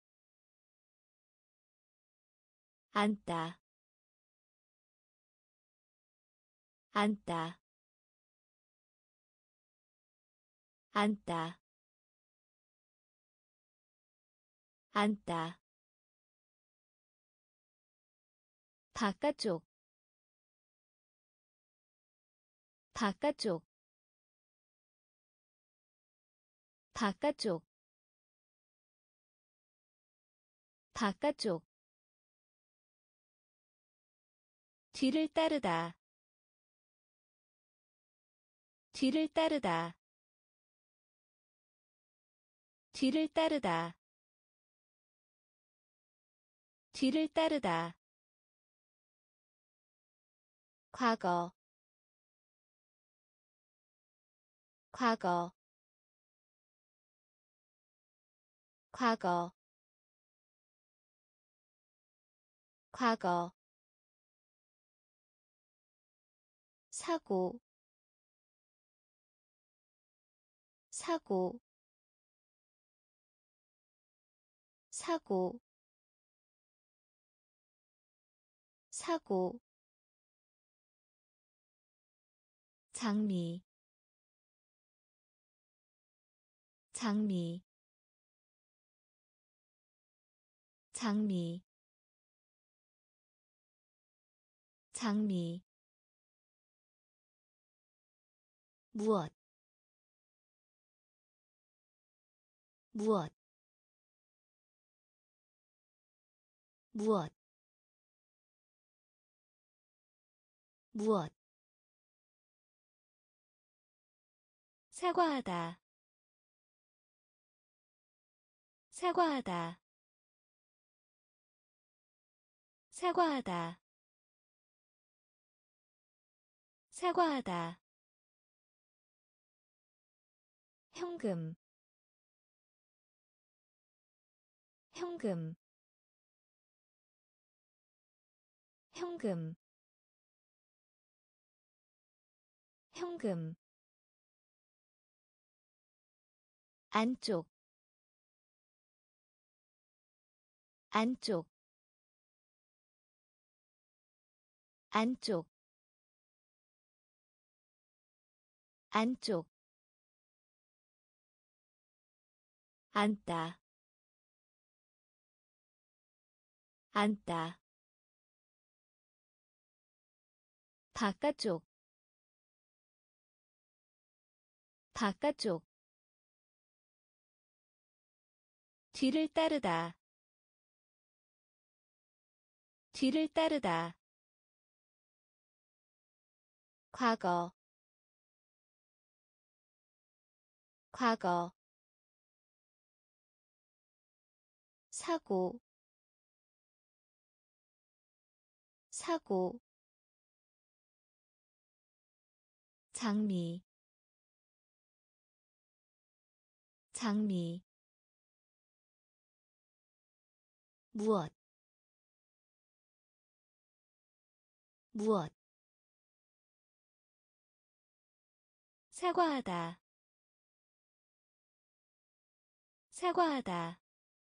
앉다, 앉다, 앉다, 앉다, 바깥쪽, 바깥쪽, 바깥쪽, 바깥쪽, 뒤를 따르다, 뒤를 따르다, 뒤를 따르다, 뒤를 따르다, 과거, 과거, 과거, 과거, 사고, 사고, 사고, 사고, 장미, 장미, 장미, 장미, 무엇, 무엇, 무엇, 무엇, 사과하다, 사과하다, 사과하다, 사과하다, 현금, 현금, 현금, 현금, 안쪽, 안쪽, 안쪽, 안쪽, 앉다, 앉다, 바깥쪽, 바깥쪽, 뒤를 따르다, 뒤를 따르다, 과거, 과거, 사고, 사고, 장미, 장미, 무엇, 무엇, 사과하다, 사과하다,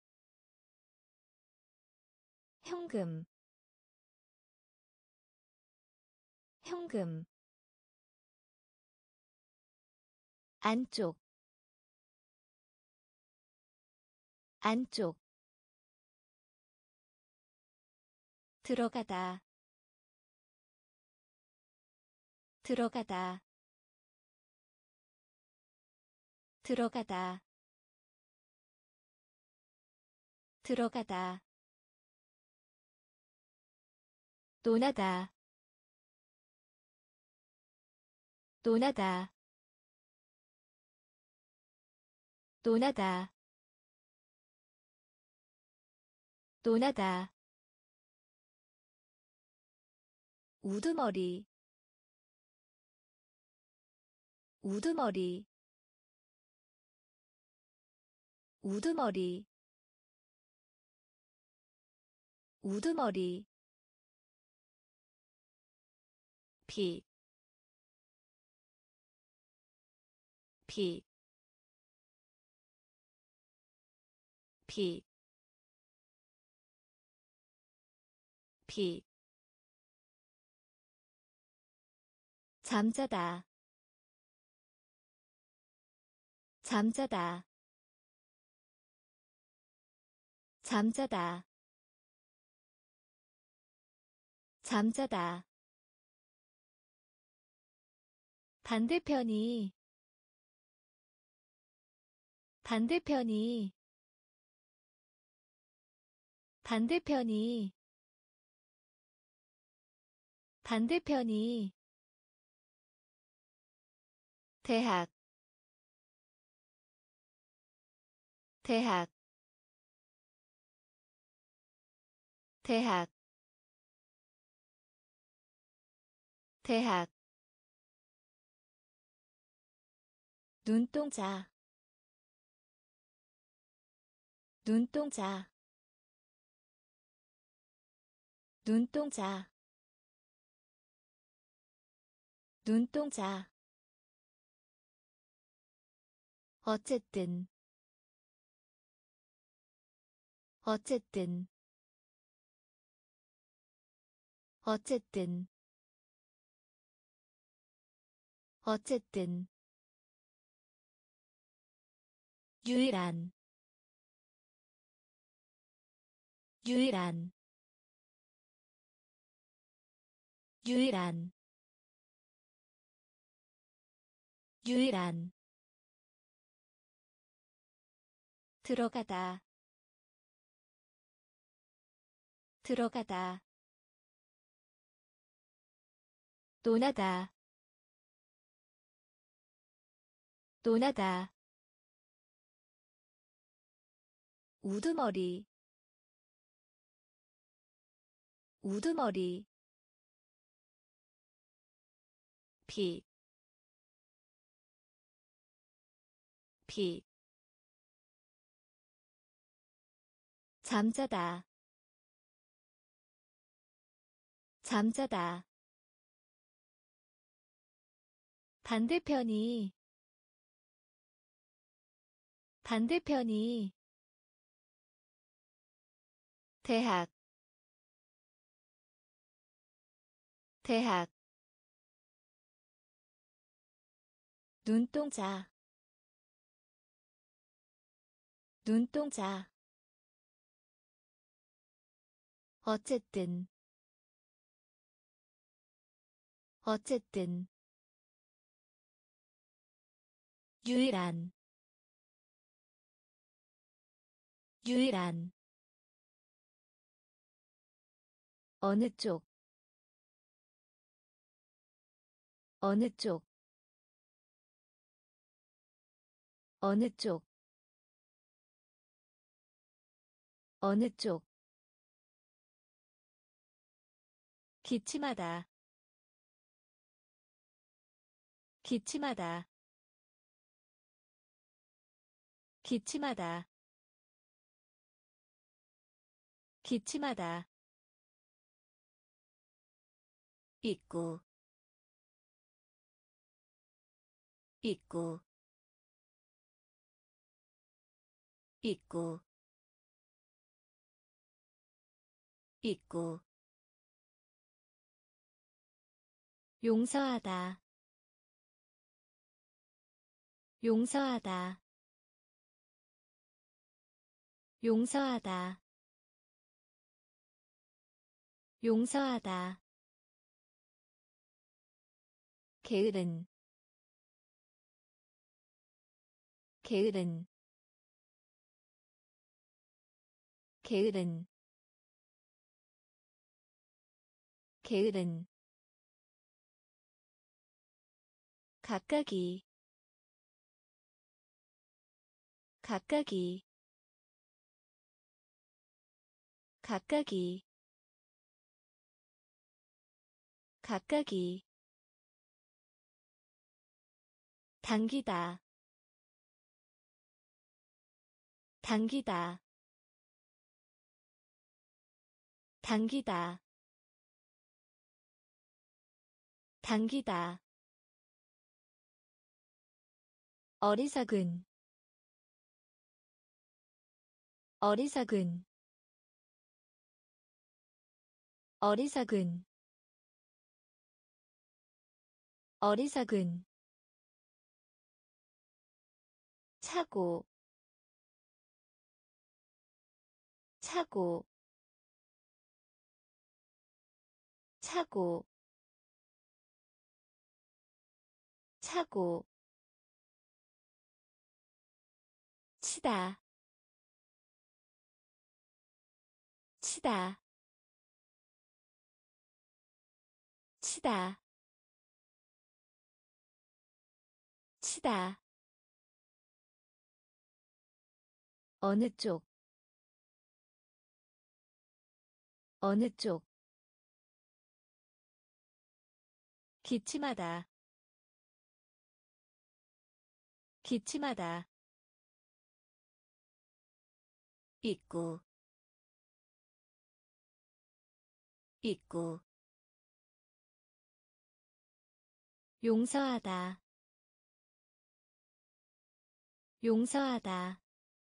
현금, 현금, 안쪽, 안쪽, 들어가다 들어가다 들어가다 들어가다 논하다 논하다 논하다 논하다 우두머리 우두머리 우두머리 우두머리 피, 피, 피, 피. 잠자다 잠자다 잠자다 잠자다 반대편이 반대편이 반대편이 반대편이 대학 대학 대학 대학 눈동자 눈동자 눈동자 눈동자 어쨌든 어쨌든 어쨌든 어쨌든 유일한 유일한 유일한 유일한 들어가다 들어가다 논하다 논하다 우두머리 우두머리 피, 피. 잠자다 잠자다 반대편이 반대편이 대학 대학 눈동자 눈동자 어쨌든 어쨌든 유일한 유일한 어느 쪽 어느 쪽 어느 쪽 어느 쪽 기침하다 기침하다 기침하다 기침하다 입구 입구 입구 입구 용서하다 용서하다 용서하다 용서하다. 게으른 게으른 게으른 게으른 각각이 각각이 각각이 각각이 당기다 당기다 당기다 당기다 어리석은 어리석은 어리석은 어리석은 차고 차고 차고 차고 치다 치다 치다 치다 어느 쪽 어느 쪽 기침하다 기침하다 입구 입구 용서하다 용서하다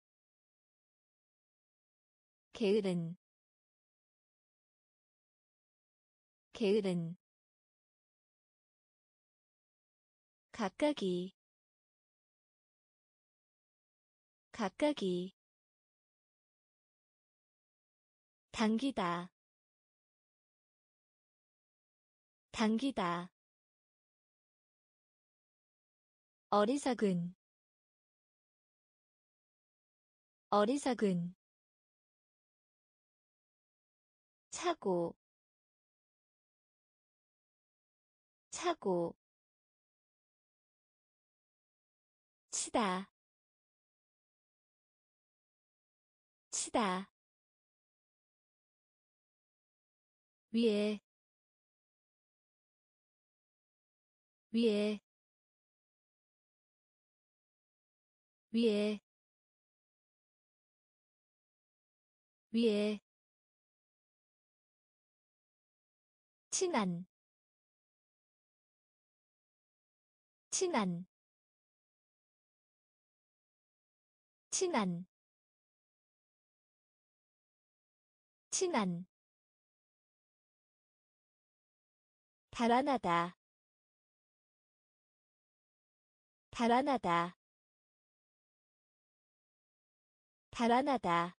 게으른 게으른 각각이 각각이 당기다 당기다 어리석은 어리석은 차고 차고 치다 치다 위에 위에 위에 위에 친한 친한 친한 친한 달아나다 달아나다 달아나다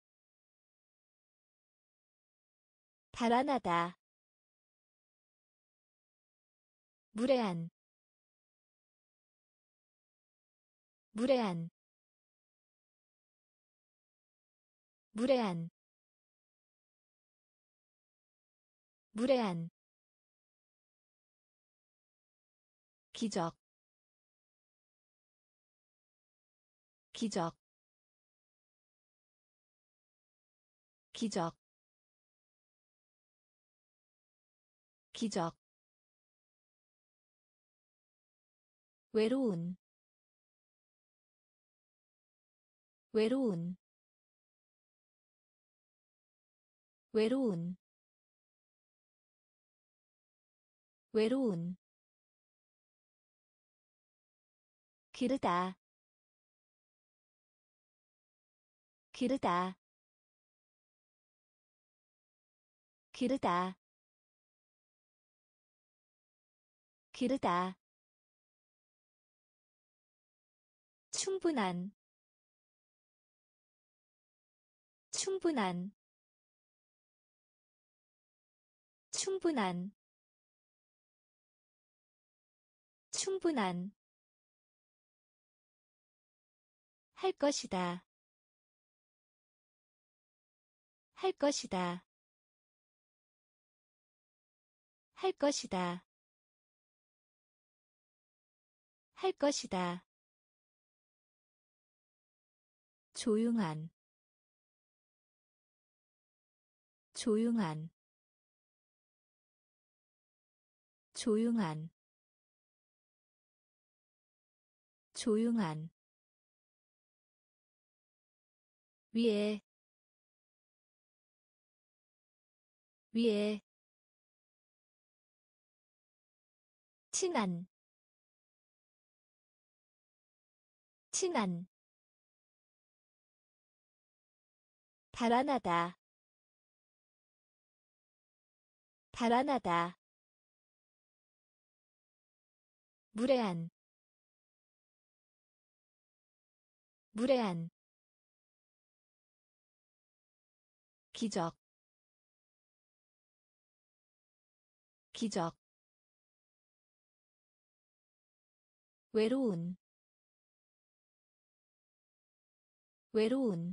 달아나다 무례한 무례한 무례한 무례한 기적 기적 기적 기적 외로운 외로운 외로운 외로운 기르다 기르다 기르다 기르다 충분한 충분한 충분한 충분한 할 것이다 할 것이다 할 것이다 할 것이다 조용한 조용한 조용한 조용한 위에 위에 친한 친한 달아나다 달아나다 무례한 무례한 기적 기적 외로운 외로운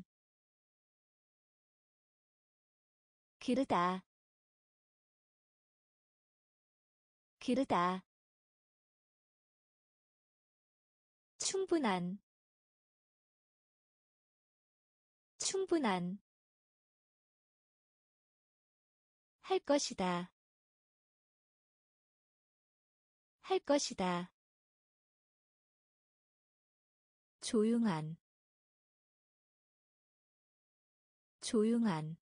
기르다 기르다 충분한 충분한 할 것이다 할 것이다 조용한 조용한